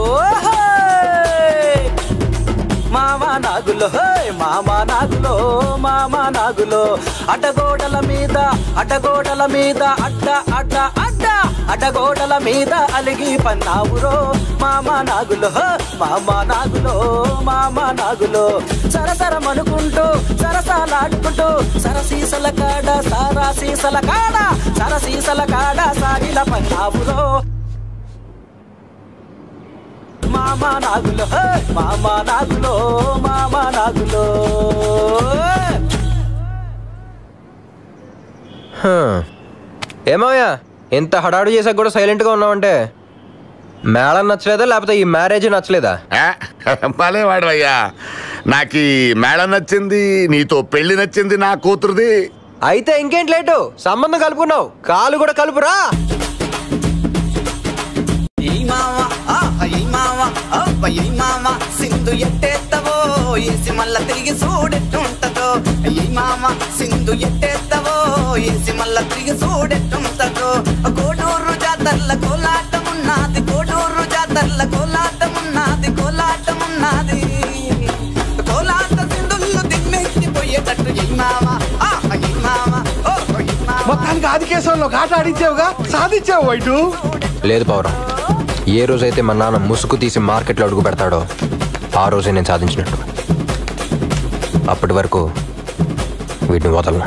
మామా నాగులో మామా నాగులో మామా నాగులో అడ్డగోడల మీద అడ్డగోడల మీద అడ్డ అడ్డ అడ్డ అడ్డగోడల మీద అలిగి పన్నావురో మామా నాగులో మామా నాగులో మామా నాగులో సరసరమనుకుంటూ సరసాలాడుకుంటూ సరసీసల కాడ సారా సీసల కాడ సరసీసల కాడ సాగిల పన్నావురో మామా నాగులో మామా నాగులో మామా నాగులో. ఏమయ్యా ఎంత హడాడు చేసాక కూడా సైలెంట్ గా ఉన్నావంటే మేళం నచ్చలేదా లేకపోతే ఈ మ్యారేజ్ నచ్చలేదా? భలే వాడవయ్యా, నాకు ఈ మేళం నచ్చింది, నీతో పెళ్లి నచ్చింది, నా కూతురుది. అయితే ఇంకేంటి లేటు, సంబంధం కలుపుకున్నావు, కాలు కూడా కలుపురా. సింధు ఎట్టేత్తవో ఏసి మళ్ళా తిరిగి చూడెట్టుంటదో. అయ్యి మామ సింధు ఎట్టేత్తవో ఏసి మళ్ళా తిరిగి చూడెట్టుంటదో. కోడూరు జాతర్ల కోలాటమున్నది, కోడూరు జాతర్ల కోలాటమున్నది, కోలాటమున్నది. కోలాట సింధుల్లో దిమ్మెత్తిపోయేటట్టు ఈ మామ అయ్యి మామ ఓ మామ. మొత్తానికి ఆదికేశంలో ఆట ఆడించావుగా, సాధించావు వైటు. లేదు పౌరం, ఏ రోజైతే మా నాన్న ముసుగు తీసి మార్కెట్లో అడుగు పెడతాడో ఆ రోజే నేను సాధించినట్టు. అప్పటి వరకు వీటిని వదలను.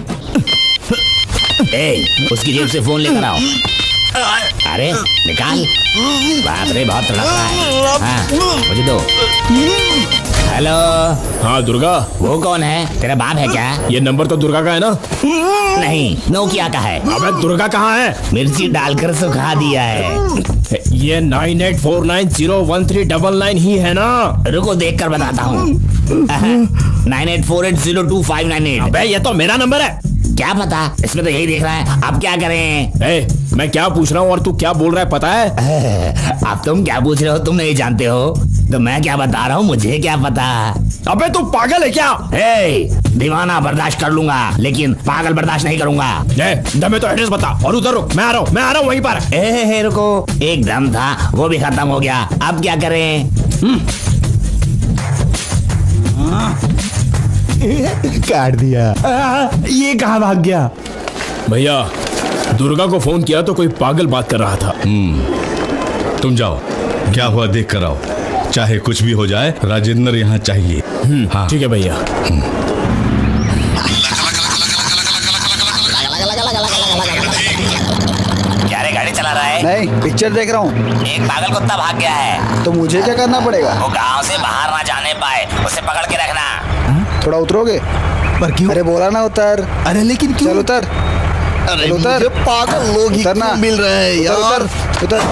उसकी जेब से फोन लेकर आओ. अरे निकाल. बाप रे बहुत तड़प रहा है. हाँ, मुझे दो. हेलो. हाँ दुर्गा. वो कौन है? तेरा बाप है क्या? ये नंबर तो दुर्गा का है ना? नहीं, नोकिया का है. अबे दुर्गा कहाँ है? मिर्ची डालकर सुखा दिया है. ये nine eight four nine zero one three double nine ही है ना? रुको देख कर बताता हूँ. Nine eight four eight zero two five nine eight. अबे ये तो मेरा नंबर है. क्या पता, इसमें तो यही देख रहा है. अब क्या करें? ए, मैं क्या पूछ रहा हूँ और तू क्या बोल रहा है पता है? अब तुम क्या पूछ रहे हो, तुम नहीं जानते हो तो मैं क्या बता रहा हूँ, मुझे क्या पता. अबे तू पागल है क्या? ए, दीवाना बर्दाश्त कर लूंगा लेकिन पागल बर्दाश्त नहीं करूंगा. दमे तो एड्रेस बता और उधर रुक, मैं आ रहा हूँ, मैं आ रहा हूँ वहीं पर. ए, ए, रुको, एक दम था वो भी खत्म हो गया. अब क्या करें? काट दिया. आ, ये कहाँ भाग गया? भैया दुर्गा को फोन किया तो कोई पागल बात कर रहा था. तुम जाओ, क्या हुआ देख कर आओ. चाहे कुछ भी हो जाए, राजेंद्र यहाँ चाहिए. हाँ ठीक है भैया. क्या रे गाड़ी चला रहा है? नहीं, पिक्चर देख रहा हूँ. एक पागल कुत्ता भाग गया है. तो मुझे क्या करना पड़ेगा? वो गांव से बाहर ना जाने पाए, उसे पकड़ के रखना. थोड़ा उतरोगे? पर क्यों? अरे बोला ना उतर. अरे लेकिन क्यों? चल उतर. अरे उतर. पागल लोग ही क्यों मिल रहे हैं यार. उतर, उतर.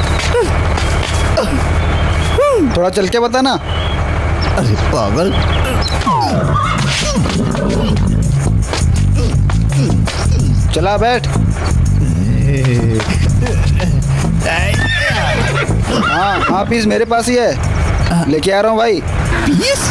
थोड़ा चल के बता ना. अरे पागल. चला बैठ. हाँ हाँ पीस मेरे पास ही है, लेके आ रहा हूँ भाई. पीस?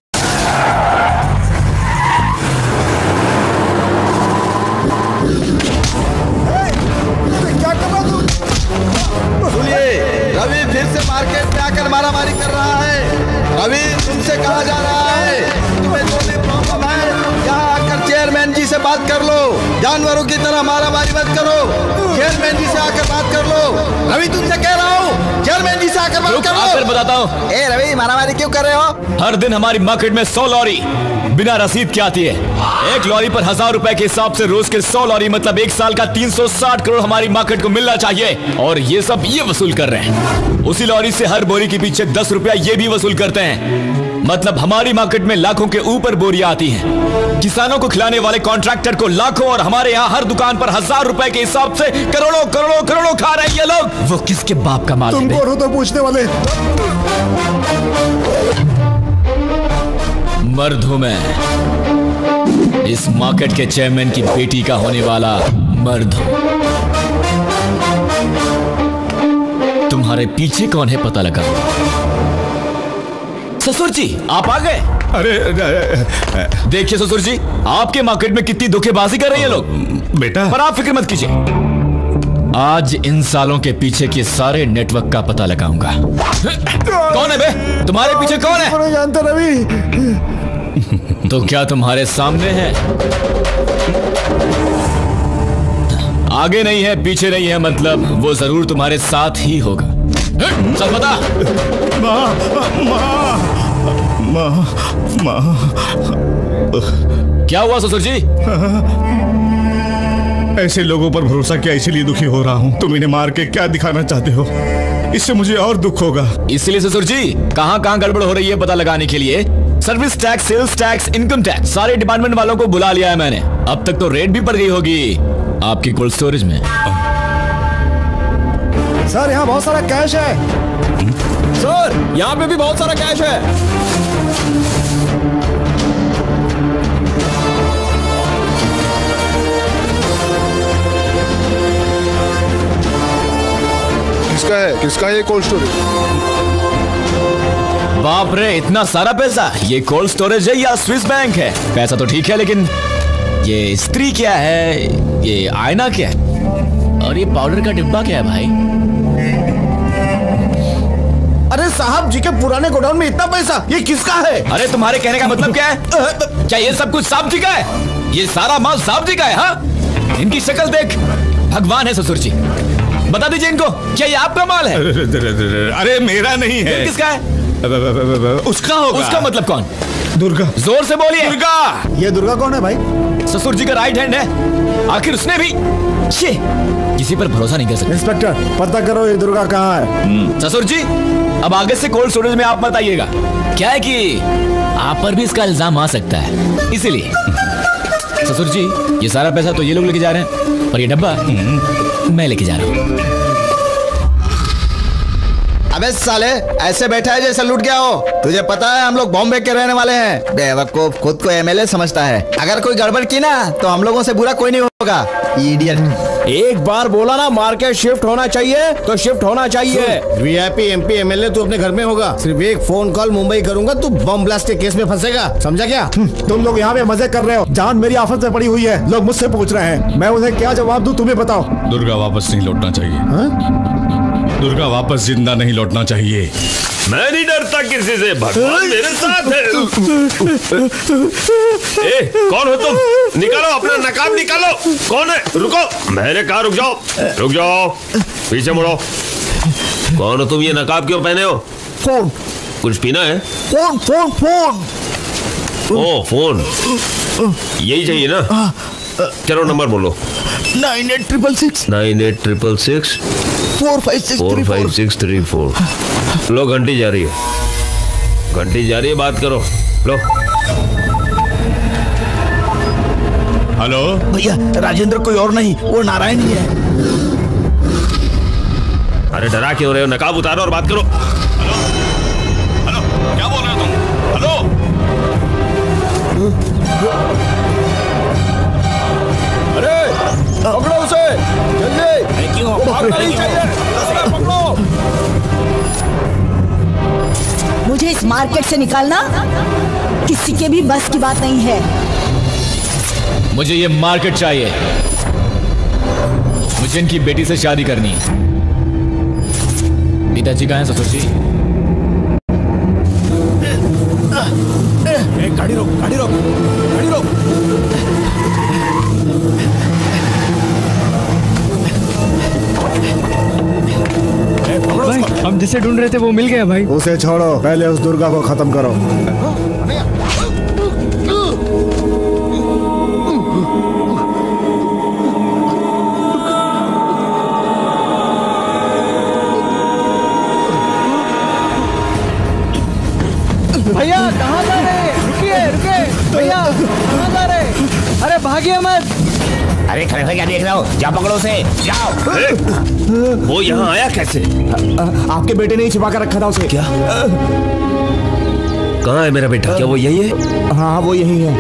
क्या कर रहा तू? सुनिए, रवि फिर से मार्केट में आकर मारामारी कर रहा है. रवि तुमसे कहा जा रहा है, तुम्हें जो भी प्रॉब्लम है यहाँ आकर चेयरमैन जी से बात कर लो. जानवरों की तरह मारामारी मत करो. चेयरमैन जी से आकर बात कर लो. रवि तुमसे कह रहा हूँ, चेयरमैन जी से आकर बात कर लो. फिर बताता हूँ. ए रवि, मारामारी क्यों कर रहे हो? हर दिन हमारी मार्केट में सौ लॉरी बिना रसीद के आती है. एक लॉरी पर हजार रुपए के हिसाब से रोज के सौ लॉरी मतलब एक साल का तीन सौ साठ करोड़ हमारी मार्केट को मिलना चाहिए. और ये सब ये वसूल कर रहे हैं. उसी लॉरी से हर बोरी के पीछे दस रुपया ये भी वसूल करते हैं. मतलब हमारी मार्केट में लाखों के ऊपर बोरियां आती हैं. किसानों को खिलाने वाले कॉन्ट्रैक्टर को लाखों और हमारे यहाँ हर दुकान पर हजार रुपए के हिसाब से करोड़ों करोड़ों करोड़ों खा रहे हैं ये लोग. वो किसके बाप का माल है? तुमको तो पूछ बेचने वाले। मर्द हूं मैं, इस मार्केट के चेयरमैन की बेटी का होने वाला मर्द हूं। तुम्हारे पीछे कौन है पता लगा। ससुर जी आप आ गए। अरे देखिए ससुर जी, आपके मार्केट में कितनी धोखेबाजी कर रही है लोग। बेटा पर आप फिक्र मत कीजिए, आज इन सालों के पीछे के सारे नेटवर्क का पता लगाऊंगा। कौन है बे? तुम्हारे पीछे कौन है? नहीं जानता रवि। तो क्या तुम्हारे सामने है? आगे नहीं है, पीछे नहीं है, मतलब वो जरूर तुम्हारे साथ ही होगा। चल बता। माँ, माँ, माँ, माँ। क्या हुआ ससुर जी? ऐसे लोगों पर भरोसा किया, इसीलिए दुखी हो रहा हूँ। तुम इन्हें मार के क्या दिखाना चाहते हो? इससे मुझे और दुख होगा। इसलिए ससुर जी कहां कहां गड़बड़ हो रही है पता लगाने के लिए service tax, sales tax, income tax, सारे डिपार्टमेंट वालों को बुला लिया है मैंने। अब तक तो रेट भी पड़ गई होगी आपकी कोल्ड स्टोरेज में। सर यहाँ बहुत सारा कैश है। सर यहाँ पे भी बहुत सारा कैश है। किसका है? किसका है ये कोल्ड स्टोरेज? बाप रे, इतना सारा पैसा! ये कोल्ड स्टोरेज है या स्विस बैंक है? पैसा तो ठीक है, लेकिन ये स्त्री क्या है, ये आईना क्या है, और ये पाउडर का डिब्बा क्या है भाई? अरे साहब जी के पुराने गोडाउन में इतना पैसा, ये किसका है? अरे तुम्हारे कहने का मतलब क्या है? क्या ये सब कुछ साहब जी का है? ये सारा माल साहब जी का है? हाँ, इनकी शक्ल देख भगवान है ससुर जी। बता दीजिए इनको, क्या ये आपका माल है? अरे मेरा नहीं है। किसका है? उसका होगा। उसका मतलब कौन? दुर्गा। जोर से बोलिए। दुर्गा। ये दुर्गा कौन है भाई? ससुर जी का राइट हैंड है। आखिर उसने भी छे, किसी पर भरोसा नहीं कर सकते। इंस्पेक्टर पता करो ये दुर्गा कहाँ है। ससुर जी अब आगे से कोल्ड स्टोरेज में आप मत आइएगा। क्या है कि आप पर भी इसका इल्जाम आ सकता है, इसीलिए। ससुर जी ये सारा पैसा तो ये लोग लेके जा रहे हैं, और ये डब्बा मैं लेके जा रहा हूँ। अबे साले, ऐसे बैठा है जैसे लूट गया हो। तुझे पता है हम लोग बॉम्बे के रहने वाले हैं। बेवकूफ, खुद को एमएलए समझता है। अगर कोई गड़बड़ की ना तो हम लोगों से बुरा कोई नहीं होगा। इडियट। एक बार बोला ना मार्केट शिफ्ट होना चाहिए तो शिफ्ट होना चाहिए। वीआईपी एमपी एमएलए तो अपने घर में होगा, सिर्फ एक फोन कॉल मुंबई करूंगा तो बम ब्लास्ट के केस में फंसेगा, समझा क्या? तुम लोग यहाँ पे मजे कर रहे हो, जान मेरी आफत में पड़ी हुई है। लोग मुझसे पूछ रहे हैं, मैं उन्हें क्या जवाब दूं, तुम्हें बताओ। दुर्गा वापस नहीं लौटना चाहिए। हा? दुर्गा वापस जिंदा नहीं लौटना चाहिए। मैं नहीं डरता किसी से, भगवान मेरे साथ है। ए, कौन हो तुम? निकालो अपना नकाब निकालो। कौन है? रुको, मैंने कहा रुक जाओ। रुक जाओ, पीछे मुड़ो। कौन हो तुम? ये नकाब क्यों पहने हो? फोन। कुछ पीना है? Phone phone phone. ओ फोन, यही चाहिए ना? चलो नंबर बोलो। Nine eight triple six nine eight triple six four five six four five six three four. लो घंटी जा रही है, घंटी जा रही है, बात करो। लो। हेलो भैया, राजेंद्र कोई और नहीं, वो नारायण ही है। अरे डरा क्यों रहे हो? नकाब उतारो और बात करो। हेलो हेलो, क्या बोल रहे हो तुम? हेलो। अरे पकड़ो उसे जल्दी। वो भागना नहीं चाहिए। पकड़ो। मुझे इस मार्केट से निकालना किसी के भी बस की बात नहीं है। मुझे ये मार्केट चाहिए, मुझे इनकी बेटी से शादी करनी है। पिताजी कहाँ हैं ससुर जी? गाड़ी रोक, गाड़ी रोक, गाड़ी रोक। भाई, हम जिसे ढूंढ रहे थे वो मिल गया भाई। उसे छोड़ो, पहले उस दुर्गा को खत्म करो। भैया कहाँ जा रहे? रुकिए रुकिए भैया, कहाँ जा रहे? अरे भागिए मत। अरे खड़े खड़े क्या देख रहे हो? जाओ पकड़ो उसे, जाओ। वो यहाँ आया कैसे? आपके बेटे ने ही छिपा कर रखा था उसे। क्या? कहाँ है मेरा बेटा? क्या वो यही है? हाँ वो यही है।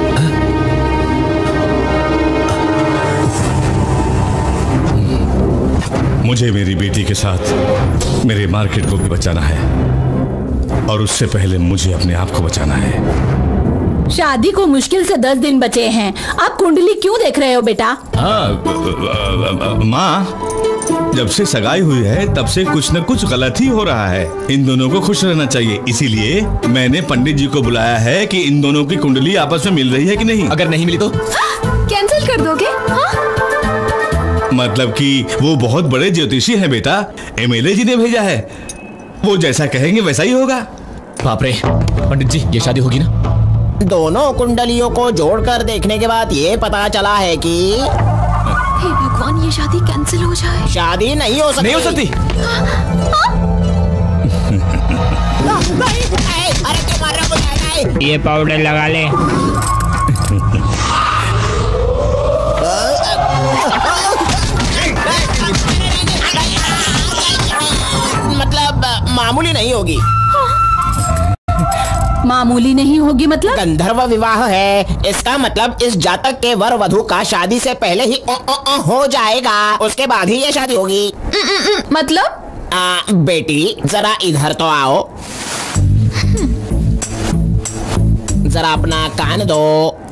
मुझे मेरी बेटी के साथ मेरे मार्केट को भी बचाना है और उससे पहले मुझे अपने आप को बचाना है। शादी को मुश्किल से दस दिन बचे हैं। आप कुंडली क्यों देख रहे हो बेटा? माँ, जब से सगाई हुई है तब से कुछ न कुछ गलत ही हो रहा है। इन दोनों को खुश रहना चाहिए, इसीलिए मैंने पंडित जी को बुलाया है कि इन दोनों की कुंडली आपस में मिल रही है कि नहीं। अगर नहीं मिली तो कैंसिल कर दोगे? हाँ? मतलब कि वो बहुत बड़े ज्योतिषी हैं बेटा, एमएलए जी ने भेजा है। वो जैसा कहेंगे वैसा ही होगा। बाप रे, पंडित जी ये शादी होगी ना? दोनों कुंडलियों को जोड़कर देखने के बाद ये पता चला है कि हे भगवान, ये शादी कैंसिल हो जाए। शादी नहीं हो सकती। नहीं हो सकती। अरे क्यों मार रहे हो? ये पाउडर लगा ले। मतलब मामूली नहीं होगी। मामूली नहीं होगी मतलब? गंधर्व विवाह है, इसका मतलब इस जातक के वर वधु का शादी से पहले ही ओ, ओ, ओ, हो जाएगा, उसके बाद ही ये शादी होगी। मतलब? आ, बेटी जरा इधर तो आओ, जरा अपना कान दो।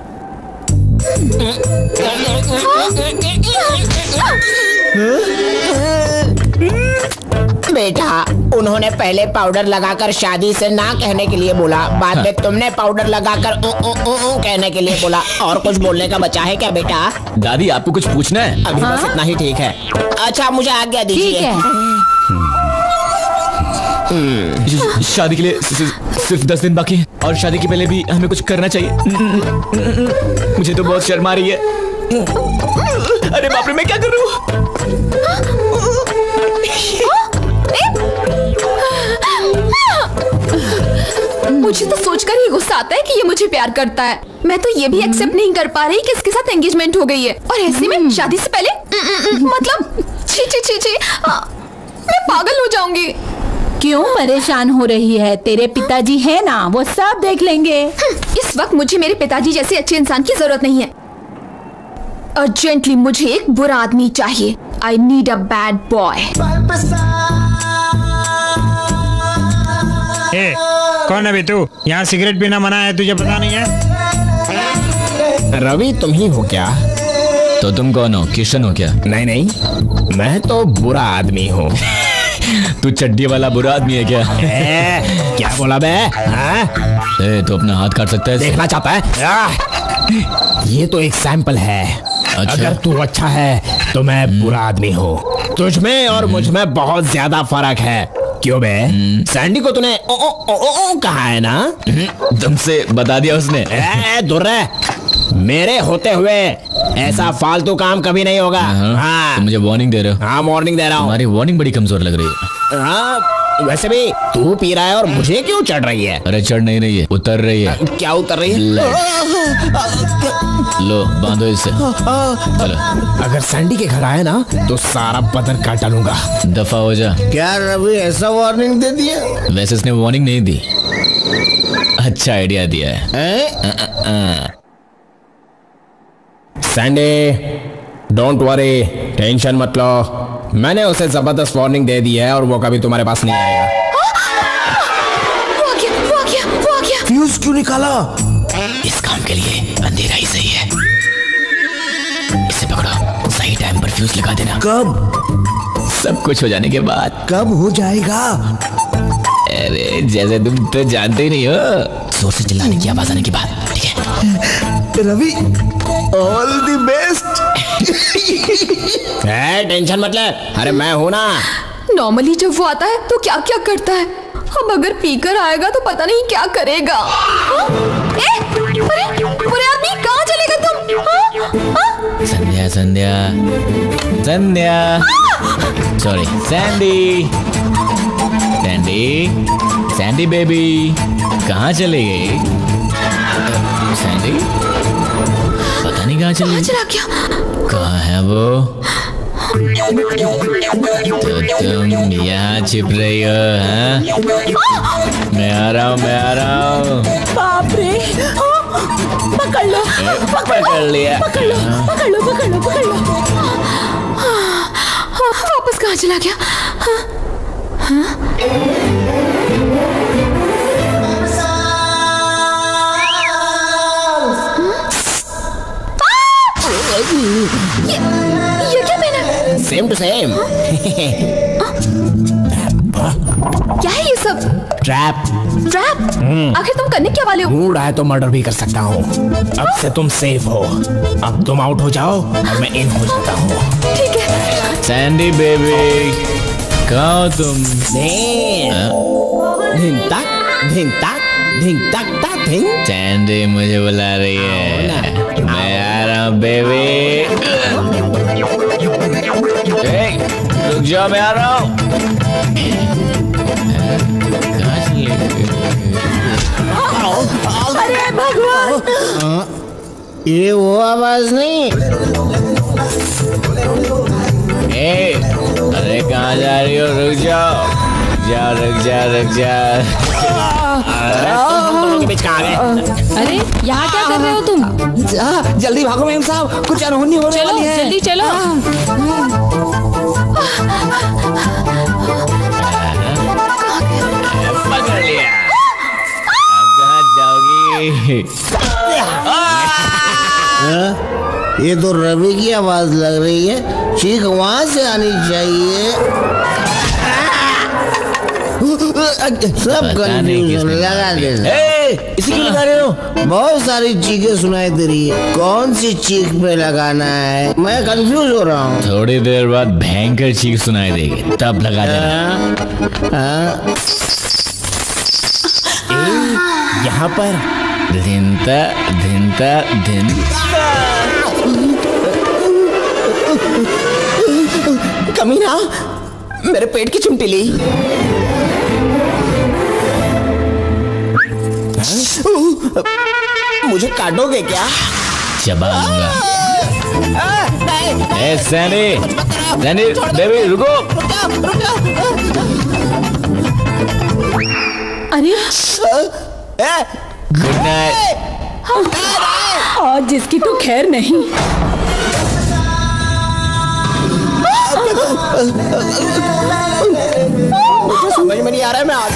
बेटा, उन्होंने पहले पाउडर लगाकर शादी से ना कहने के लिए बोला, बाद में तुमने पाउडर लगाकर उ, उ, उ, उ, कहने के लिए बोला। और कुछ बोलने का बचा है क्या बेटा? दादी आपको कुछ पूछना है? अभी हाँ? बस इतना ही ठीक है। अच्छा मुझे आज्ञा दीजिए। शादी के लिए सिर्फ दस दिन बाकी है और शादी के पहले भी हमें कुछ करना चाहिए। मुझे तो बहुत शर्म आ रही है। अरे बाप रे, मैं क्या करूं? मुझे तो सोचकर ही गुस्सा आता है कि ये मुझे प्यार करता है। मैं तो ये भी एक्सेप्ट नहीं कर पा रही कि इसके साथ एंगेजमेंट हो गई है और ऐसे में शादी से पहले मतलब छी छी छी छी मैं पागल हो जाऊंगी। क्यों परेशान हो रही है? तेरे पिताजी है ना, वो सब देख लेंगे। इस वक्त मुझे मेरे पिताजी जैसे अच्छे इंसान की जरूरत नहीं है। अर्जेंटली मुझे एक बुरा आदमी चाहिए। I need a bad boy. ए, कौन है बे तू? यहाँ सिगरेट पीना मना है, तुझे पता नहीं है? रवि तुम ही हो क्या? तो तुम कौन हो? किशन हो क्या? नहीं नहीं, मैं तो बुरा आदमी हूँ। तू चड्डी वाला बुरा आदमी है क्या? ए, क्या बोला बे? ए, तो अपना हाथ काट सकता है? देखना चाहता है? ये तो एक सैंपल है। अच्छा। अगर तू अच्छा है तो मैं बुरा आदमी हूँ। तुझ में और मुझ में बहुत ज्यादा फर्क है। क्यों बे? सैंडी को तूने ओ ओ ओ ओ ओ कहा है ना? तुमसे बता दिया उसने। ए, दूर रह। मेरे होते हुए ऐसा फालतू काम कभी नहीं होगा। हाँ। तुम मुझे वार्निंग दे रहे हो? हाँ वार्निंग दे रहा हूँ। तुम्हारी वार्निंग बड़ी कमजोर लग रही है। हाँ वैसे भी तू पी रहा है और मुझे क्यों चढ़ रही है? अरे चढ़ नहीं रही है, उतर रही है। क्या उतर रही है? लो बांधो इससे। अगर सैंडी के घर आए ना तो सारा बदन काट डालूंगा। दफा हो जा। क्या रवि ऐसा वार्निंग दे दिया? वैसे इसने वार्निंग नहीं दी, अच्छा आइडिया दिया है, है? सैंडी डोंट वरी, टेंशन मत लो। मैंने उसे जबरदस्त वार्निंग दे दी है और वो कभी तुम्हारे पास नहीं आएगा। वो क्या, वो क्या, वो क्या? फ्यूज क्यों निकाला? इस काम के लिए अंधेरा ही सही है। इसे पकड़ो, सही टाइम पर फ्यूज लगा देना। कब? सब कुछ हो जाने के बाद। कब हो जाएगा? अरे जैसे तुम तो जानते ही नहीं हो, जोर से चिल्लाने की आवाज आने के बाद, ठीक है? Ravi all the best. Tension मत ले, अरे मैं हूं ना। नॉर्मली जब वो आता है तो क्या क्या करता है, अब अगर पीकर आएगा तो पता नहीं क्या करेगा। हाँ? ए, अरे बुरे आदमी कहाँ चलेगा तुम? हाँ? हाँ? Sandhya Sandhya Sandhya sorry Sandy Sandy Sandy baby कहाँ चली गई? सैंडी पता नहीं कहाँ चली चला गया। कहाँ है वो? तो तुम यहाँ छिप रही हो? हाँ? मैं आ रहा हूँ, मैं आ रहा हूँ। बाप रे, पकड़ लो, पकड़ लिया। पकड़ लो, पकड़ लो, पकड़ लो, पकड़ लो। वापस कहाँ चला गया? हाँ? हाँ? ये, ये क्या पहना? Same to same. क्या है ये सब? ट्रैप। ट्रैप? आखिर तुम करने क्या वाले हो? मूड आए तो मर्डर भी कर सकता हूँ। अब से तुम सेफ हो। अब तुम आउट हो जाओ और मैं इन हो जाता हूँ। ठीक है। सैंडी बेबी, कहाँ हो तुम? धिन तक, धिन तक, धिन तक तक धिन। सैंडी मुझे बुला रही है। मैं आ रहा हूँ बेबी। रुक जाओ, मैं आ रहा हूँ। कहाँ चली गई? अरे भगवान! ये वो आवाज नहीं। ए, अरे कहाँ जा रही हो? रुक जाओ, जाओ, रुक जा, रुक जा। अरे तुम दोनों के बीच कहाँ गए? अरे यहाँ क्या कर रहे हो तुम? जल्दी भागो मेम साहब, कुछ अनहोनी होने वाली है। जल्दी चलो। पकड़ लिया। अब कहाँ जाओगी? ये तो रवि की आवाज लग रही है। चीख वहां से आनी चाहिए। सब कंफ्यूजन लगा दे। इसी क्यों लगा रहे हो? बहुत सारी चीखें सुनाई दे रही है। कौन सी चीख पे लगाना है? मैं कंफ्यूज हो रहा हूँ। थोड़ी देर बाद भयंकर चीख सुनाई देगी, तब लगा देना। यहाँ पर धिनता धिनता धिन। कमीना, मेरे पेट की चिमटी ली। मुझे काटोगे क्या? चबा लूंगा। ए सैनी, सैनी बेबी रुको। अरे गुड नाइट। आज जिसकी तो खैर नहीं। मुझे समझ में नहीं आ रहा है, मैं आज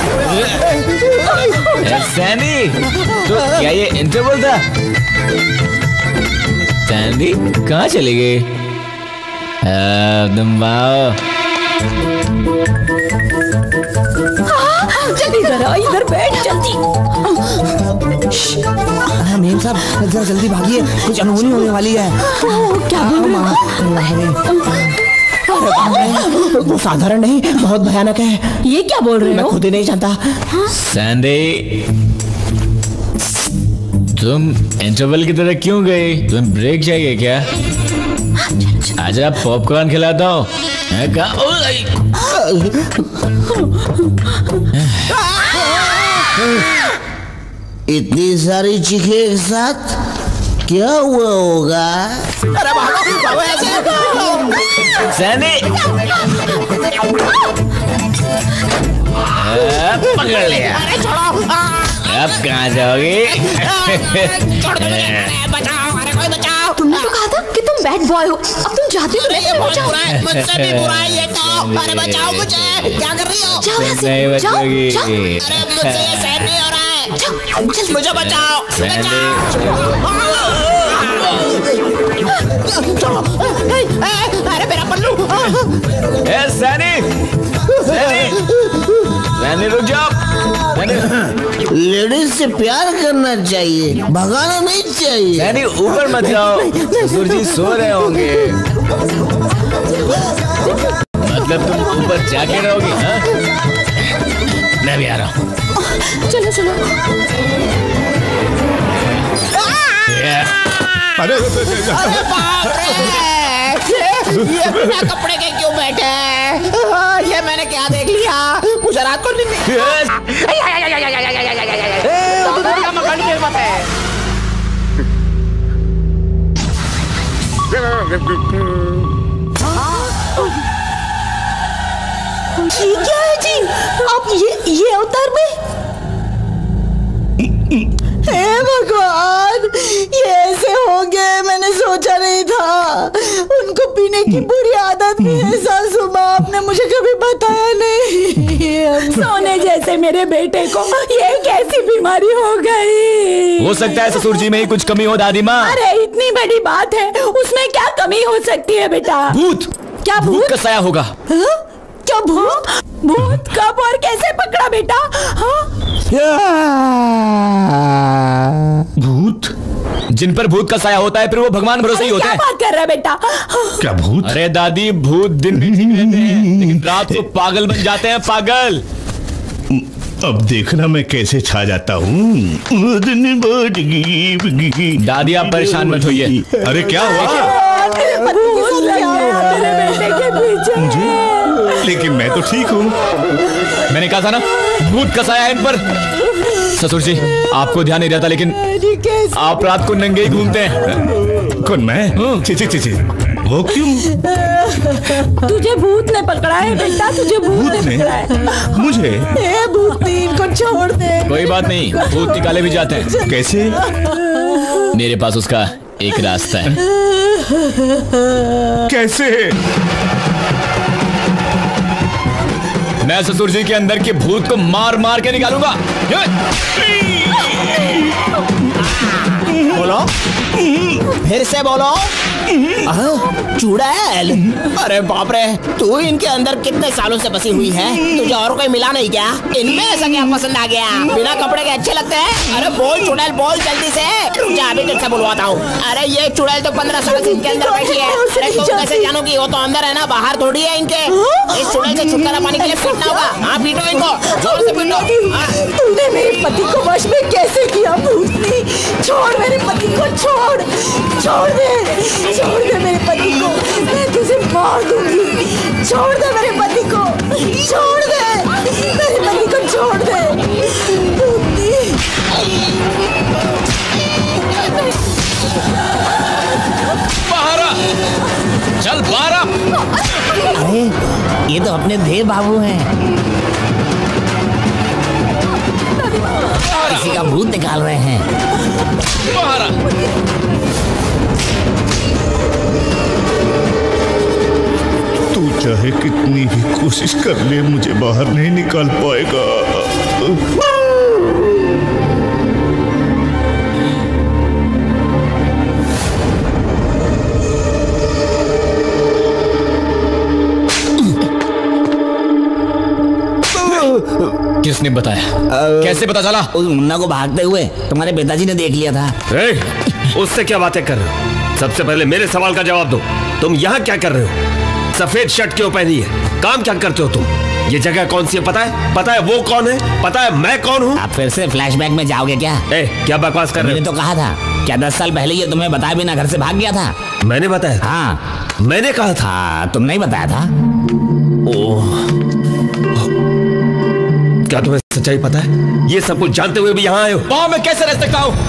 सैनी, तो क्या ये इंटरवल था? सैंडी कहाँ चली गई? तुम आओ। जल्दी इधर आओ, इधर बैठ जल्दी। मेम साहब जरा जल्दी भागिए, कुछ अनहोनी होने वाली है। क्या बोल रहे हो? वो साधारण नहीं, बहुत भयानक है। ये क्या बोल रहे हो? मैं खुद ही नहीं जानता। सैंडी, तुम इंटरवल की तरह क्यों गई? तुम ब्रेक चाहिए क्या? आजा पॉपकॉर्न खिलाता हूँ। इतनी सारी चीखें एक साथ, क्या हुआ होगा? अरे भागो, ऐसे सैनी, पकड़ लिया। अब कहाँ जाओगी? तुमने तो कहा था कि तुम बैड बॉय हो, अब तुम जाते हो। ये बहुत बुरा है, मुझसे भी बुरा है ये तो। अरे बचाओ मुझे, क्या कर रही हो? जाओ यहाँ से, नहीं जाओ, बचोगी। जाओ। अरे मुझसे ये सहन नहीं हो रहा है। मुझे बचाओ, बचाओ। अरे मेरा पल्लू। ए सैनी, सैनी, सैनी रुक जाओ। लेडीज से प्यार करना चाहिए, भगाना नहीं चाहिए। सैनी ऊपर मत जाओ, ससुर जी सो रहे होंगे। मतलब तुम ऊपर जाके रहोगी? हाँ? मैं भी आ रहा हूँ। चलो चलो। अरे बाप रे, ये बिना कपड़े के क्यों बैठे हैं? ये मैंने क्या देख लिया? मुझे रात को नहीं जी क्या है जी? आप ये ये अवतार में? हे भगवान, ये ऐसे होंगे मैंने सोचा नहीं था। उनको पीने की बुरी आदत भी है सासू माँ, आपने मुझे कभी बताया नहीं। सोने जैसे मेरे बेटे को ये कैसी बीमारी हो गई? हो सकता है ससुर जी में ही कुछ कमी हो दादी माँ। अरे इतनी बड़ी बात है, उसमें क्या कमी हो सकती है बेटा? भूत। क्या भूत? भूत का साया होगा। हा? क्या भूत? भूत कब और कैसे पकड़ा बेटा? हाँ? भूत? जिन पर भूत का साया होता है फिर वो भगवान भरोसे ही होता है। क्या बात कर रहा है बेटा? क्या भूत? अरे दादी, भूत दिन में ठीक रहते हैं लेकिन रात को पागल बन जाते हैं, पागल। अब देखना मैं कैसे छा जाता हूँ। दादी आप परेशान मत होइए। अरे क्या हुआ? मुझे? लेकिन मैं तो ठीक हूँ। मैंने कहा था ना भूत का साया है इन पर। ससुर जी आपको ध्यान नहीं रहता लेकिन आप रात को नंगे ही घूमते हैं। कौन मैं? ची ची ची ची। वो क्यों? तुझे भूत ने पकड़ा है बेटा, तुझे भूत, भूत ने पकड़ा है। मुझे? ए भूतनी, इनको छोड़ दे। कोई बात नहीं, भूत निकाले भी जाते हैं। कैसे? मेरे पास उसका एक रास्ता है। कैसे? मैं ससुर जी के अंदर के भूत को मार मार के निकालूंगा। बोलो, फिर से बोलो। चुड़ैल? अरे बाप रे, तू इनके अंदर कितने सालों से बसी हुई है, तुझे और कोई मिला नहीं क्या? इनमें ऐसा क्या पसंद आ गया? बिना कपड़े के अच्छे लगते हैं? अरे बोल चुड़ैल, बोल जल्दी से। रुक अभी तुझसे बुलवाता हूँ। अरे ये चुड़ैल तो पंद्रह साल से इनके अंदर बैठी है। अरे तुम कैसे जानोगी? वो तो अंदर है ना, बाहर थोड़ी है इनके। इस चुड़ैल से छुटकारा पाने के लिए पीटना होगा। हाँ पीटो इनको, जोर से पीटो। तूने मेरे पति को वश में कैसे किया भूतनी? छोड़ मेरे पति को, छोड़ छोड़ दे, छोड़ दे मेरे पति को, मैं तुझे मार दूंगी। छोड़ दे मेरे पति को, छोड़ दे मेरे पति को, छोड़ दे भूतनी। बाहर आ, चल बाहर आ। अरे ये तो अपने देव बाबू हैं। किसी का भूत निकाल रहे हैं। बाहर आ। तू चाहे कितनी भी कोशिश कर ले, मुझे बाहर नहीं निकाल पाएगा। किसने बताया? कैसे पता चला? उस मुन्ना को भागते हुए तुम्हारे पिताजी ने देख लिया था। ए, उससे क्या बातें कर रहे हो? सबसे पहले मेरे सवाल का जवाब दो। तुम यहाँ क्या कर रहे हो? सफेद शर्ट क्यों पहनी है? काम क्या करते हो तुम? ये जगह कौन सी है पता है? पता है वो कौन है? पता है मैं कौन हूँ? आप फिर से फ्लैशबैक में जाओगे क्या? ए, क्या बकवास कर रहे हो? मैंने तो कहा था, क्या दस साल पहले ये तुम्हें बताए बिना घर से भाग गया था? मैंने बताया? हाँ मैंने कहा था। हाँ, तुमने ही बताया था। ओह, क्या तुम्हें सच्चाई पता है? ये सब कुछ जानते हुए भी यहाँ आए हो? वहां मैं कैसे रह सकता हूँ?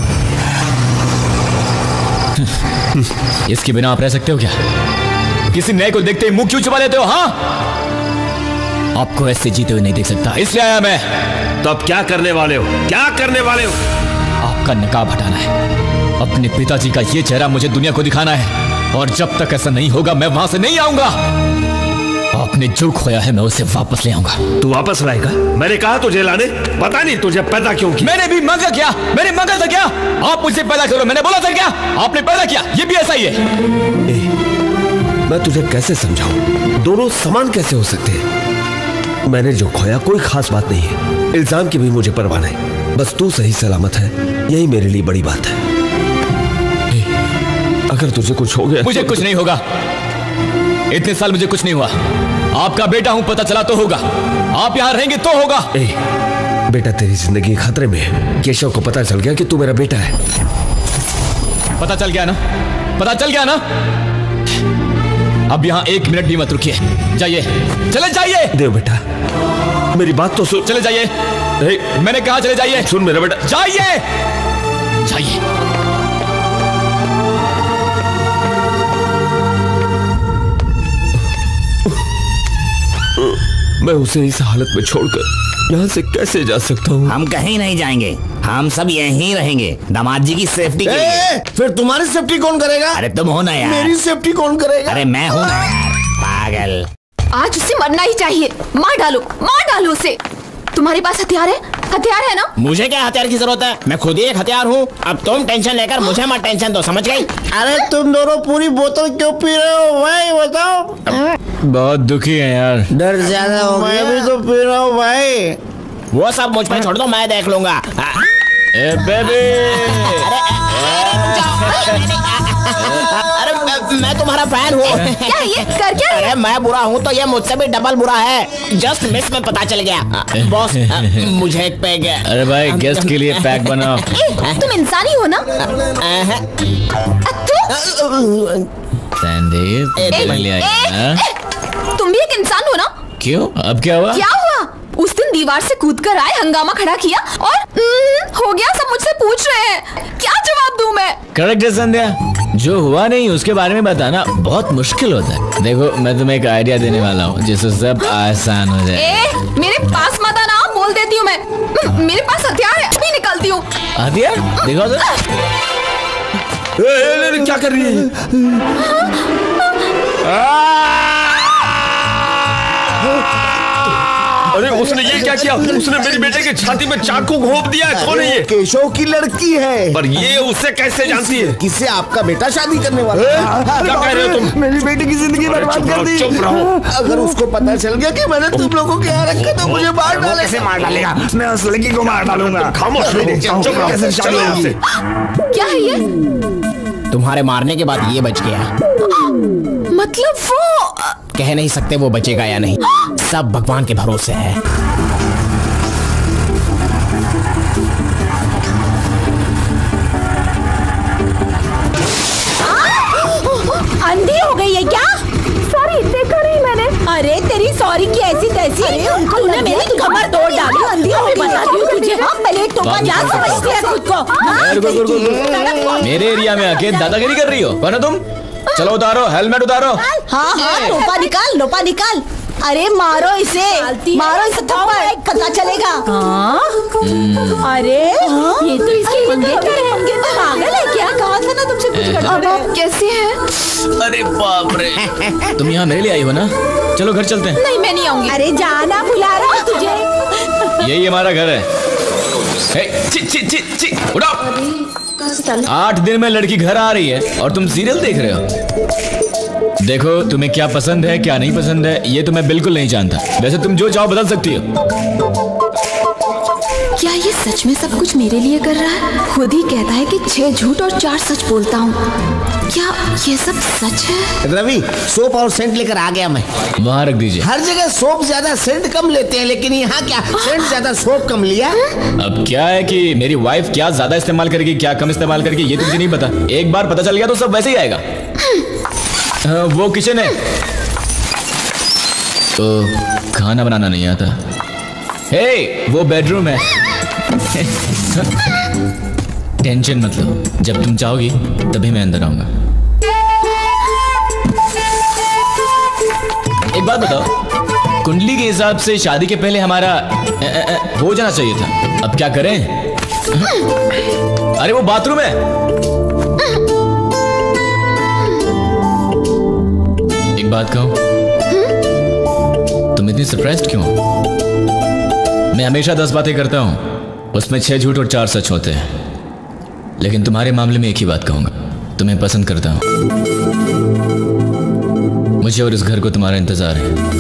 इसके बिना आप रह सकते हो क्या? किसी नए को देखते ही मुंह क्यों छुपा लेते हो? हाँ, आपको ऐसे जीते हुए नहीं देख सकता, इसलिए आया मैं। तो अब क्या करने वाले हो? क्या करने वाले हो? आपका नकाब हटाना है। अपने पिताजी का ये चेहरा मुझे दुनिया को दिखाना है, और जब तक ऐसा नहीं होगा मैं वहां से नहीं आऊंगा। आपने जो खोया है मैं उसे वापस ले आऊंगा। तू वापस लाएगा? मैंने कहा तुझे लाने। पता नहीं तुझे पैदा क्यों किया। मैंने भी मांगा क्या? मैंने मांगा था क्या? आप मुझे पैदा करो, मैंने बोला था क्या? आपने पैदा किया, ये भी ऐसा ही है। ए, मैं तुझे कैसे समझाऊं? दोनों समान कैसे हो सकते हैं? मैंने जो खोया कोई खास बात नहीं है। इल्जाम की भी मुझे परवाह नहीं। बस तू सही सलामत है, यही मेरे लिए बड़ी बात है। ए, अगर तुझे कुछ हो गया मुझे तो कुछ नहीं होगा। इतने साल मुझे कुछ नहीं हुआ। आपका बेटा हूं, पता चला तो होगा। आप यहां रहेंगे तो होगा। ए, बेटा तेरी जिंदगी खतरे में है। केशव को पता चल गया कि तू मेरा बेटा है। पता चल गया ना? पता चल गया ना? अब यहां एक मिनट भी मत रुकिए, जाइए, चले जाइए। देव बेटा मेरी बात तो सुन। चले जाइए। मैंने कहा चले जाइए। सुन मेरा बेटा, जाइए जाइए। मैं उसे इस हालत में छोड़कर यहाँ से कैसे जा सकता हूँ? हम कहीं नहीं जाएंगे, हम सब यहीं रहेंगे दामाद जी की सेफ्टी के लिए। फिर तुम्हारी सेफ्टी कौन करेगा? अरे तुम हो ना यार। मेरी सेफ्टी कौन करेगा? अरे मैं हूँ ना यार, पागल। आज उसे मरना ही चाहिए। मार डालो, मार डालो उसे। तुम्हारे पास हथियार है? हथियार है ना? मुझे क्या हथियार की जरूरत है? मैं खुद ही एक हथियार हूँ। अब तुम टेंशन लेकर मुझे मत टेंशन दो, समझ गई? अरे तुम दोनों पूरी बोतल क्यों पी रहे हो भाई, बताओ? बहुत दुखी है यार। डर ज्यादा हो गया। मैं भी तो पी रहा हूँ भाई। वो सब मुझ पे छोड़ दो, मैं देख लूंगा। ए बेबी, अरे मैं, मैं तुम्हारा फैन हूँ। क्या ये कर क्या? अरे मैं बुरा हूँ तो ये मुझसे भी डबल बुरा है। जस्ट मिस में पता चल गया। बॉस मुझे एक पैक। अरे भाई गेस्ट के लिए पैक बनाओ। तुम इंसानी हो ना? तुम भी एक इंसान हो ना? क्यों, अब क्या हुआ? क्या हुआ? उस दिन दीवार से कूद कर आए, हंगामा खड़ा किया और हो गया। सब मुझसे पूछ रहे हैं, क्या जवाब दूं मैं? करेक्ट है संध्या, जो हुआ नहीं उसके बारे में बताना बहुत मुश्किल होता है। देखो मैं तुम्हें एक आइडिया देने वाला हूँ जिससे सब आसान हो जाए। ए, मेरे पास मत आना, बोल देती हूँ मैं। मेरे पास हथियार है, अभी निकलती हूँ। हथियार देखो तो। क्या कर रही है? अरे उसने ये क्या किया? उसने मेरी बेटे की छाती में चाकू घोंप दिया। कौन है ये? केशव की लड़की है। पर ये उससे कैसे जानती है? किससे? आपका बेटा शादी करने वाला है। क्या कह रहे हो तुम? मेरी बेटी की जिंदगी बर्बाद कर दी। चुप रहो। अगर उसको पता चल गया कि मैंने तुम लोगों के यहाँ रखा तो मुझे मार डालेगा। कैसे मार डालेगा? मैं उस लड़की को मार डालूंगा। खामोश रहो, चुप रहो। कैसे चलो यहाँ से। क्या है ये? तुम्हारे मारने के बाद ये बच गया। मतलब वो कह नहीं सकते वो बचेगा या नहीं, सब भगवान के भरोसे है। अंधी हो गई है क्या? सॉरी, देखा नहीं मैंने। अरे तेरी सॉरी की ऐसी तैसी। अरे उनको तूने मेरी कमर तोड़ डाली। अंधी हो गई बताती हूँ तुझे। हाँ पहले टोका जा, समझती है खुद को। रुको रुको रुको, मेरे एरिया में आके दादागिरी कर रही हो वरना तुम। चलो उतारो, हेलमेट उतारो। हाँ हाँ टोपा निकाल, लोपा निकाल। अरे मारो इसे, मारो इसे थप्पड़, पता चलेगा। हाँ? अरे ये तो इसके पंगे पागल है क्या? कहा था ना तुमसे कुछ गड़बड़ है। अब आप कैसे हैं? अरे बाप रे, तुम यहाँ मेरे लिए आई हो ना? चलो घर चलते हैं। नहीं मैं नहीं आऊंगी। अरे जाना, बुला रहा हूँ तुझे। यही हमारा घर है। हे, ची, ची, ची, ची, उठाओ। आठ दिन में लड़की घर आ रही है और तुम सीरियल देख रहे हो। देखो तुम्हें क्या पसंद है क्या नहीं पसंद है ये तो मैं बिल्कुल नहीं जानता। वैसे तुम जो चाहो बदल सकती हो। क्या ये सच में सब कुछ मेरे लिए कर रहा है? खुद ही कहता है कि छह झूठ और चार सच बोलता हूँ। क्या ये सब सच है? रवि, सोप और सेंट लेकर आ गया मैं। वहाँ रख दीजिए। हर जगह सोप ज्यादा सेंट कम लेते हैं, लेकिन यहाँ क्या सेंट ज्यादा सोप कम लिया? अब क्या है कि मेरी वाइफ क्या ज्यादा इस्तेमाल करेगी क्या कम इस्तेमाल करेगी ये तो मुझे नहीं पता। एक बार पता चल गया तो सब वैसे ही आएगा। आ, वो किचन है तो खाना बनाना नहीं आता। हे, वो बेडरूम है। टेंशन मत लो, जब तुम चाहोगी तभी मैं अंदर आऊंगा। एक बात बताओ, कुंडली के हिसाब से शादी के पहले हमारा ए, ए, ए, हो जाना चाहिए था। अब क्या करें? अरे वो बाथरूम है। एक बात कहूं, तुम इतनी सरप्राइज्ड क्यों? मैं हमेशा दस बातें करता हूं, उसमें छह झूठ और चार सच होते हैं, लेकिन तुम्हारे मामले में एक ही बात कहूंगा, तुम्हें पसंद करता हूं। मुझे और इस घर को तुम्हारा इंतजार है।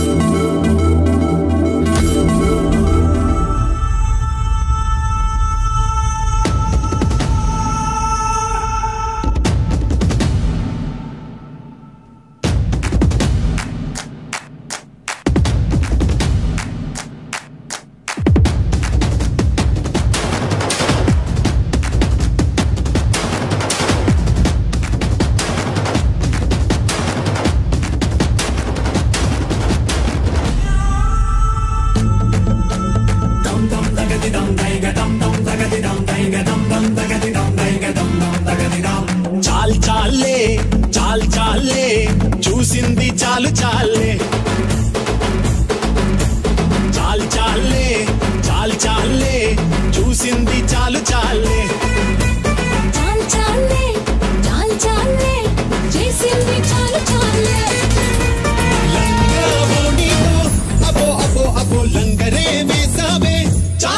చాల్ చాలే చాల్ చాలే చూసింది చాలు చాలే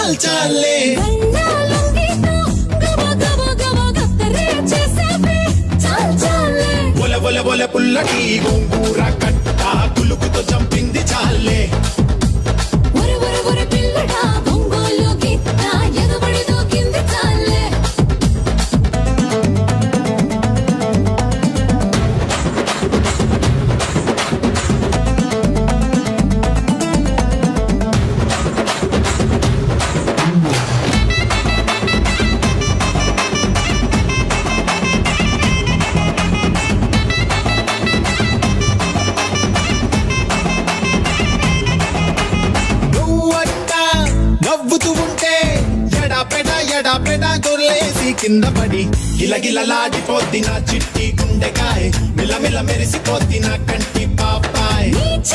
चाल चाल ले बोले बोले बोले पुल्लटी गोंगूरा कट्टा कुलुकुतो चंपिंदी चाले ఒరే ఒరే ఒరే పిల్లడా బొంగోలు గిత్త ఎగబడి దూకింది చాలే నవ్వుతూ ఉంటే ఎడా పెడ ఎడా పెడ గొర్లేసి కింద పడి గిలగిలలాడిపోద్ది నా చిట్టి గుండెకాయ మిలమిల మెరిసిపోద్ది నా కంటి పాపాయ్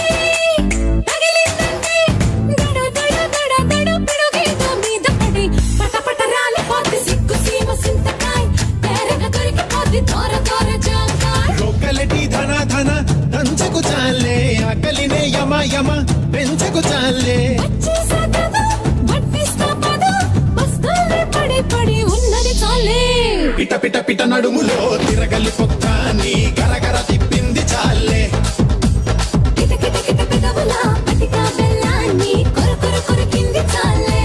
రోకలటి ధన ధన దంచకు చాలే ఆకలినే యమ యమ పెంచకు చాలే పిట పిట పిట నడుములో తిరగలి పొక్క నీ గరగర తిప్పింది చాలే కిట కిట కిట పెదవుల పటికా బెల్లాన్ని కొర కొర కొరికింది చాలే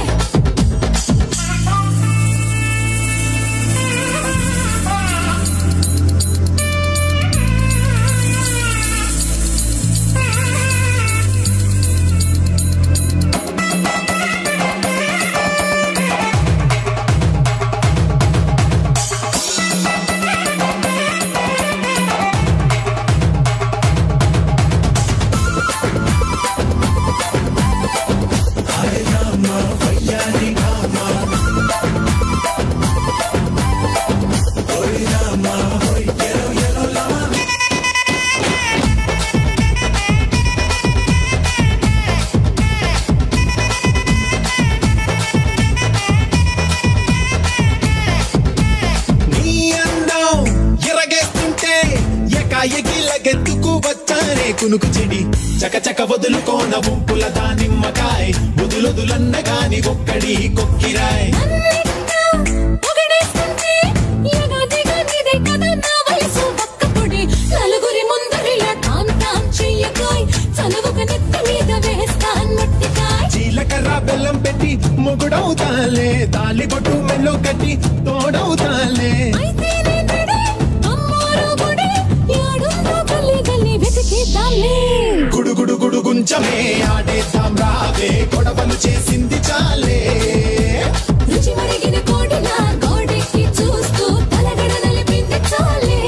ఎగిలగెత్తుకు వచ్చారే కునుకు చెడి చకచక వదులుకోన ఉంపుల దానిమ్మకాయ వదులొదులన్నగాని ఒక్కడి కొక్కిరాయ్ నలుగురి ముందరిలా టామ్ టామ్ చెయ్యకాయ్ చనువుక నెత్తి మీద వేస్తాన్ మట్టికాయ్ జీలకర్ర బెల్లం పెట్టి మొగుడవుతాలే తాలి బొట్టు మెల్లో కట్టి తోడవుతాలే గుడు గుడు గుడు గుంచమే ఆడేద్దాం రావే గొడవలు చేసింది చాలే రుచి మరిగిన కోడిలా గోడెక్కి చూస్తూ తలగడ నలిపింది చాలే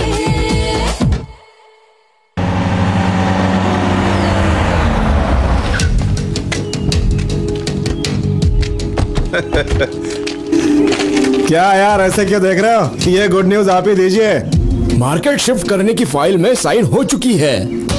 क्या यार ऐसे क्यों देख रहे हो? ये गुड न्यूज आप ही दीजिए। मार्केट शिफ्ट करने की फाइल में साइन हो चुकी है।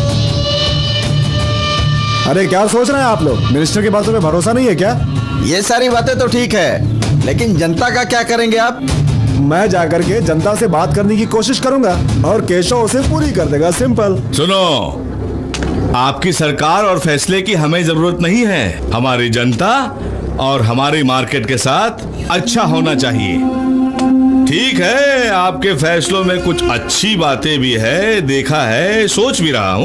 अरे क्या सोच रहे हैं आप लोग? मिनिस्टर की बातों पे भरोसा नहीं है क्या? ये सारी बातें तो ठीक है, लेकिन जनता का क्या करेंगे आप? मैं जाकर के जनता से बात करने की कोशिश करूंगा और केशव उसे पूरी कर देगा। सिंपल। सुनो, आपकी सरकार और फैसले की हमें जरूरत नहीं है। हमारी जनता और हमारी मार्केट के साथ अच्छा होना चाहिए। ठीक है, आपके फैसलों में कुछ अच्छी बातें भी है, देखा है, सोच भी रहा हूँ।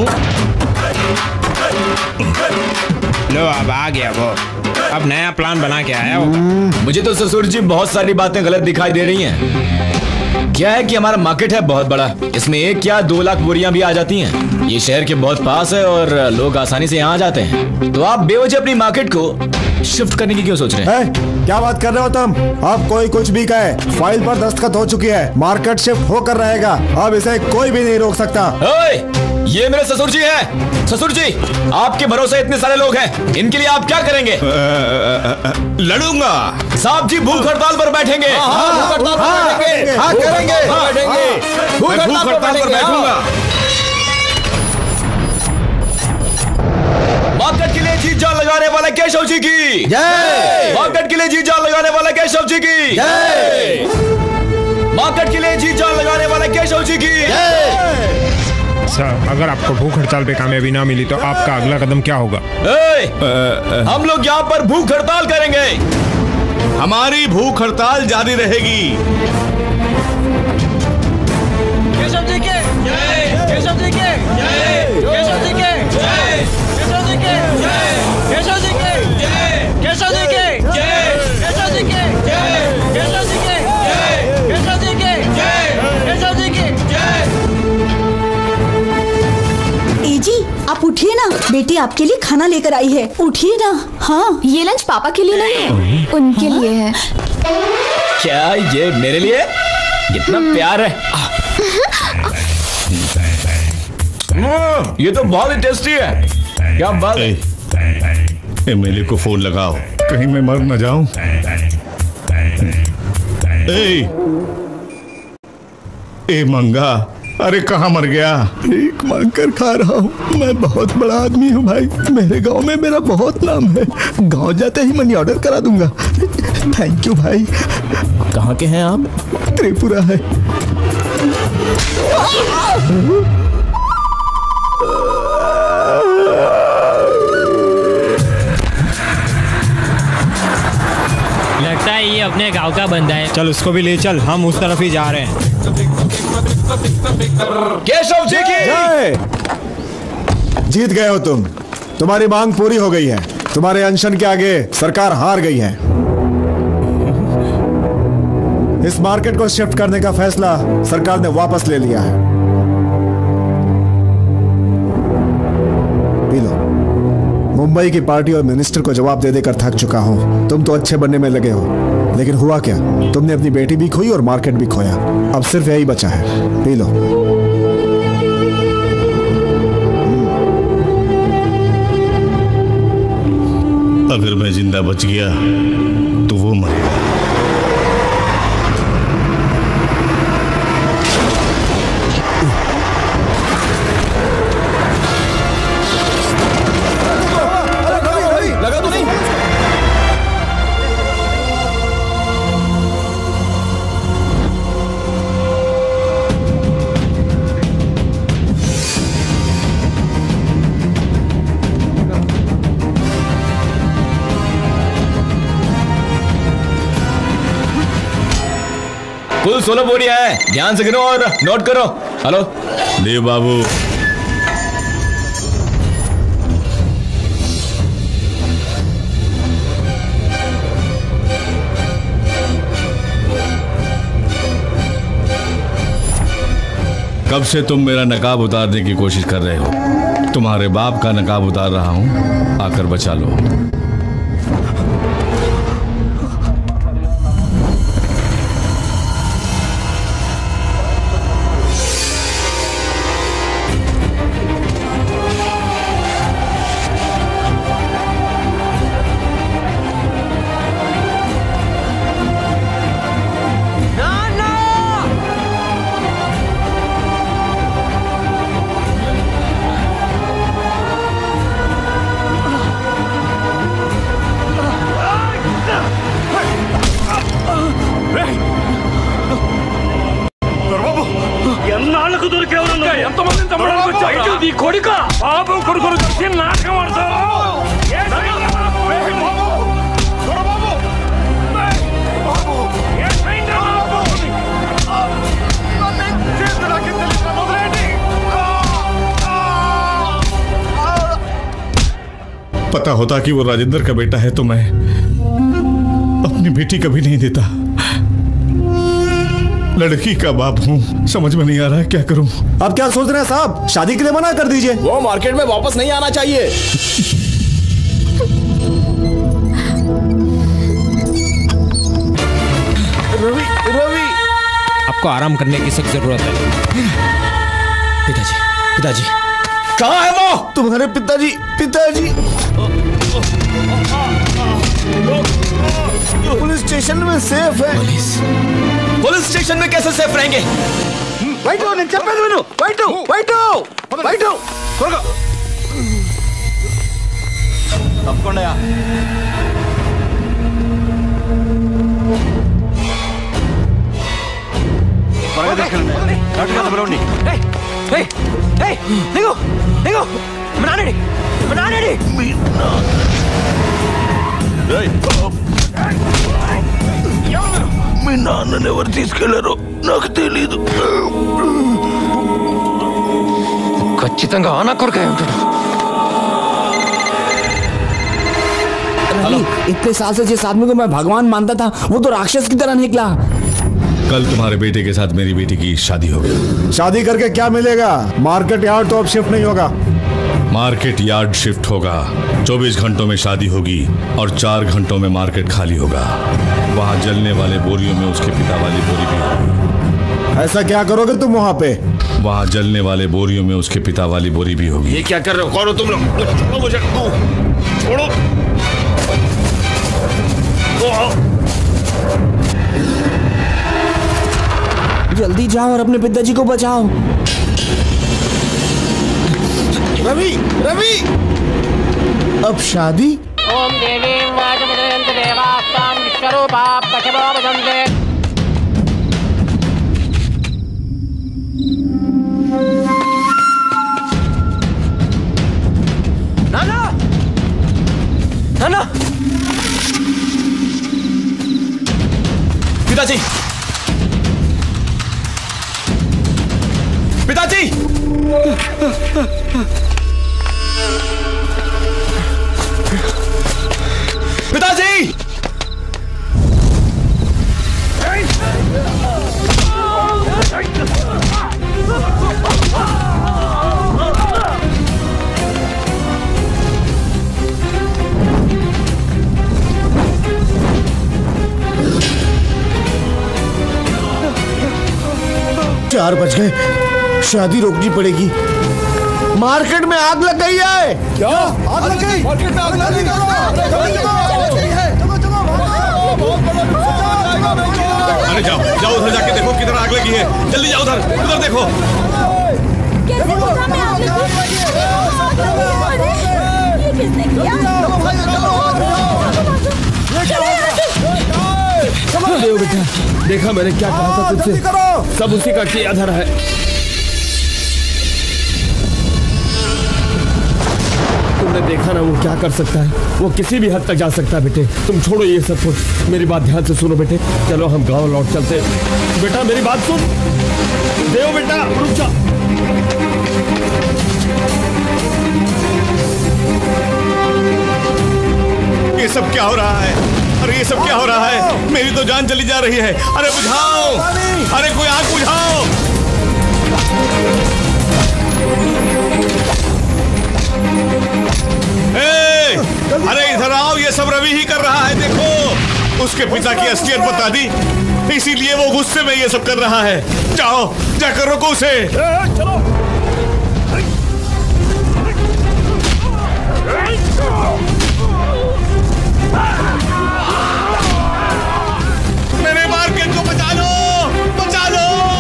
लो अब आ गया वो, अब नया प्लान बना के आया होगा। मुझे तो ससुर जी बहुत सारी बातें गलत दिखाई दे रही हैं। क्या है कि हमारा मार्केट है बहुत बड़ा, इसमें एक या दो लाख बोरियां भी आ जाती हैं। ये शहर के बहुत पास है और लोग आसानी से यहाँ आ जाते हैं। तो आप बेवजह अपनी मार्केट को शिफ्ट करने की क्यों सोच रहे हैं? है? क्या बात कर रहे हो तुम? अब कोई कुछ भी कहे, फाइल पर दस्तखत हो चुकी है, मार्केट शिफ्ट होकर रहेगा। अब इसे कोई भी नहीं रोक सकता। ओए, ये मेरे ससुर जी हैं। ससुर जी, आपके भरोसे इतने सारे लोग हैं, इनके लिए आप क्या करेंगे? लड़ूंगा। साहब जी भूख हड़ताल पर बैठेंगे। भूख हड़ताल पर बैठेंगे। हाँ, करेंगे। भूख हड़ताल पर बैठूंगा। मार्केट के लिए जी जान लगाने वाले केशव जी की जय। मार्केट के लिए जी जान लगाने वाले केशव जी की जय। मार्केट के लिए जी जान लगाने वाले केशव जी की जय। सर, अगर आपको भूख हड़ताल पे कामयाबी ना मिली तो आपका अगला कदम क्या होगा? ए, हम लोग यहाँ पर भूख हड़ताल करेंगे। हमारी भूख हड़ताल जारी रहेगी। केशव जी के जय, केशव जी के जय, केशव जी के जय, केशव जी के जय, केशव जी के जय, केशव जी के जय, केशव जी के जय, केशव जी के जय, केशव जी के जय, केशव जी के जय। ए जी, आप उठिए ना, बेटी आपके लिए खाना लेकर आई है, उठिए ना। हाँ, ये लंच पापा के लिए नहीं है, उनके लिए है। क्या ये मेरे लिए? कितना प्यार है। ये तो बहुत ही टेस्टी है। क्या बात है? एमएलए को फोन लगाओ, कहीं मैं मर न जाऊं। ए, ए मंगा, अरे कहाँ मर गया? भीख मांग कर खा रहा हूँ। मैं बहुत बड़ा आदमी हूँ भाई, मेरे गांव में मेरा बहुत नाम है। गांव जाते ही मनी ऑर्डर करा दूंगा। थैंक यू भाई। कहाँ के हैं आप? त्रिपुरा है। लगता है ये अपने गांव का बंदा है। चल उसको भी ले चल, हम उस तरफ ही जा रहे हैं। केशव जी की जय। जीत गए हो तुम, तुम्हारी मांग पूरी हो गई है। तुम्हारे अनशन के आगे सरकार हार गई है। इस मार्केट को शिफ्ट करने का फैसला सरकार ने वापस ले लिया है। P low. मुंबई की पार्टी और मिनिस्टर को जवाब दे देकर थक चुका हूं। तुम तो अच्छे बनने में लगे हो, लेकिन हुआ क्या? तुमने अपनी बेटी भी खोई और मार्केट भी खोया। अब सिर्फ यही बचा है, पी लो। अगर मैं जिंदा बच गया तो वो मरेगा। लगा तो नहीं? कुल सोलह बोरियां है, ध्यान से गिनो और नोट करो। हेलो देव बाबू, कब से तुम मेरा नकाब उतारने की कोशिश कर रहे हो? तुम्हारे बाप का नकाब उतार रहा हूं, आकर बचा लो। पता होता कि वो राजेंद्र का बेटा है तो मैं अपनी बेटी कभी नहीं देता। लड़की का बाप हूँ, समझ में नहीं आ रहा है क्या करूँ। अब क्या सोच रहे हैं साहब? शादी के लिए मना कर दीजिए। वो मार्केट में वापस नहीं आना चाहिए। रवि, रवि, आपको आराम करने की सख्त जरूरत है। पिताजी, पिताजी, कहाँ है वो? तुम्हारे पिताजी, पिताजी पुलिस स्टेशन में सेफ है। पुलिस पुलिस स्टेशन में कैसे सेफ रहेंगे? వైటు నేను చెప్పేది విను వైటు వైటు వైటు త్వరగా తప్పకుండా త్వరగా తీసుకెళ్ళండి డాక్టర్ గారిని పిలవండి. ఏయ్ ఏయ్ ఏయ్ దిగు దిగు మా నాన్నడి మా నాన్నడి ఏయ్ నాన్నని ఎవరు తీసుకెళ్లారో నాకు తెలీదు. ఖచ్చితంగా ఆనా కొరకాయ ఉంటాడు. इतने साल से जिस आदमी को मैं भगवान मानता था वो तो राक्षस की तरह निकला. कल तुम्हारे बेटे के साथ मेरी बेटी की शादी होगी. शादी करके क्या मिलेगा? मार्केट यार्ड तो अब शिफ्ट नहीं होगा. मार्केट यार्ड शिफ्ट होगा. चौबीस घंटों में शादी होगी और चार घंटों में मार्केट खाली होगा. वहाँ जलने वाले बोरियों में उसके पिता वाली बोरी भी होगी. ऐसा क्या करोगे तुम वहाँ पे? वहाँ जलने वाले बोरियों में उसके पिता वाली बोरी भी होगी. ये क्या कर रहे हो? कौन हो तुम लोग? छोड़ो मुझे, छोड़ो. जल्दी जाओ और अपने पिताजी को बचाओ. रवि, रवि, अब शादी? ओम देवी वाजमदयंत देवास्तां विश्वरूपा पशवो वदन्ते. नाना, नाना, पिताजी, पिताजी, पिताजी, चार बज गए, शादी रोकनी पड़ेगी. मार्केट में आग लग गई है. क्या आग लग गई? मार्केट में आग लग गई. अरे जाओ जाओ उधर जाके देखो किधर आग लगी है. जल्दी जाओ उधर, उधर देखो. देव बेटा, देखा मैंने क्या कहा था तुझसे? सब उसी का किया धरा है. तुमने देखा ना वो क्या कर सकता है. वो किसी भी हद तक जा सकता है. बेटे तुम छोड़ो ये सब कुछ, मेरी बात ध्यान से सुनो बेटे. चलो हम गांव लौट चलते. बेटा मेरी बात सुन. देव बेटा रुक जा. ये सब क्या हो रहा है? अरे ये सब क्या हो रहा है? मेरी तो जान चली जा रही है. अरे बुझाओ, अरे कोई आग बुझाओ. ए, अरे इधर आओ, ये सब रवि ही कर रहा है. देखो उसके पिता की असलियत बता दी, इसीलिए वो गुस्से में ये सब कर रहा है. जाओ जाकर रोको उसे. चलो. मेरे मार्केट को बचा लो, बचा लो.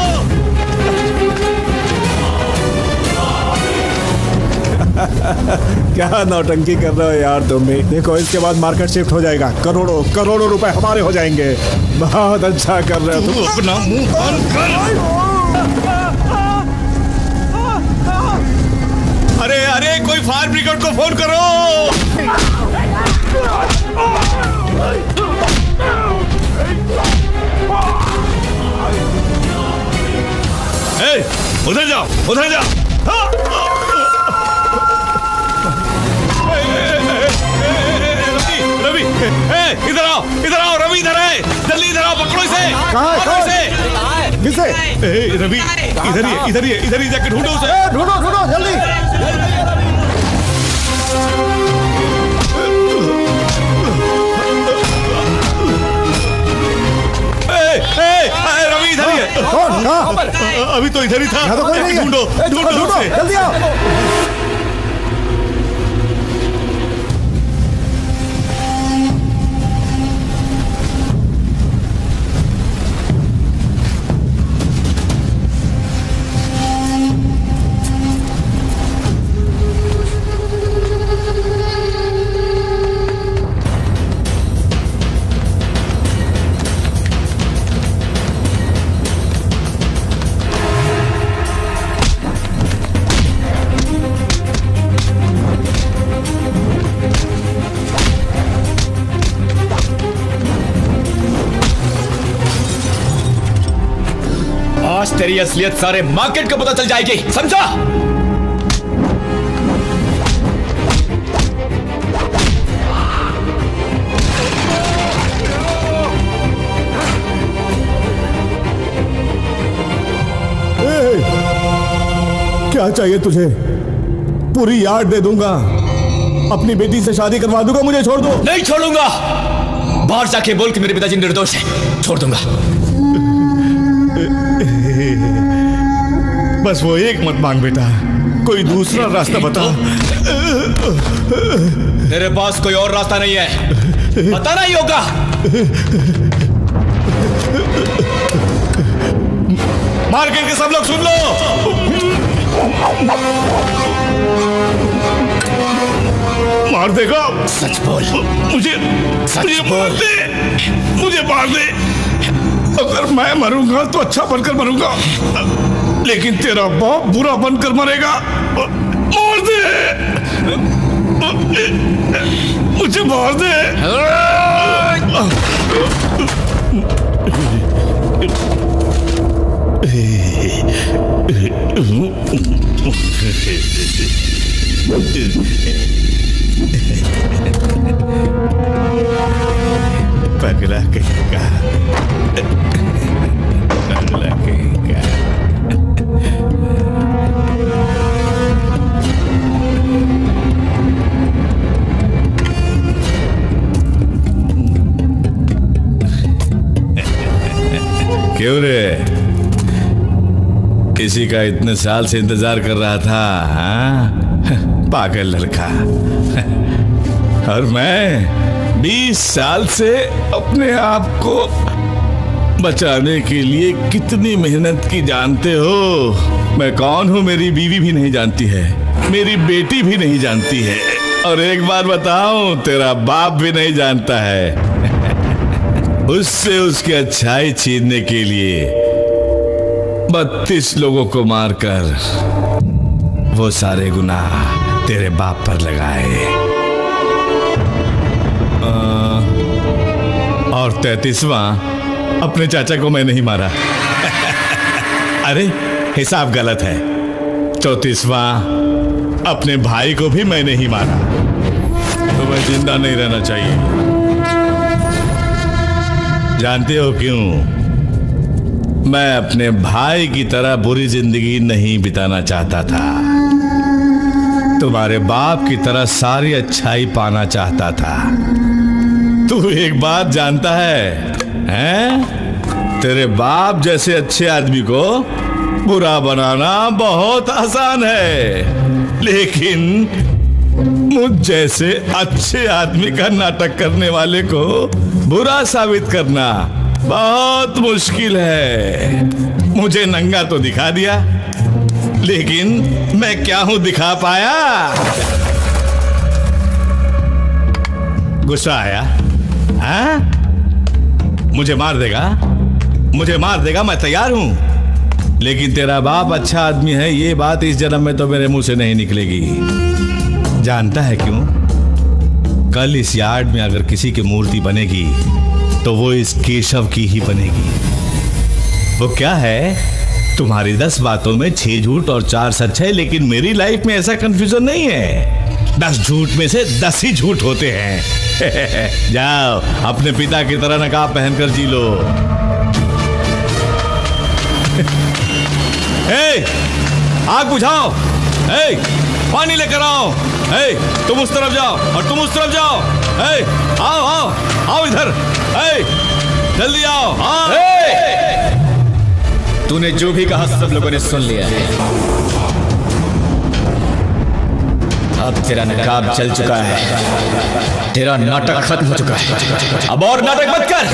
क्या नौटंकी कर रहे हो यार तुम भी. देखो इसके बाद मार्केट शिफ्ट हो जाएगा. करोड़ों करोड़ों रुपए हमारे हो जाएंगे. बहुत अच्छा कर रहे हो तुम. अपना मुंह बंद कर. अरे अरे कोई फायर ब्रिगेड को फोन करो. ए, उधर जाओ, उधर जाओ. रवि, इधर आओ, इधर आओ. रवि इधर है. जल्दी इधर आओ, पकड़ो इसे. कहाँ है? पकड़ो इसे. किसे? रवि इधर ही, इधर ही, इधर ही जाके ढूंढो उसे. ढूंढो ढूंढो जल्दी. रवि इधर ही है. कौन? अभी तो इधर ही था. तो कोई नहीं है. ढूंढो ढूंढो ढूंढो जल्दी आओ. आज तेरी असलियत सारे मार्केट को पता चल जाएगी, समझा? क्या चाहिए तुझे? पूरी यार्ड दे दूंगा, अपनी बेटी से शादी करवा दूंगा, मुझे छोड़ दो। नहीं छोड़ूंगा। बाहर जाके बोल कि मेरे पिताजी निर्दोष है, छोड़ दूंगा। बस वो एक मत मांग बेटा, कोई दूसरा रास्ता बता। तेरे पास कोई और रास्ता नहीं है, बताना ही होगा। मार्केट के सब लोग सुन लो, मार देगा। सच बोल, मुझे सच मार दे, मुझे मार दे। अगर मैं मरूंगा तो अच्छा बनकर मरूंगा, लेकिन तेरा बाप बुरा बनकर मरेगा। मार दे, मुझे मार दे। पगला कहेगा, पगला कहेगा। क्यों रे, किसी का इतने साल से इंतजार कर रहा था? हाँ? पागल लड़का। और मैं बीस साल से अपने आप को बचाने के लिए कितनी मेहनत की जानते हो? मैं कौन हूँ मेरी बीवी भी नहीं जानती है, मेरी बेटी भी नहीं जानती है, और एक बार बताऊं, तेरा बाप भी नहीं जानता है। उससे उसकी अच्छाई छीनने के लिए बत्तीस लोगों को मारकर वो सारे गुनाह तेरे बाप पर लगाए, और तैतीसवां अपने चाचा को मैं नहीं मारा। अरे हिसाब गलत है। चौतीसवां अपने भाई को भी मैं नहीं मारा। तो मैं जिंदा नहीं रहना चाहिए। जानते हो क्यों? मैं अपने भाई की तरह बुरी जिंदगी नहीं बिताना चाहता था, तुम्हारे बाप की तरह सारी अच्छाई पाना चाहता था। तू एक बात जानता है, हैं? तेरे बाप जैसे अच्छे आदमी को बुरा बनाना बहुत आसान है, लेकिन मुझ जैसे अच्छे आदमी का नाटक करने वाले को बुरा साबित करना बहुत मुश्किल है। मुझे नंगा तो दिखा दिया, लेकिन मैं क्या हूं दिखा पाया? गुस्सा आया? हाँ? मुझे मार देगा, मुझे मार देगा, मैं तैयार हूं। लेकिन तेरा बाप अच्छा आदमी है, ये बात इस जन्म में तो मेरे मुंह से नहीं निकलेगी। जानता है क्यों? कल इस यार्ड में अगर किसी की मूर्ति बनेगी तो वो इस केशव की ही बनेगी। वो क्या है, तुम्हारी दस बातों में छह झूठ और चार सच है, लेकिन मेरी लाइफ में ऐसा कंफ्यूजन नहीं है। दस झूठ में से दस ही झूठ होते हैं। जाओ अपने पिता की तरह नकाब पहनकर जी लो। ए, आग बुझाओ, ए, पानी लेकर आओ, ए, तुम उस तरफ जाओ और तुम उस तरफ जाओ। ए, आओ आओ आओ इधर, ए, जल्दी आओ, आओ। तूने जो भी कहा सब लोगों ने सुन लिया है। अब तेरा नकाब चल चुका है, तेरा नाटक खत्म हो चुका है। अब और नाटक मत कर।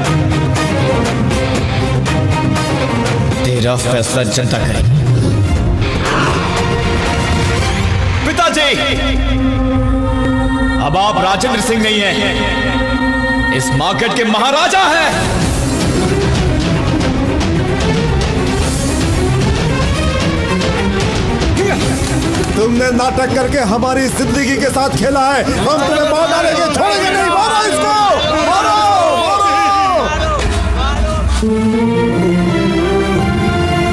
तेरा फैसला जनता करेगी। पिताजी, अब आप राजेंद्र सिंह नहीं हैं, इस मार्केट के महाराजा हैं। तुमने नाटक करके हमारी जिंदगी के साथ खेला है, हम तुम्हें मार डालेंगे, छोड़ेंगे नहीं। मारो इसको, मारो, मारो।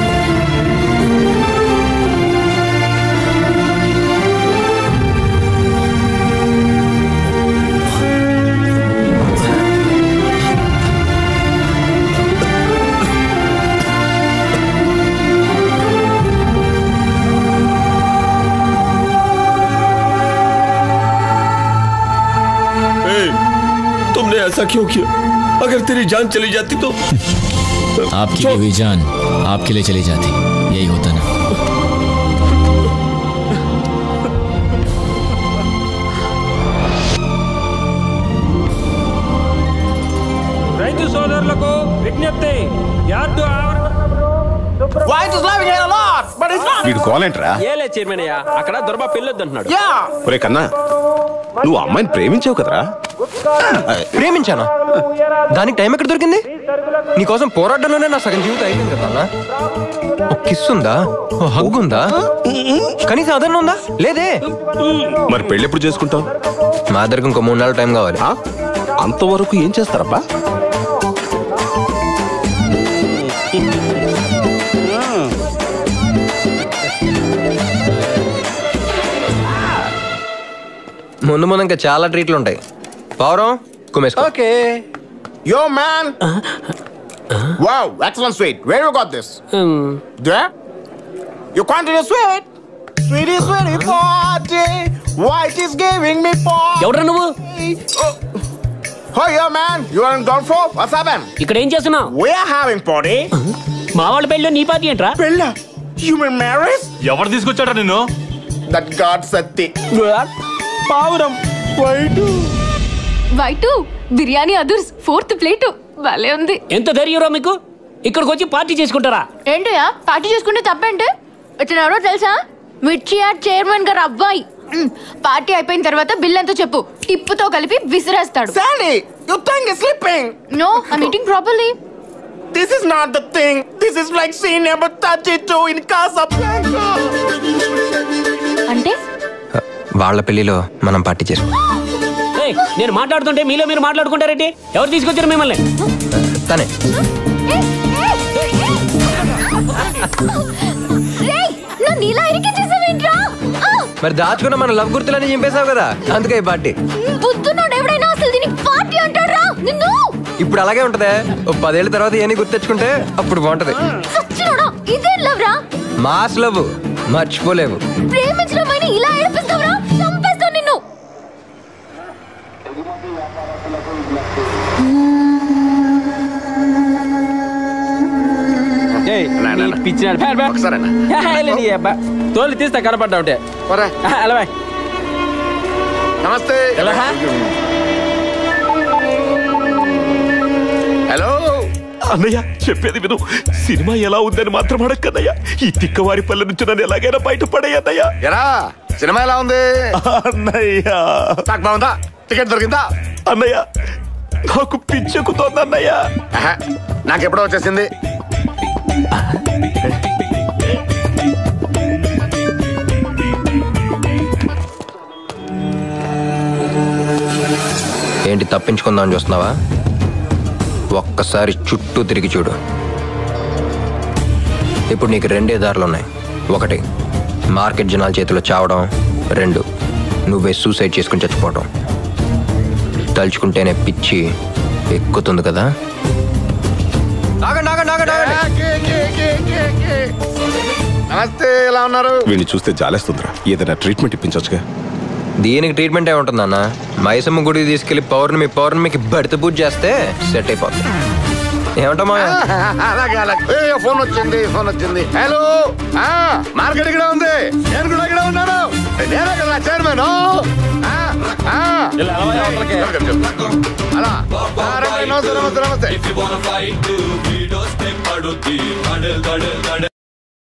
ऐसा क्यों किया? अगर तेरी जान चली जाती तो आपकी लिए हुई जान आपके लिए चली जाती, यही होता ना। రైతు సోదరులకు విజ్ఞప్తి, యార్డు వీడు కోలేంట్రా? ఏలే చైర్మన్ అయ్యా, అక్కడ దొరబా పెళ్ళొద్దు అంటున్నాడు. ఒరే కన్నా, నువ్వు అమ్మాయిని ప్రేమించావు కదరా? ప్రేమించానా? దానికి టైం ఎక్కడ దొరికింది? నీకోసం పోరాటంలోనే నా సగం జీవితం అయిపోయింది కదా అన్న. ఓ కిస్ ఉందా? ఓ హగ్ ఉందా? కనీసం అదన్నా ఉందా? లేదే. మరి పెళ్ళి ఎప్పుడు చేసుకుంటావు? మా దగ్గరకు ఇంకో మూడు నెలల టైం కావాలి. అంతవరకు ఏం చేస్తారబ్బా? ముందు ముందు ఇంకా చాలా ట్రీట్లు ఉంటాయి. పౌరం కుమేసుకో. Okay. Yo man. Wow, excellent sweet. Where you got this? There? You continue sweet? Sweetie, sweetie party. White is giving me party. ఎవడ్రా నువ్వు? Oh yeah man, you are in Gulf War? What's happened? ఇక్కడ ఏం చేస్తున్నావు? We are having party. మా వాళ్ళ పెళ్ళి నీ party ఏంట్రా? పెళ్ళ? Human marriage? ఎవరు తీసుకొచ్చాడా నిన్ను? That God Satti. పావురం. వైటు. వైటు బిర్యానీ అదుర్స్ ఫోర్త్ ప్లేట్ భలే ఉంది. ఎంత ధైర్యంరా మీకు? ఇక్కడికి వచ్చి పార్టీ చేసుకుంటారా? ఏంటయ్యా పార్టీ చేసుకుంటే తప్పేంటి? ఇతను ఎవరో తెలుసా? మిర్చియార్ చైర్మన్ గారు అబ్బాయి. పార్టీ అయిపోయిన తర్వాత బిల్ ఎంతో చెప్పు, టిప్పుతో కలిపి విసిరేస్తాడు. Sandy, you think is sleeping? No, I'm eating properly. This is not the thing. This is like scene number thirty-two in Casablanca. అంటే వాళ్ళ పెళ్లిలో మనం పార్టీ చేసుకో. నేను మాట్లాడుతుంటే మీలో మీరు మాట్లాడుకుంటారేంటి? ఎవరు తీసుకొచ్చారు మిమ్మల్ని? తనే. మరి దాచుకున్న మన లవ్ గుర్తులని చింపేశావు కదా, అందుకే ఈ పార్టీ. ఇప్పుడు అలాగే ఉంటదే. ఓ పదేళ్ల తర్వాత ఏని గుర్తు తెచ్చుకుంటే అప్పుడు బాగుంటది. మాస్ లవ్ మర్చిపోలేవు. ఇలా ఏడిపిస్తావురా? చంపేస్తాను నిన్ను. తోలు తీస్తా కనపడ్డా ఉంటే. నమస్తే. హలో అన్నయ్య, చెప్పేది విను. సినిమా ఎలా ఉందని మాత్రం అడగన్నయ్య. ఈ తిక్కవారి పల్లె నుంచి నన్ను ఎలాగైనా బయటపడేయన్నయ్య. ఎరా సినిమా ఎలా ఉంది అన్నయ్య? నాకు బాగుందా? టికెట్ దొరికిందా? అన్నయ్య నాకు పిచ్చెక్కుతోంది అన్నయ్య. నాకెప్పుడో వచ్చేసింది. ఏంటి తప్పించుకుందామని చూస్తున్నావా? ఒక్కసారి చుట్టూ తిరిగి చూడు. ఇప్పుడు నీకు రెండే దారులు ఉన్నాయి. ఒకటి మార్కెట్ జనాల చేతిలో చావడం, రెండు నువ్వే సూసైడ్ చేసుకుని చచ్చిపోవడం. తలుచుకుంటేనే పిచ్చి ఎక్కుతుంది కదా. నమస్తే, ఎలా ఉన్నారు? వీడిని చూస్తే జాలేస్తుందిరా. ఏదైనా ట్రీట్మెంట్ ఇప్పించొచ్చుగా. దీనికి ట్రీట్మెంట్ ఏముంటుందన్న? మైసమ్మ గుడికి తీసుకెళ్లి పౌర్ణమి పౌర్ణమికి బడిత పూజ చేస్తే సెట్ అయిపోతుంది. ఏమంటామా? అలాగే అలాగే. ఫోన్ వచ్చింది ఫోన్ వచ్చింది. హలో, మార్కెట్ ఇక్కడ ఉంది. నేను కూడా ఇక్కడ ఉన్నాను. నేనే కదా చైర్మన్. అలా నమస్తే నమస్తే నమస్తే.